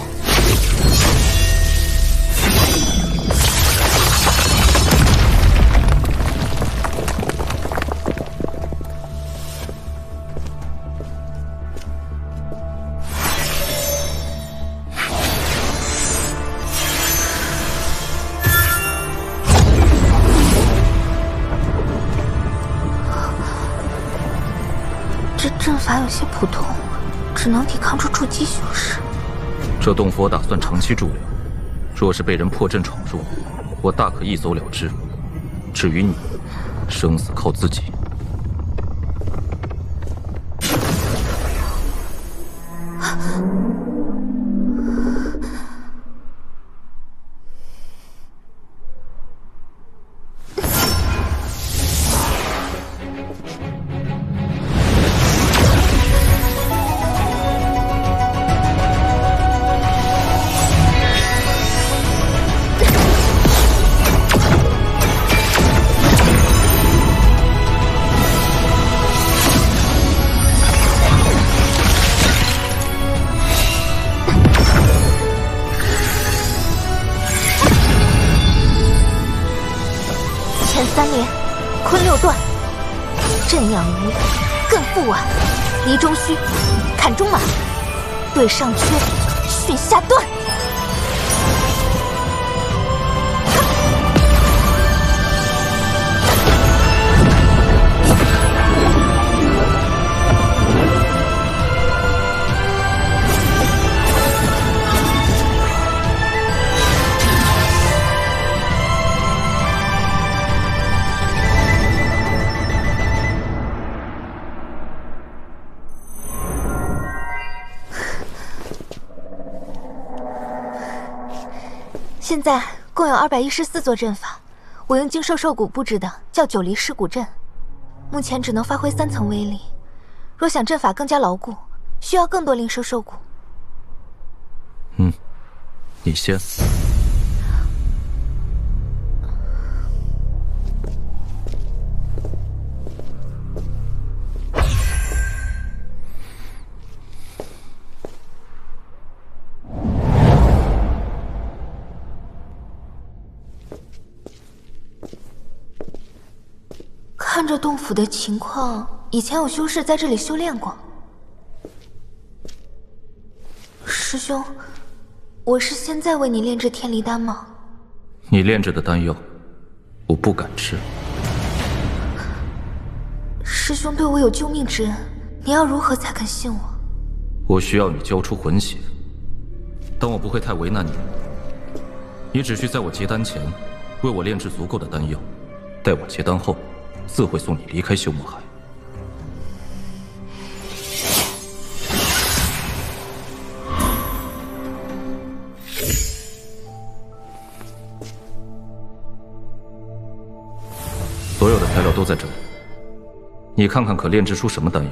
这阵法有些普通，只能抵抗住筑基修士。 这洞府我打算长期驻留，若是被人破阵闯入，我大可一走了之。至于你，生死靠自己。 三连，坤六段，震养鱼，艮复腕，离中虚，砍中马，对上缺，巽下断。现在共有二百一十四座阵法，我用精兽兽骨布置的叫九离尸骨阵，目前只能发挥三层威力。若想阵法更加牢固，需要更多灵兽兽骨。 嗯，你先。 看这洞府的情况，以前有修士在这里修炼过。师兄，我是现在为你炼制天离丹吗？ 你炼制的丹药，我不敢吃。 师兄对我有救命之恩，你要如何才肯信我？ 我需要你交出魂血，但我不会太为难你。你只需在我结丹前，为我炼制足够的丹药，待我结丹后，自会送你离开修魔海。所有的材料都在这里，你看看可炼制出什么丹药？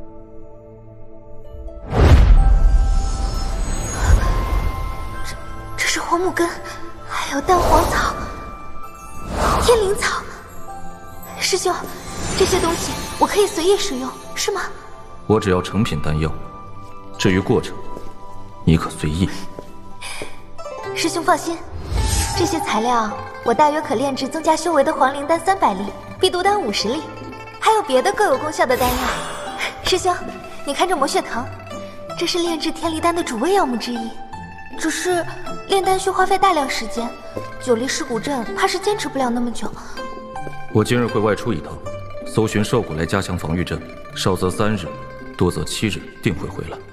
这这是黄木根，还有蛋黄草、天灵草。师兄，这些东西我可以随意使用，是吗？ 我只要成品丹药，至于过程，你可随意。 师兄放心，这些材料我大约可炼制增加修为的黄灵丹三百粒，避毒丹五十粒，还有别的各有功效的丹药。师兄，你看这魔血藤，这是炼制天离丹的主味药木之一。 只是炼丹需花费大量时间，九黎尸骨阵怕是坚持不了那么久。 我今日会外出一趟，搜寻兽骨来加强防御阵，少则三日，多则七日，定会回来。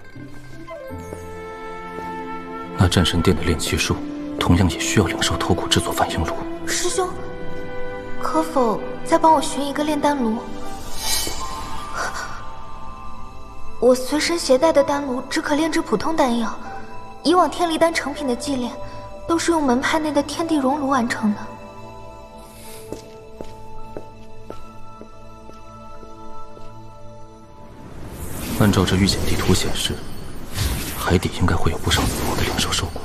那战神殿的炼气术，同样也需要灵兽头骨制作反应炉。 师兄，可否再帮我寻一个炼丹炉？我随身携带的丹炉只可炼制普通丹药，以往天离丹成品的祭炼，都是用门派内的天地熔炉完成的。 按照这预检地图显示，海底应该会有不少死亡的灵兽兽骨。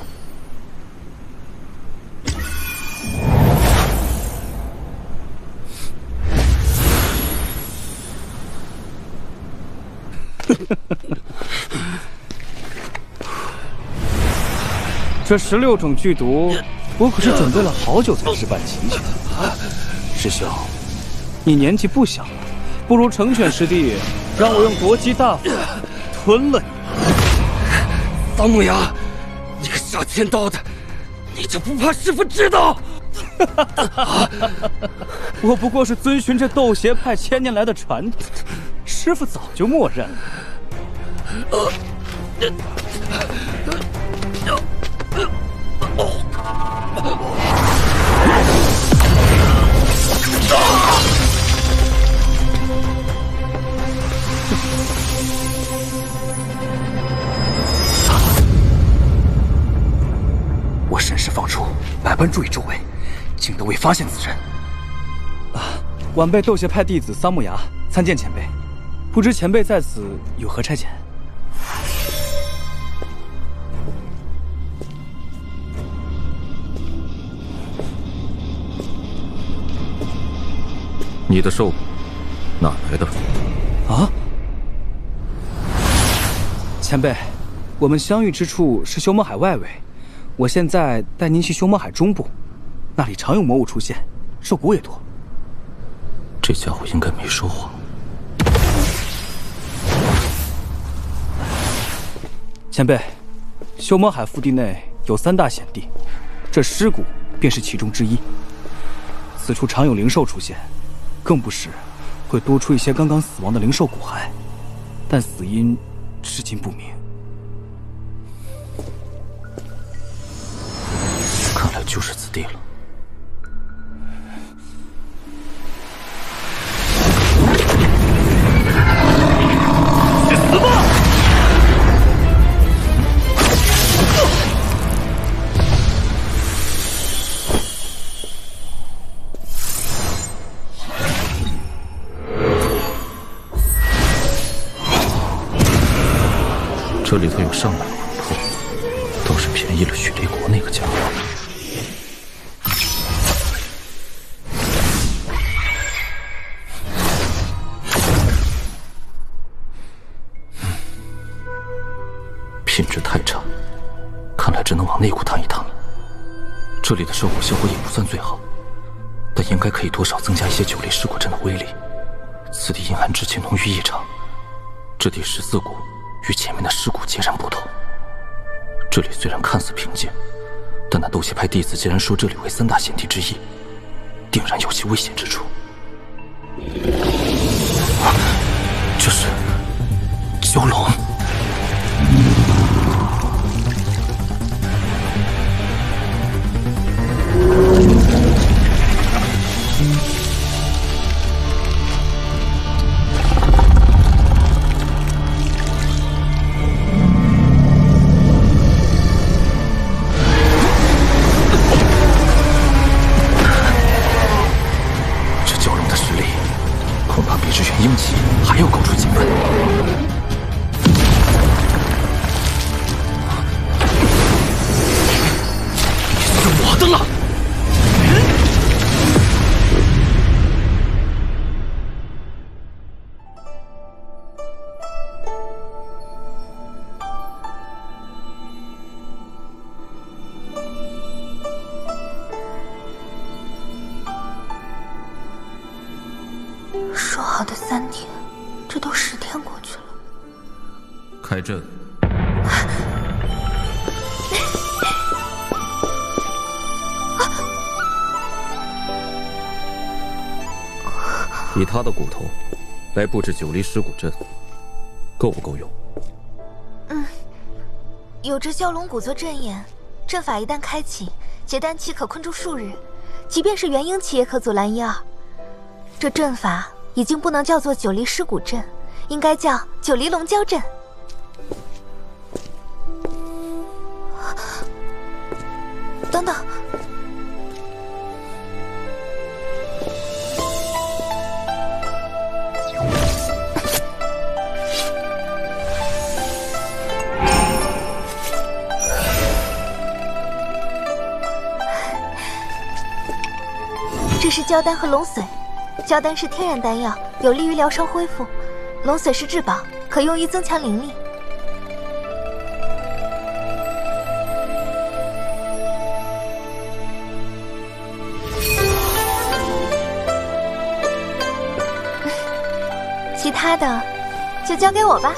这十六种剧毒，我可是准备了好久才置办齐全。师兄，你年纪不小了，不如成全师弟，让我用夺姬大法吞了你。 桑木崖，你个杀千刀的，你就不怕师傅知道？ 我不过是遵循着斗邪派千年来的传统，师傅早就默认了。呃我神识放出，百般注意周围，竟都未发现此人。 啊，晚辈斗邪派弟子桑木崖参见前辈，不知前辈在此有何差遣？ 你的兽骨哪来的？ 啊！前辈，我们相遇之处是修魔海外围，我现在带您去修魔海中部，那里常有魔物出现，兽骨也多。 这家伙应该没说谎。 前辈，修魔海腹地内有三大险地，这尸骨便是其中之一。此处常有灵兽出现。更不时会多出一些刚刚死亡的灵兽骨骸，但死因至今不明。 看来就是此地了。 去死吧！ 这里头有上百魂魄，倒是便宜了许雷国那个家伙。品质太差，看来只能往内谷探一探了。这里的兽骨效果也不算最好，但应该可以多少增加一些九黎尸骨阵的威力。此地阴寒之气浓郁异常，这第十四谷与前面的尸骨截然不同。这里虽然看似平静，但那斗邪派弟子既然说这里为三大险地之一，定然有其危险之处。啊，这是蛟龙。鹰骑还要高出几分。你是我的了。 说好的三天，这都十天过去了。 开阵。 以他的骨头来布置九黎尸骨阵，够不够用？ 嗯，有着蛟龙骨做阵眼，阵法一旦开启，结丹期可困住数日，即便是元婴期也可阻拦一二。这阵法已经不能叫做九黎尸骨阵，应该叫九黎龙蛟阵。等等。这是蛟丹和龙髓，蛟丹是天然丹药，有利于疗伤恢复；龙髓是至宝，可用于增强灵力。其他的就交给我吧。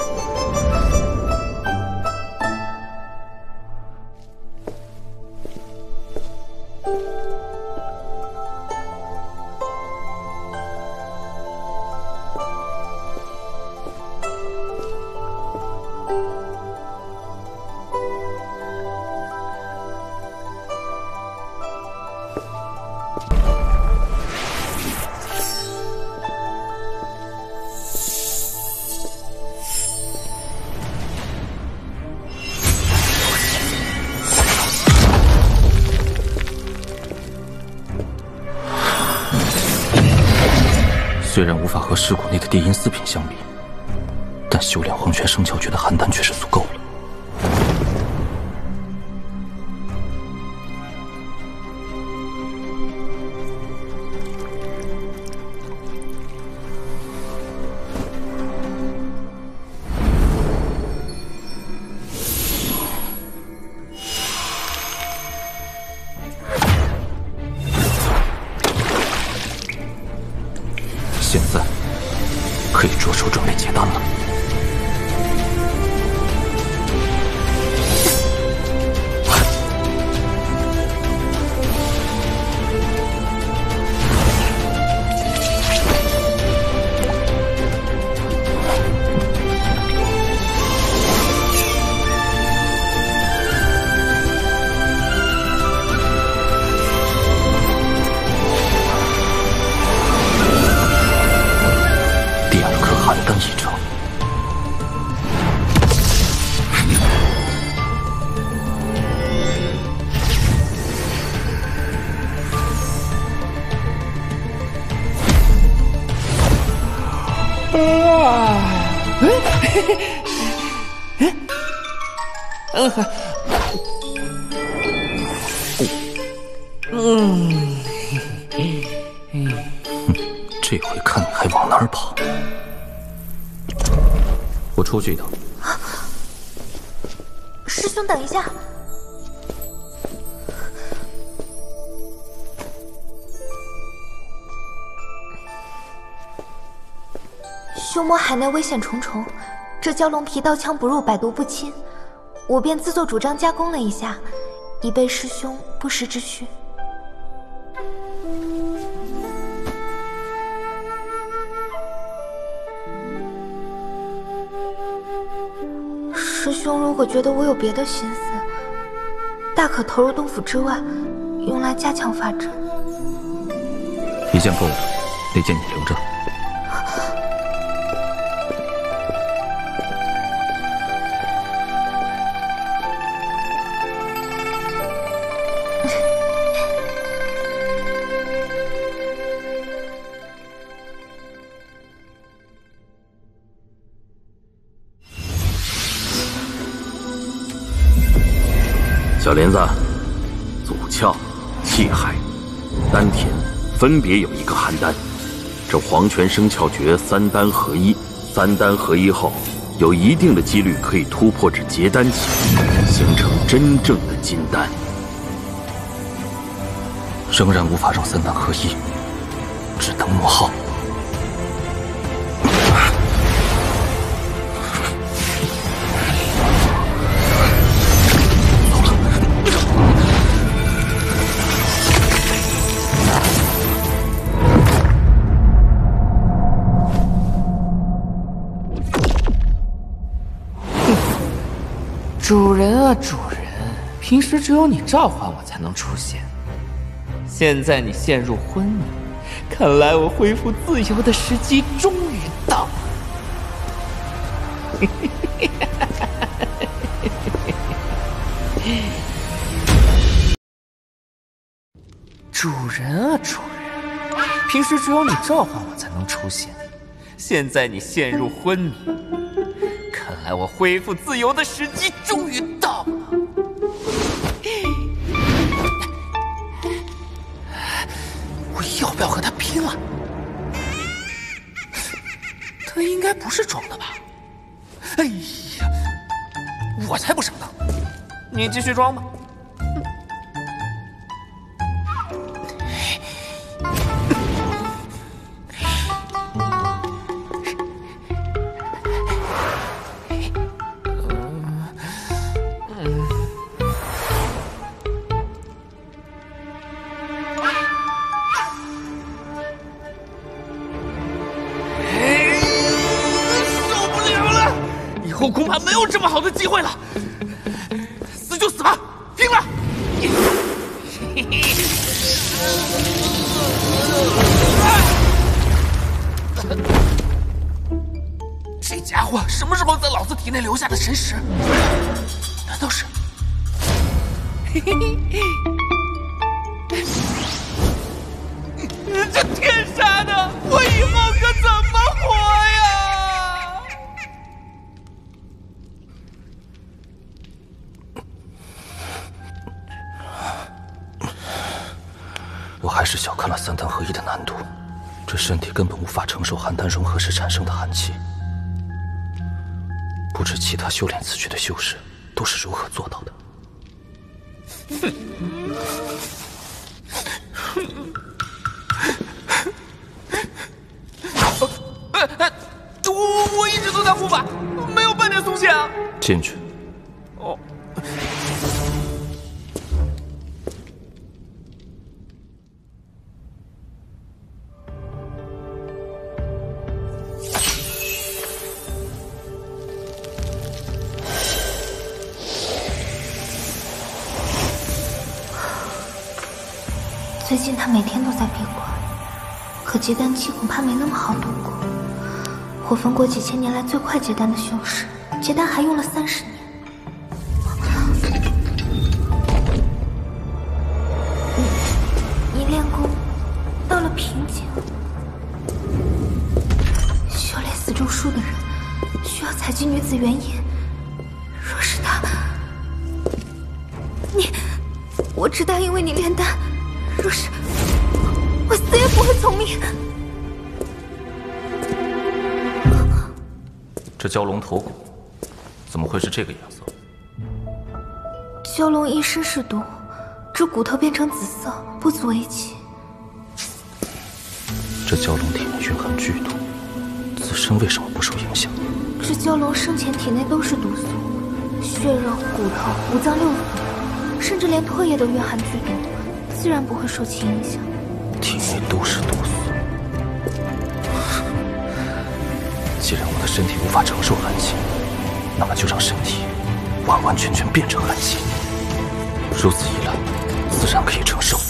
虽然无法和尸骨内的地阴四品相比，但修炼黄泉生窍诀的邯郸却是足够了。现在可以着手准备结丹了。邯郸一成， 嗯， 这回看你还往哪儿跑！我出去一趟。 师兄，等一下。修魔海内危险重重，这蛟龙皮刀枪不入，百毒不侵，我便自作主张加工了一下，以备师兄不时之需。师兄如果觉得我有别的心思，大可投入洞府之外，用来加强法阵。 一件够了，那件你留着。 小莲子，祖窍、气海、丹田分别有一个邯郸。这黄泉生窍诀三丹合一，三丹合一后，有一定的几率可以突破至结丹期，形成真正的金丹。 仍然无法让三丹合一，只能磨耗。 主人啊，主人，平时只有你召唤我才能出现，现在你陷入昏迷，看来我恢复自由的时机终于到了。主人啊，主人，平时只有你召唤我才能出现，现在你陷入昏迷，看来我恢复自由的时机终于到了。我要不要和他拼了？他应该不是装的吧？哎呀，我才不上当！你继续装吧。恐怕没有这么好的机会了，死就死吧，拼了！这家伙什么时候在老子体内留下的神识？难道是？这天杀的，我以后可怎么活呀？ 我还是小看了三丹合一的难度，这身体根本无法承受邯郸融合时产生的寒气。不知其他修炼此诀的修士都是如何做到的。 我我一直都在护法，没有半点松懈啊！ 进去。 哦。 最近他每天都在闭关，可结丹期恐怕没那么好度过。火焚国几千年来最快结丹的修士，结丹还用了三十年。你你练功到了瓶颈，修炼死咒术的人需要采集女子元婴。若是他，你，我只答应为你炼丹。若是我死也不会从命。 这蛟龙头骨怎么会是这个颜色？ 蛟龙一身是毒，这骨头变成紫色，不足为奇。 这蛟龙体内蕴含剧毒，自身为什么不受影响？ 这蛟龙生前体内都是毒素，血肉、骨头、五脏六腑，甚至连唾液都蕴含剧毒。自然不会受其影响。 体内都是毒素，既然我的身体无法承受寒气，那么就让身体完完全全变成寒气。如此一来，自然可以承受。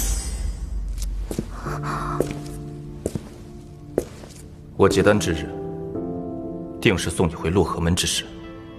我结丹之日，定是送你回洛河门之时。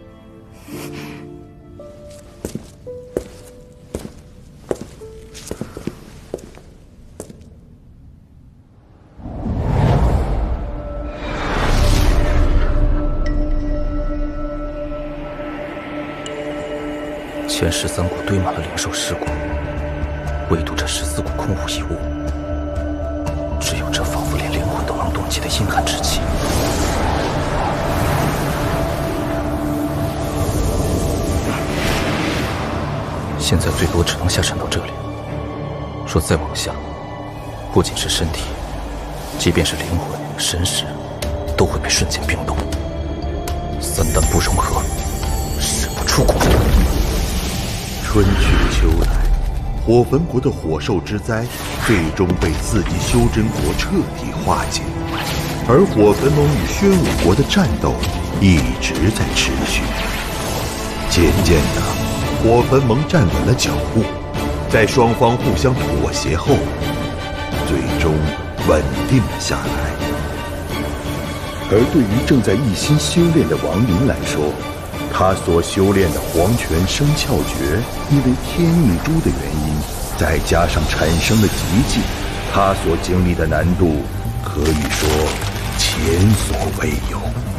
前十三股堆满了灵兽尸骨，唯独这十四股空无一物，只有这仿佛连灵魂都能冻结的阴寒之气。现在最多只能下沉到这里，若再往下，不仅是身体，即便是灵魂、神识，都会被瞬间冰冻。三丹不融合，使不出骨。 春去秋来，火焚国的火兽之灾最终被四级修真国彻底化解，而火焚盟与宣武国的战斗一直在持续。 渐渐的，火焚盟站稳了脚步，在双方互相妥协后，最终稳定了下来。而对于正在一心修炼的王林来说，他所修炼的黄泉生窍诀，因为天意珠的原因，再加上产生了极境，他所经历的难度可以说前所未有。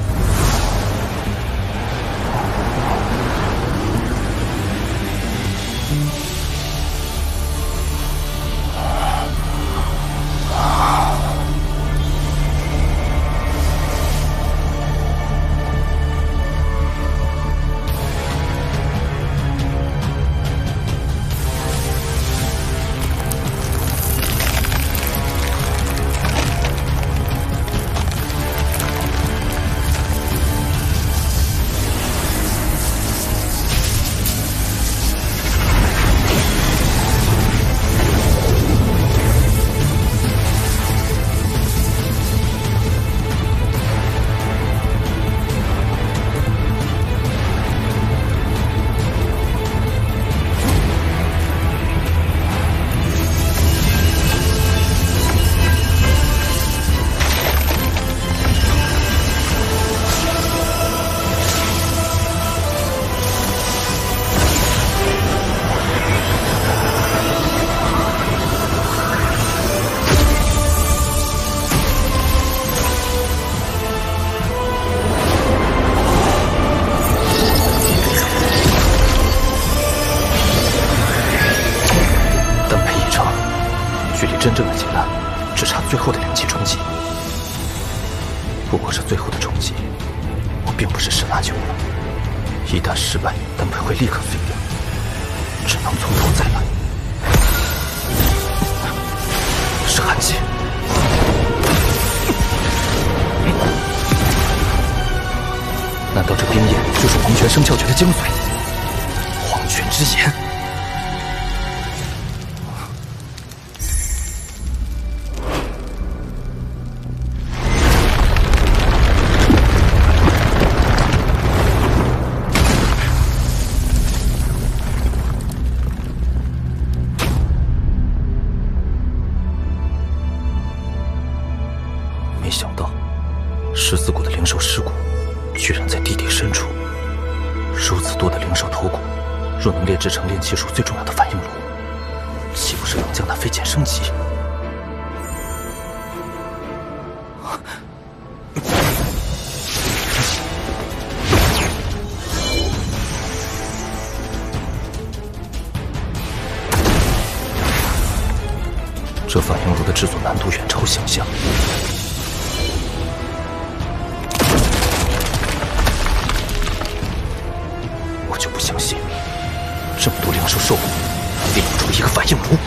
真正的劫难，只差最后的灵气冲击。不过这最后的冲击，我并不是十拿九稳。一旦失败，丹佩会立刻废掉，只能从头再来。是寒气。难道这冰焰就是黄泉生窍诀的精髓？黄泉之炎。没想到，十字谷的灵兽尸骨居然在地底深处。如此多的灵兽头骨，若能炼制成炼气术最重要的反应炉，岂不是能将它飞剑升级？这反应炉的制作难度远超想象。我就不相信，这么多灵兽兽骨炼不出一个反应炉。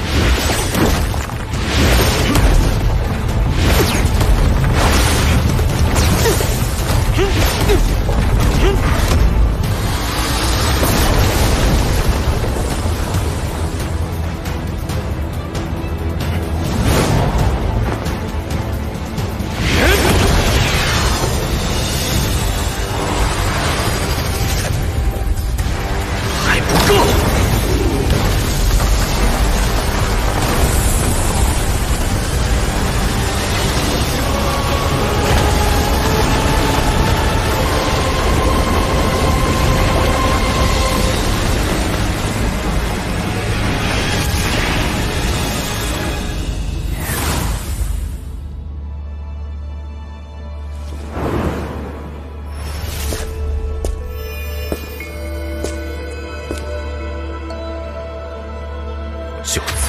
就此，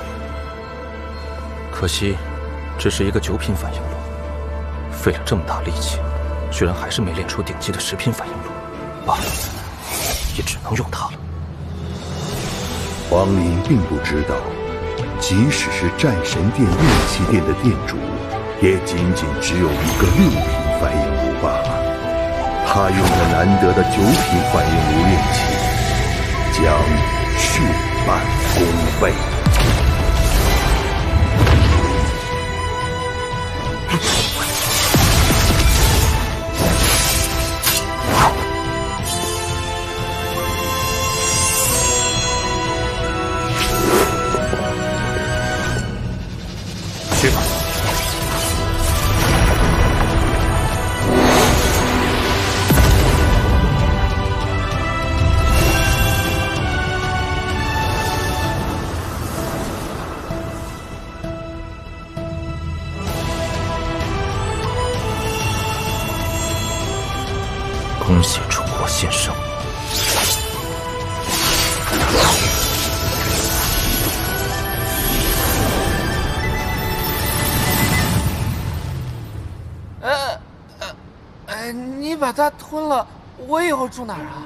可惜，这是一个九品反应炉，费了这么大力气，居然还是没炼出顶级的十品反应炉。罢了，也只能用它了。 黄林并不知道，即使是战神殿炼气殿的殿主，也仅仅只有一个六品反应炉罢了。他用着难得的九品反应炉炼气，将事半功倍。 冲洗楚国新生。 呃呃呃，你把它吞了，我以后住哪儿啊？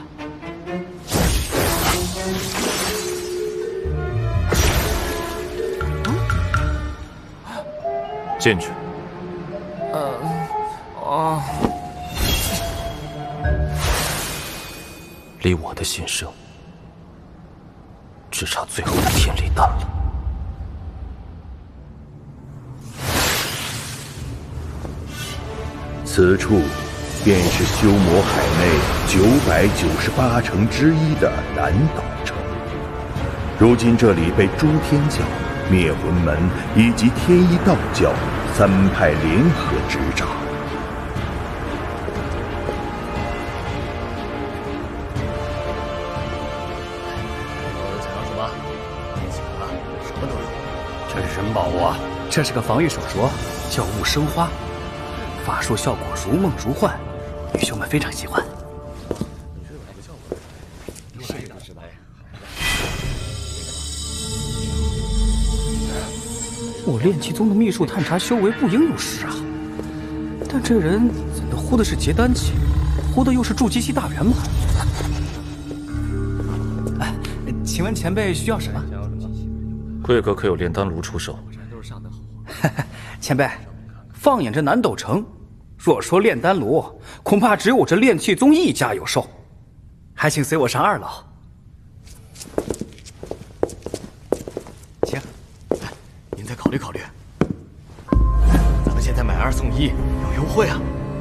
进去。 嗯，哦。 离我的新生只差最后的天理丹了。 此处便是修魔海内九百九十八城之一的南岛城。如今这里被诸天教、灭魂门以及天一道教三派联合执掌。 什么？什么都有。这是什么宝物啊？这是个防御手镯，叫雾生花，法术效果如梦如幻，女修们非常喜欢。我炼气宗的秘术探查修为不应有失啊，但这人怎的呼的是结丹气，呼的又是筑基期大圆满？哎，请问前辈需要什么？ 贵阁可有炼丹炉出售？ 前辈，放眼这南斗城，若说炼丹炉，恐怕只有我这炼气宗一家有售，还请随我上二楼。请。 您再考虑考虑。咱们现在买二送一，有优惠啊！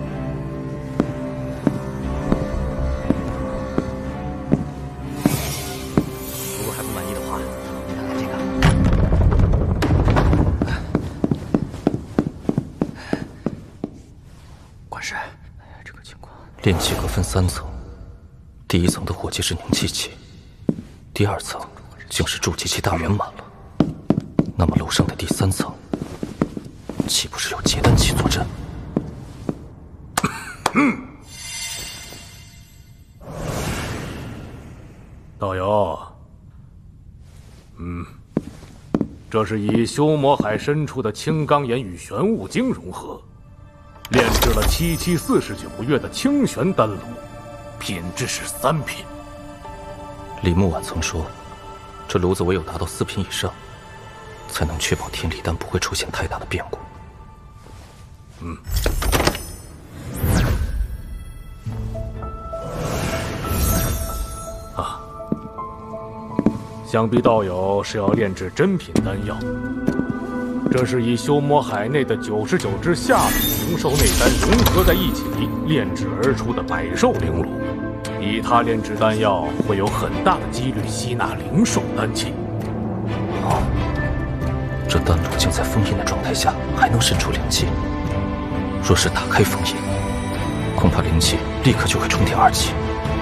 如果还不满意的话，你看看这个。 管事，这个情况，炼气阁分三层，第一层的火气是凝气气，第二层竟是筑基期大圆满了。那么楼上的第三层，岂不是有结丹气坐镇？ 道友，嗯，这是以修魔海深处的青钢岩与玄武晶融合，炼制了七七四十九月的清玄丹炉，品质是三品。 李木婉曾说，这炉子唯有达到四品以上，才能确保天理丹不会出现太大的变故。 嗯。啊，想必道友是要炼制珍品丹药。这是以修魔海内的九十九支下品灵兽内丹融合在一起炼制而出的百兽灵炉，以它炼制丹药会有很大的几率吸纳灵兽丹气。 哦，这丹炉竟在封印的状态下还能渗出灵气，若是打开封印，恐怕灵气立刻就会冲天而起。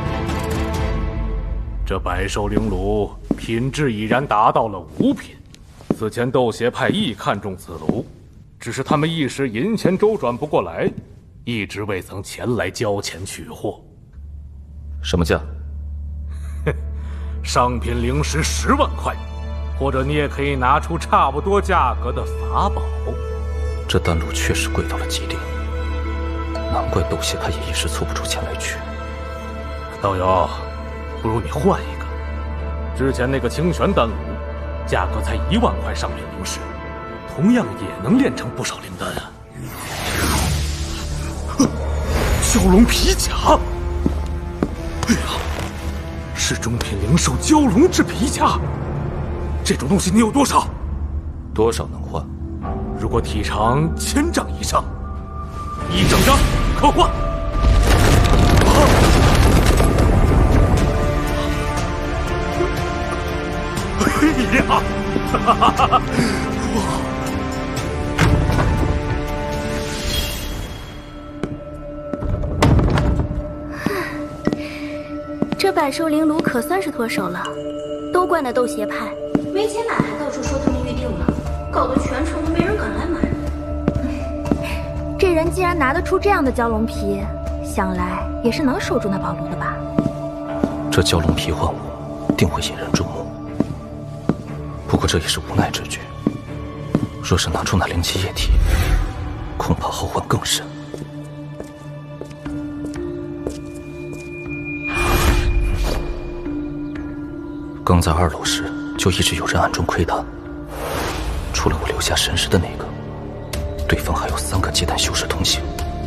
这百兽灵炉品质已然达到了五品。此前斗邪派亦看中此炉，只是他们一时银钱周转不过来，一直未曾前来交钱取货。 什么价？ 哼，上品灵石十万块，或者你也可以拿出差不多价格的法宝。 这丹炉确实贵到了极点，难怪斗邪派也一时凑不出钱来取。 道友，不如你换一个，之前那个清玄丹炉。价格才一万块上品灵石，同样也能炼成不少灵丹啊！蛟龙皮甲，哎呀，是中品灵兽蛟龙之皮甲。这种东西你有多少？ 多少能换？ 如果体长千丈以上，一整张可换。哎呀！哈哈哈哈！ 这百兽灵炉可算是脱手了，都怪那斗邪派，没钱买还到处说他们预定了，搞得全城都没人敢来买。这人竟然拿得出这样的蛟龙皮， 想来也是能守住那宝炉的吧？ 这蛟龙皮幻物定会引人注目，不过这也是无奈之举。若是拿出那灵气液体，恐怕后患更甚。刚在二楼时，就一直有人暗中窥探。除了我留下神识的那个，对方还有三个结丹修士同行。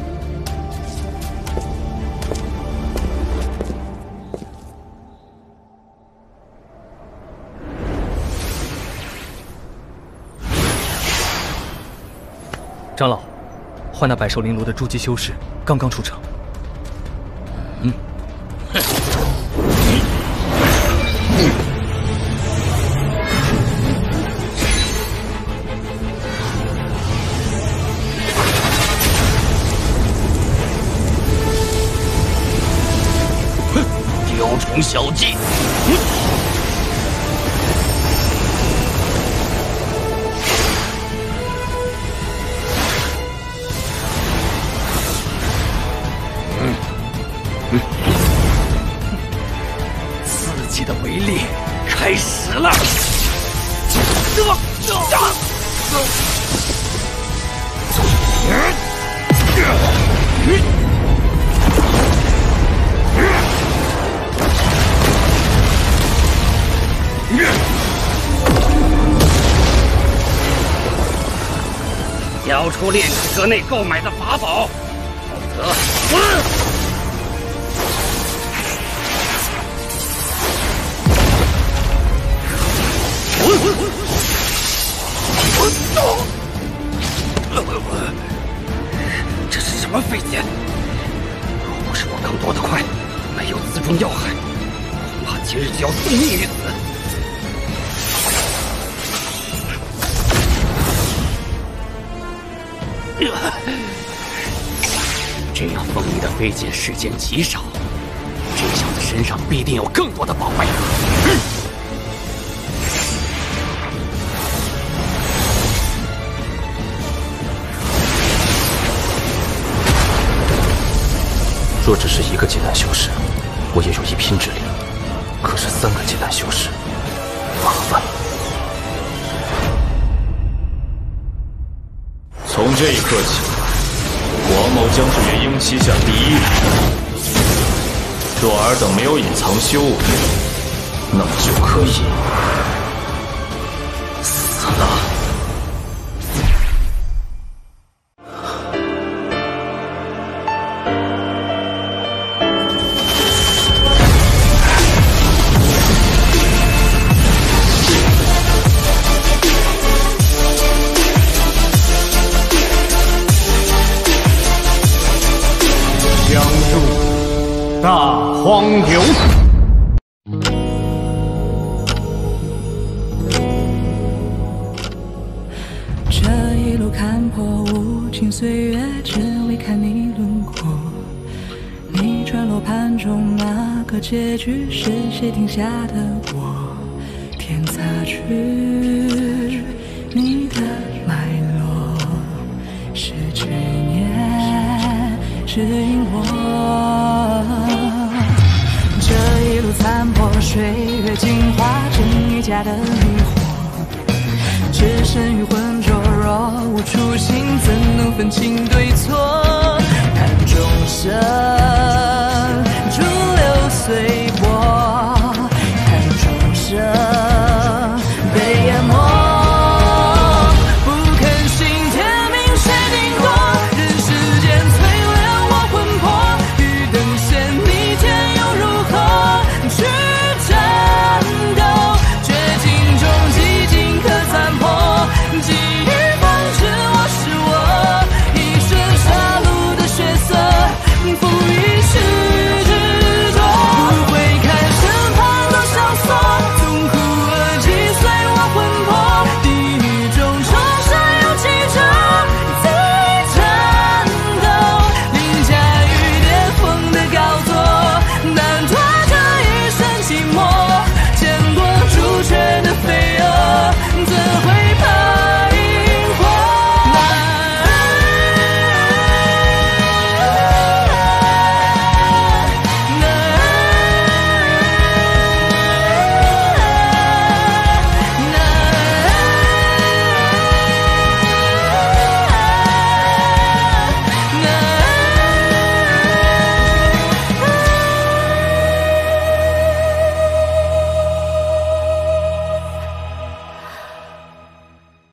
长老，换那百兽灵炉的筑基修士刚刚出城。 嗯。 雕虫小技。 刺激的威力开始了！交出炼体阁内购买的法宝，否则死！这是什么飞剑？若不是我刚夺得快，没有刺中要害，恐怕今日就要送命于此。这样锋利的飞剑世间极少，这小子身上必定有更多的宝贝。 若只是一个结丹修士，我也有一拼之力。可是三个结丹修士，麻烦了。 从这一刻起，王某将是元婴旗下第一人。若尔等没有隐藏修为，那么就可以死了。 大荒流。 这一路看破无尽岁月，只为看你轮廓。你坠落盘中那个结局，是谁定下的我？天擦去你的脉络，是执念指引我。这一路残破，岁月净化，真与假的迷惑，置身于浑浊，若无初心，怎能分清对错？盘中生